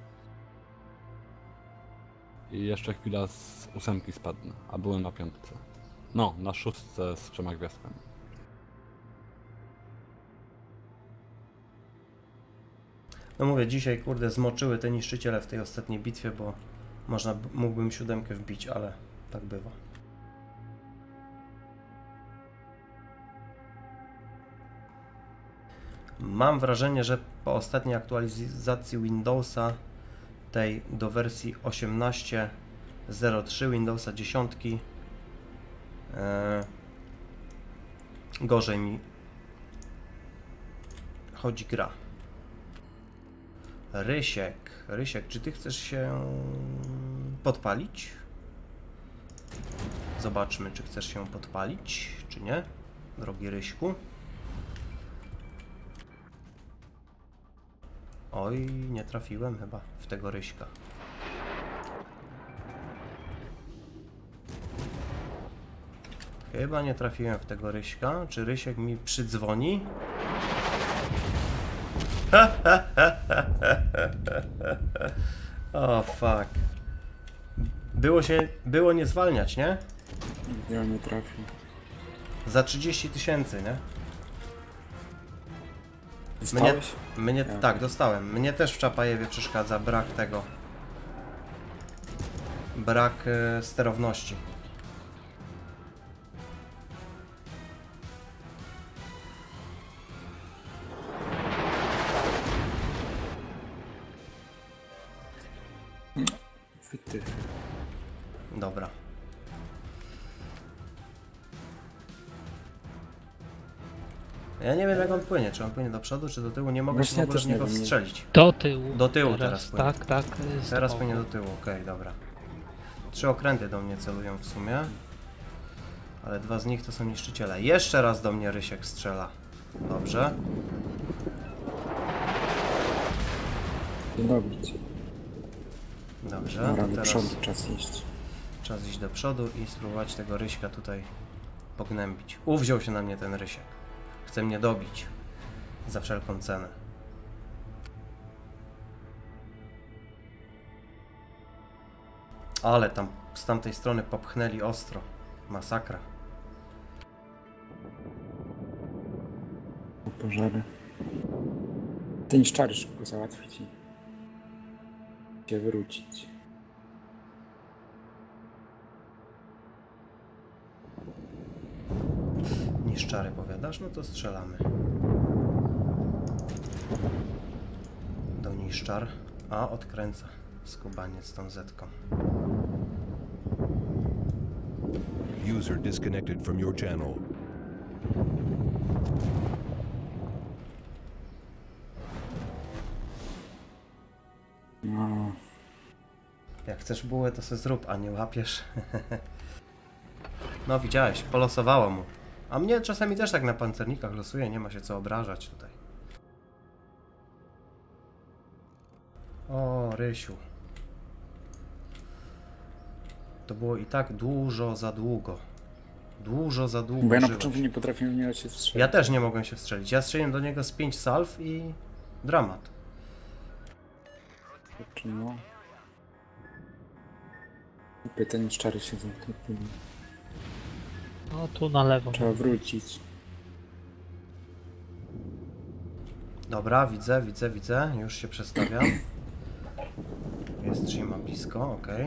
I jeszcze chwila z 8 spadnę, a byłem na 5. No, na 6 z 3 gwiazdkami. No mówię, dzisiaj kurde zmoczyły te niszczyciele w tej ostatniej bitwie, bo mógłbym 7 wbić, ale tak bywa. Mam wrażenie, że po ostatniej aktualizacji Windowsa, tej do wersji 18.03 Windowsa 10, Gorzej mi chodzi gra. Rysiek, czy ty chcesz się podpalić? Zobaczmy, czy chcesz się podpalić, czy nie, drogi Ryśku. Oj, nie trafiłem chyba w tego Ryśka. Chyba nie trafiłem w tego Ryśka. Czy Rysiek mi przydzwoni? O fuck. Było nie zwalniać, nie? Nigdzie on nie trafił. Za 30 000, nie? Dostałeś? Mnie Ja. tak, dostałem. Mnie też w Czapajewie przeszkadza brak tego. Brak sterowności. Wytyfy. Dobra. Ja nie wiem, jak on płynie. Czy on płynie do przodu, czy do tyłu? Nie mogę Właśnie się w ja ogóle też w nie niego wiem, nie. wstrzelić. Do tyłu. Do tyłu teraz płynie. Tak, tak. Teraz z płynie do boku. tyłu, okej, dobra. 3 okręty do mnie celują w sumie. Ale 2 z nich to są niszczyciele. Jeszcze raz do mnie Rysiek strzela. Dobrze. Nie dobić. Dobrze, Dobra, to do teraz przodu czas iść. czas iść do przodu i spróbować tego Ryśka tutaj pognębić. Uwziął się na mnie ten Rysiek. Chce mnie dobić. Za wszelką cenę. Ale tam z tamtej strony popchnęli ostro. Masakra. O pożary. Te niszczary szybko załatwić i się wrócić. Niszczary powiadasz? No to strzelamy. Do niszczar. A, odkręca. Skubaniec tą zetką. User disconnected from your channel. No, Jak chcesz bułę, to se zrób, a nie łapiesz. No widziałeś, polosowało mu. A mnie czasami też tak na pancernikach losuje, nie ma się co obrażać tutaj. O, Rysiu. To było i tak dużo za długo. Dużo za długo bo ja na żyłeś. początku nie potrafiłem nie dać się strzelić. Ja też nie mogłem się wstrzelić. Ja strzeliłem do niego z 5 salw i dramat. Czy no? Kupy te niszczary siedzą w tej puli. No tu na lewo. Trzeba wrócić. Dobra, widzę. Już się przestawiam. Jest trzyma blisko, okej.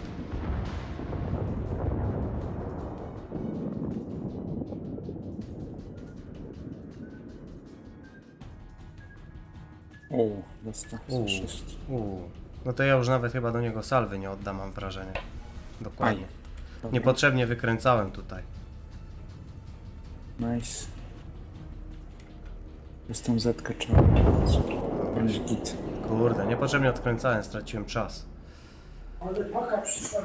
O, dostał za 6. No to ja już nawet chyba do niego salwy nie oddam, mam wrażenie. Dokładnie. Dobra. Niepotrzebnie wykręcałem tutaj. Nice. Jest tą zetkę trzeba. Będzie git. Kurde, niepotrzebnie odkręcałem, straciłem czas. Ale paka przyszła.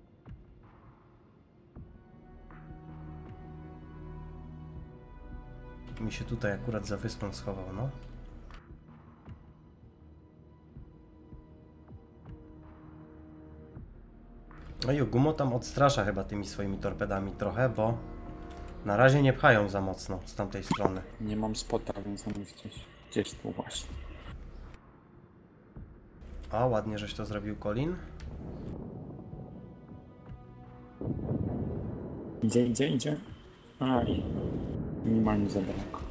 Mi się tutaj akurat za wyspą schował, no. No i Gumo tam odstrasza chyba tymi swoimi torpedami trochę, bo na razie nie pchają za mocno z tamtej strony. Nie mam spota, więc on jest gdzieś tu właśnie. A, ładnie, żeś to zrobił, Colin. Idzie. Aj. Minimalnie za daleko.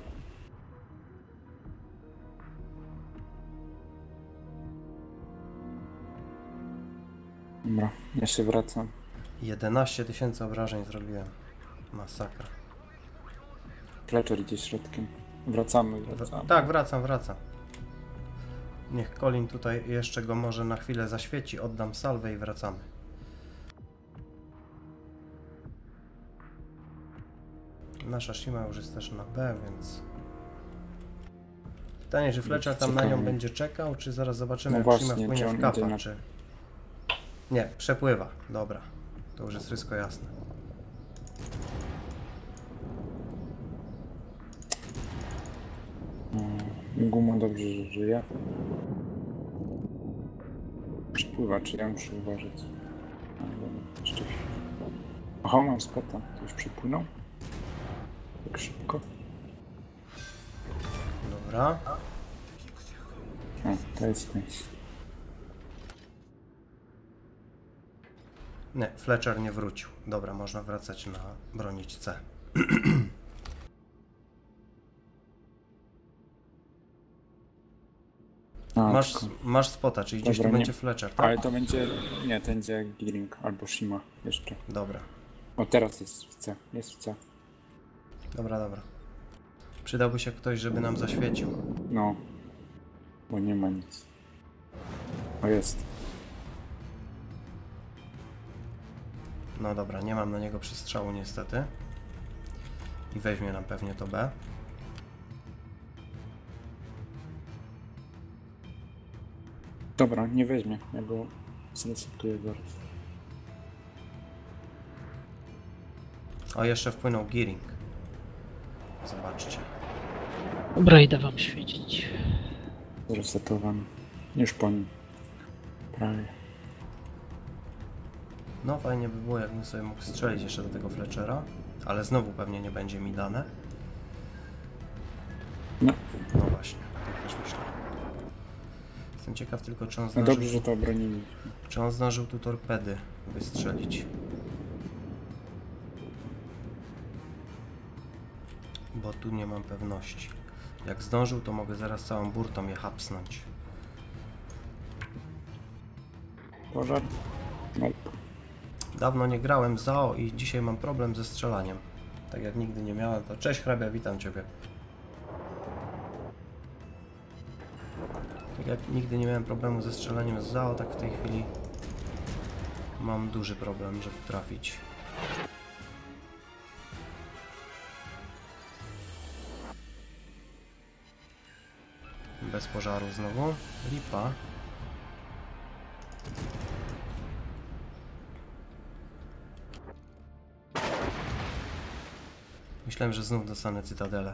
Dobra, ja się wracam. 11 000 obrażeń zrobiłem. Masakra. Fletcher idzie środkiem. Wracamy. Tak, wracam. Niech Colin tutaj jeszcze go może na chwilę zaświeci, oddam salwę i wracamy. Nasza Shima już jest też na B, więc... Pytanie, czy Fletcher tam na Ciekawe. nią będzie czekał, czy zaraz zobaczymy, No jak właśnie, Shima czy wpłynie on w idzie kapa, na- czy... Nie, przepływa. Dobra. To już jest wszystko jasne. Guma dobrze, że żyje. Przypływa, czy ja muszę uważać? Ale dobra, jeszcze chwilę. Aha, mam spota. To już przypłynął? Tak szybko. Dobra. O, to jest nice. Nie, Fletcher nie wrócił. Dobra, można wracać na bronić C. A, Masz, tylko- masz spota, czyli gdzieś Dobra, tu nie. będzie Fletcher, tak? Ale to będzie... Nie, to będzie Gearing albo Shima jeszcze. Dobra, O, teraz jest w C. Jest w C. dobra, dobra. Przydałby się ktoś, żeby nam zaświecił. No. Bo nie ma nic. O, jest. No dobra, nie mam na niego przestrzału niestety. I weźmie nam pewnie to B. Dobra, nie weźmie. Ja go zresetuję zaraz. O, jeszcze wpłynął Gearing. Zobaczcie. Dobra, idę wam świecić. Zresetowany. Już po nim. Prawie. No fajnie by było, jakbym sobie mógł strzelić jeszcze do tego Fletchera. Ale znowu pewnie nie będzie mi dane. No. No właśnie, tak też myślałem. Jestem ciekaw tylko, czy on No zdążył, dobrze, że to obroniliśmy. czy on zdążył tu torpedy wystrzelić. Bo tu nie mam pewności. Jak zdążył, to mogę zaraz całą burtą je hapsnąć. Pożar? No. Dawno nie grałem ZAO i dzisiaj mam problem ze strzelaniem. Tak jak nigdy nie miałem, to cześć hrabia, witam Ciebie. Tak jak nigdy nie miałem problemu ze strzelaniem z ZAO, tak w tej chwili mam duży problem, żeby trafić. Bez pożaru znowu. Lipa. Myślałem, że znów dostanę cytadelę.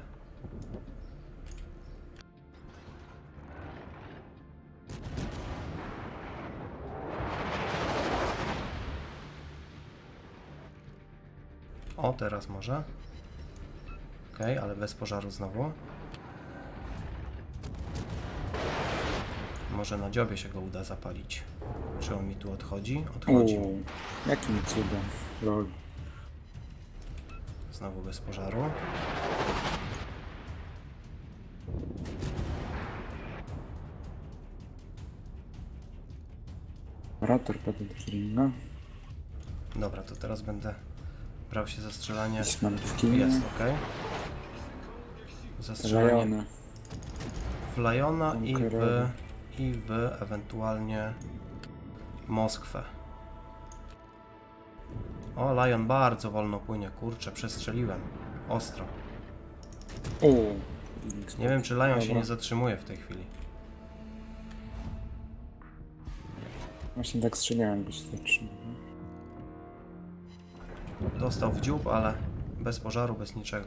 O, teraz może. Okej, ale bez pożaru znowu. Może na dziobie się go uda zapalić. Czy on mi tu odchodzi? Odchodzi. Uuu, jakim cudem. Lol. Znowu bez pożaru. Rator padł do Gearinga. Dobra, to teraz będę brał się za strzelanie. Jest mam w kinie. Jest, okej. Za strzelanie Rajony. w Liona Konqueror. i w ewentualnie Moskwę. O, Lion bardzo wolno płynie, kurczę, przestrzeliłem. Ostro. Uuu. Nie wiem, czy Lion się Dobra. nie zatrzymuje w tej chwili. Właśnie tak strzeliłem, by się zatrzymał. Dostał w dziób, ale bez pożaru, bez niczego.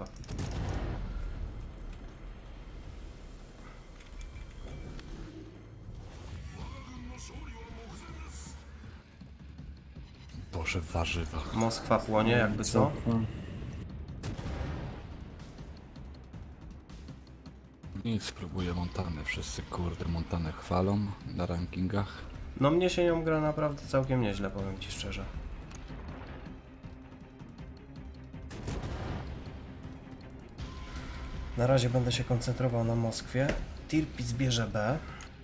Boże, warzywa. Moskwa płonie, jakby co? Nic, spróbuję Montany. Wszyscy kurde Montanę chwalą na rankingach. No mnie się nią gra naprawdę całkiem nieźle, powiem Ci szczerze. Na razie będę się koncentrował na Moskwie. Tirpitz bierze B.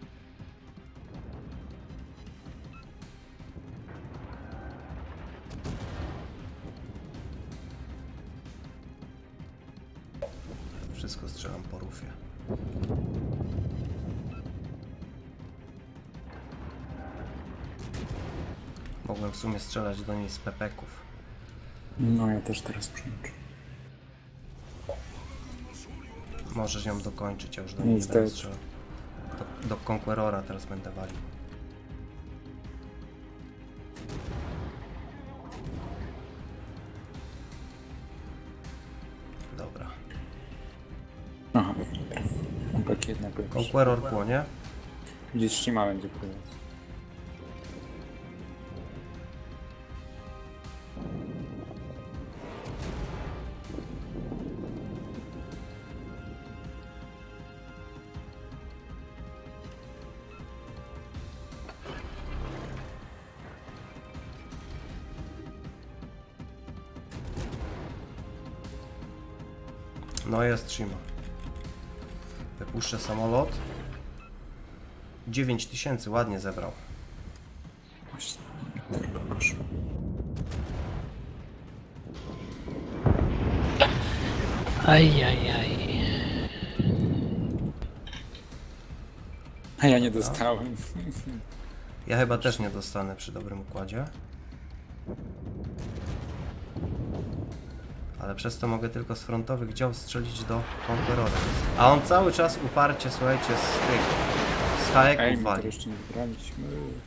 Wszystko strzelam po rufie. Mogłem w sumie strzelać do niej z pepeków. No ja też teraz przyłączę. Możesz ją dokończyć, ja już do Nie niej nie będę zdać. strzelał. Do Conquerora teraz będę walił. Dobra. Aha, dobra. Tak jednak lepszy. Conqueror płonie. Gdzieś ścima będzie pływać. No jest Shima. Wypuszczę samolot. 9000 ładnie zebrał. Właśnie. Tylko poszło. Ajajaj. A ja nie dostałem. Ja chyba też nie dostanę przy dobrym układzie. Ale przez to mogę tylko z frontowych dział strzelić do Conquerora. A on cały czas uparcie, słuchajcie, z Ej, haeków my to wali. jeszcze nie wybraliśmy.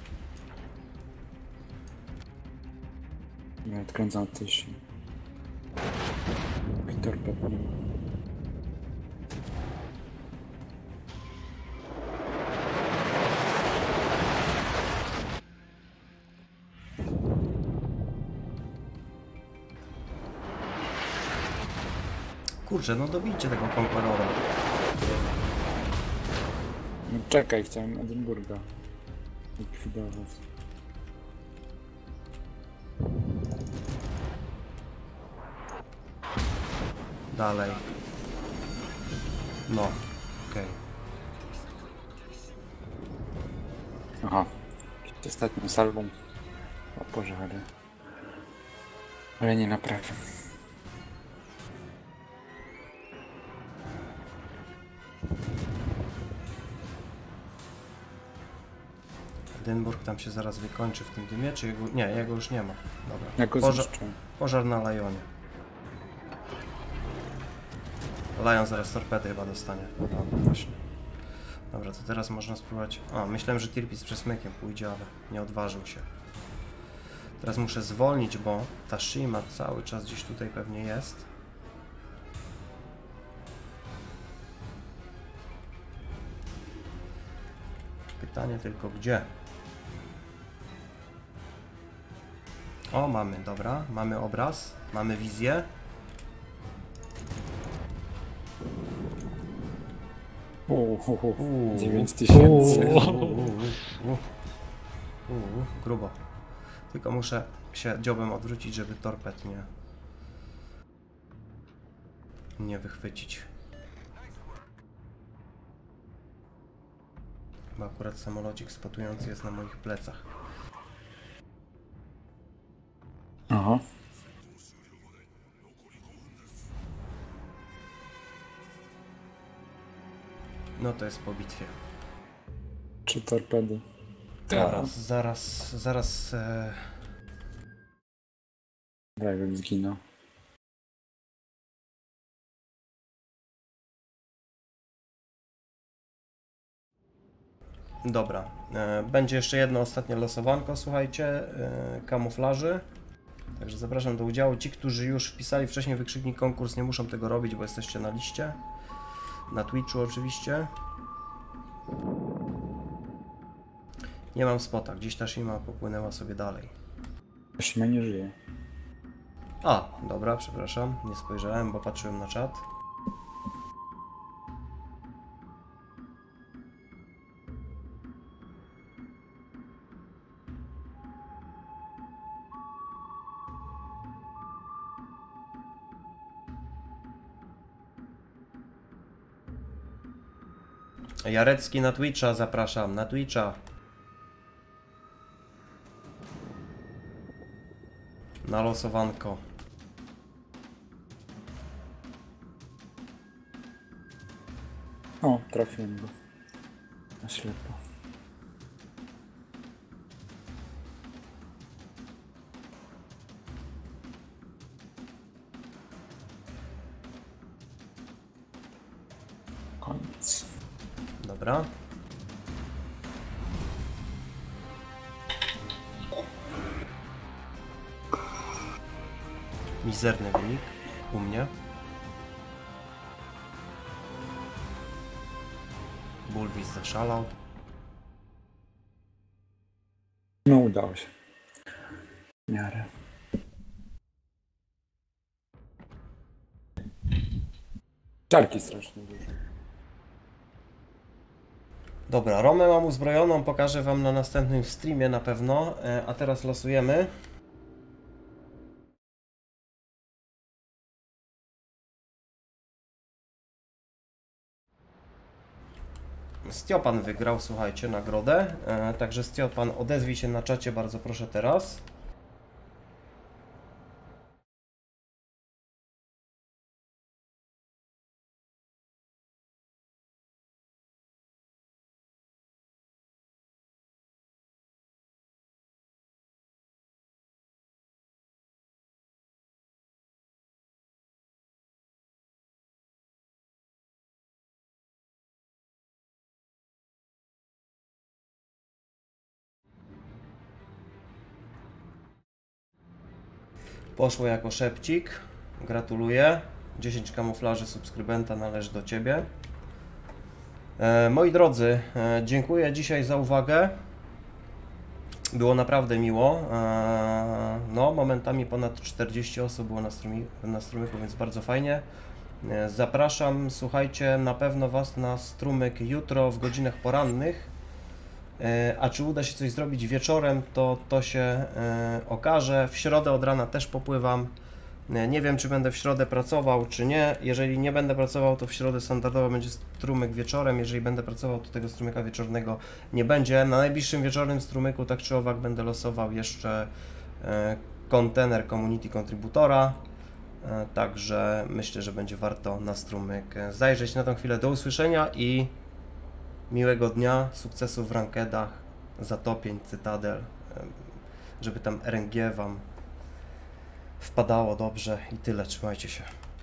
Nie odkręcam od tej siły. I torped nie ma. Kurczę, no dobijcie tego Conquerora. No czekaj, chciałem Edynburga likwidować. Dalej. No, okej. Aha. Ostatnią salwą o pożary. Ale nie naprawię. Edynburg tam się zaraz wykończy w tym dymie, czy jego... Nie, jego już nie ma. Dobra. Ja go zniszczę. Pożar na Lionie. Lion zaraz torpedy chyba dostanie. No, właśnie. Dobra, to teraz można spróbować... A, myślałem, że Tirpitz z przesmykiem pójdzie, ale nie odważył się. Teraz muszę zwolnić, bo ta Shima cały czas gdzieś tutaj pewnie jest. Pytanie tylko gdzie? O, mamy, dobra. Mamy obraz, mamy wizję. Uuu. 9000. Grubo. Tylko muszę się dziobem odwrócić, żeby torped nie wychwycić. Bo akurat samolocik spotujący jest na moich plecach. Aha. No to jest po bitwie. 3 torpedy. Zaraz. Dragon zginął. Dobra. Będzie jeszcze jedno ostatnie losowanko, słuchajcie, kamuflaży. Także zapraszam do udziału. Ci, którzy już wpisali wcześniej wykrzyknik konkurs, nie muszą tego robić, bo jesteście na liście. Na Twitchu oczywiście. Nie mam spota, gdzieś ta Shima popłynęła sobie dalej. Shima nie żyje. A, dobra, przepraszam, nie spojrzałem, bo patrzyłem na czat. Jarecki na Twitcha, zapraszam, na Twitcha. Na losowanko. O, trafiłem go. Na ślepo. Dobra. Mizerny wynik u mnie. Bulwis zaszalał. No udało się. W miarę. Czarki strasznie dużo. Dobra, Romę mam uzbrojoną, pokażę wam na następnym streamie na pewno, a teraz losujemy. Stiopan wygrał, słuchajcie, nagrodę, także Stiopan, odezwij się na czacie, bardzo proszę teraz. Poszło jako szepcik. Gratuluję. 10 kamuflaży subskrybenta należy do Ciebie. Moi drodzy, dziękuję dzisiaj za uwagę. Było naprawdę miło. No, momentami ponad 40 osób było na strumyku, więc bardzo fajnie. Zapraszam, słuchajcie, na pewno Was na strumyk jutro w godzinach porannych. A czy uda się coś zrobić wieczorem, to się okaże. W środę od rana też popływam. Nie wiem, czy będę w środę pracował, czy nie. Jeżeli nie będę pracował, to w środę standardowo będzie strumyk wieczorem. Jeżeli będę pracował, to tego strumyka wieczornego nie będzie. Na najbliższym wieczornym strumyku, tak czy owak, będę losował jeszcze kontener Community Contributora. Także myślę, że będzie warto na strumyk zajrzeć. Na tą chwilę do usłyszenia i miłego dnia, sukcesów w rankedach, zatopień, cytadel, żeby tam RNG wam wpadało dobrze i tyle, trzymajcie się.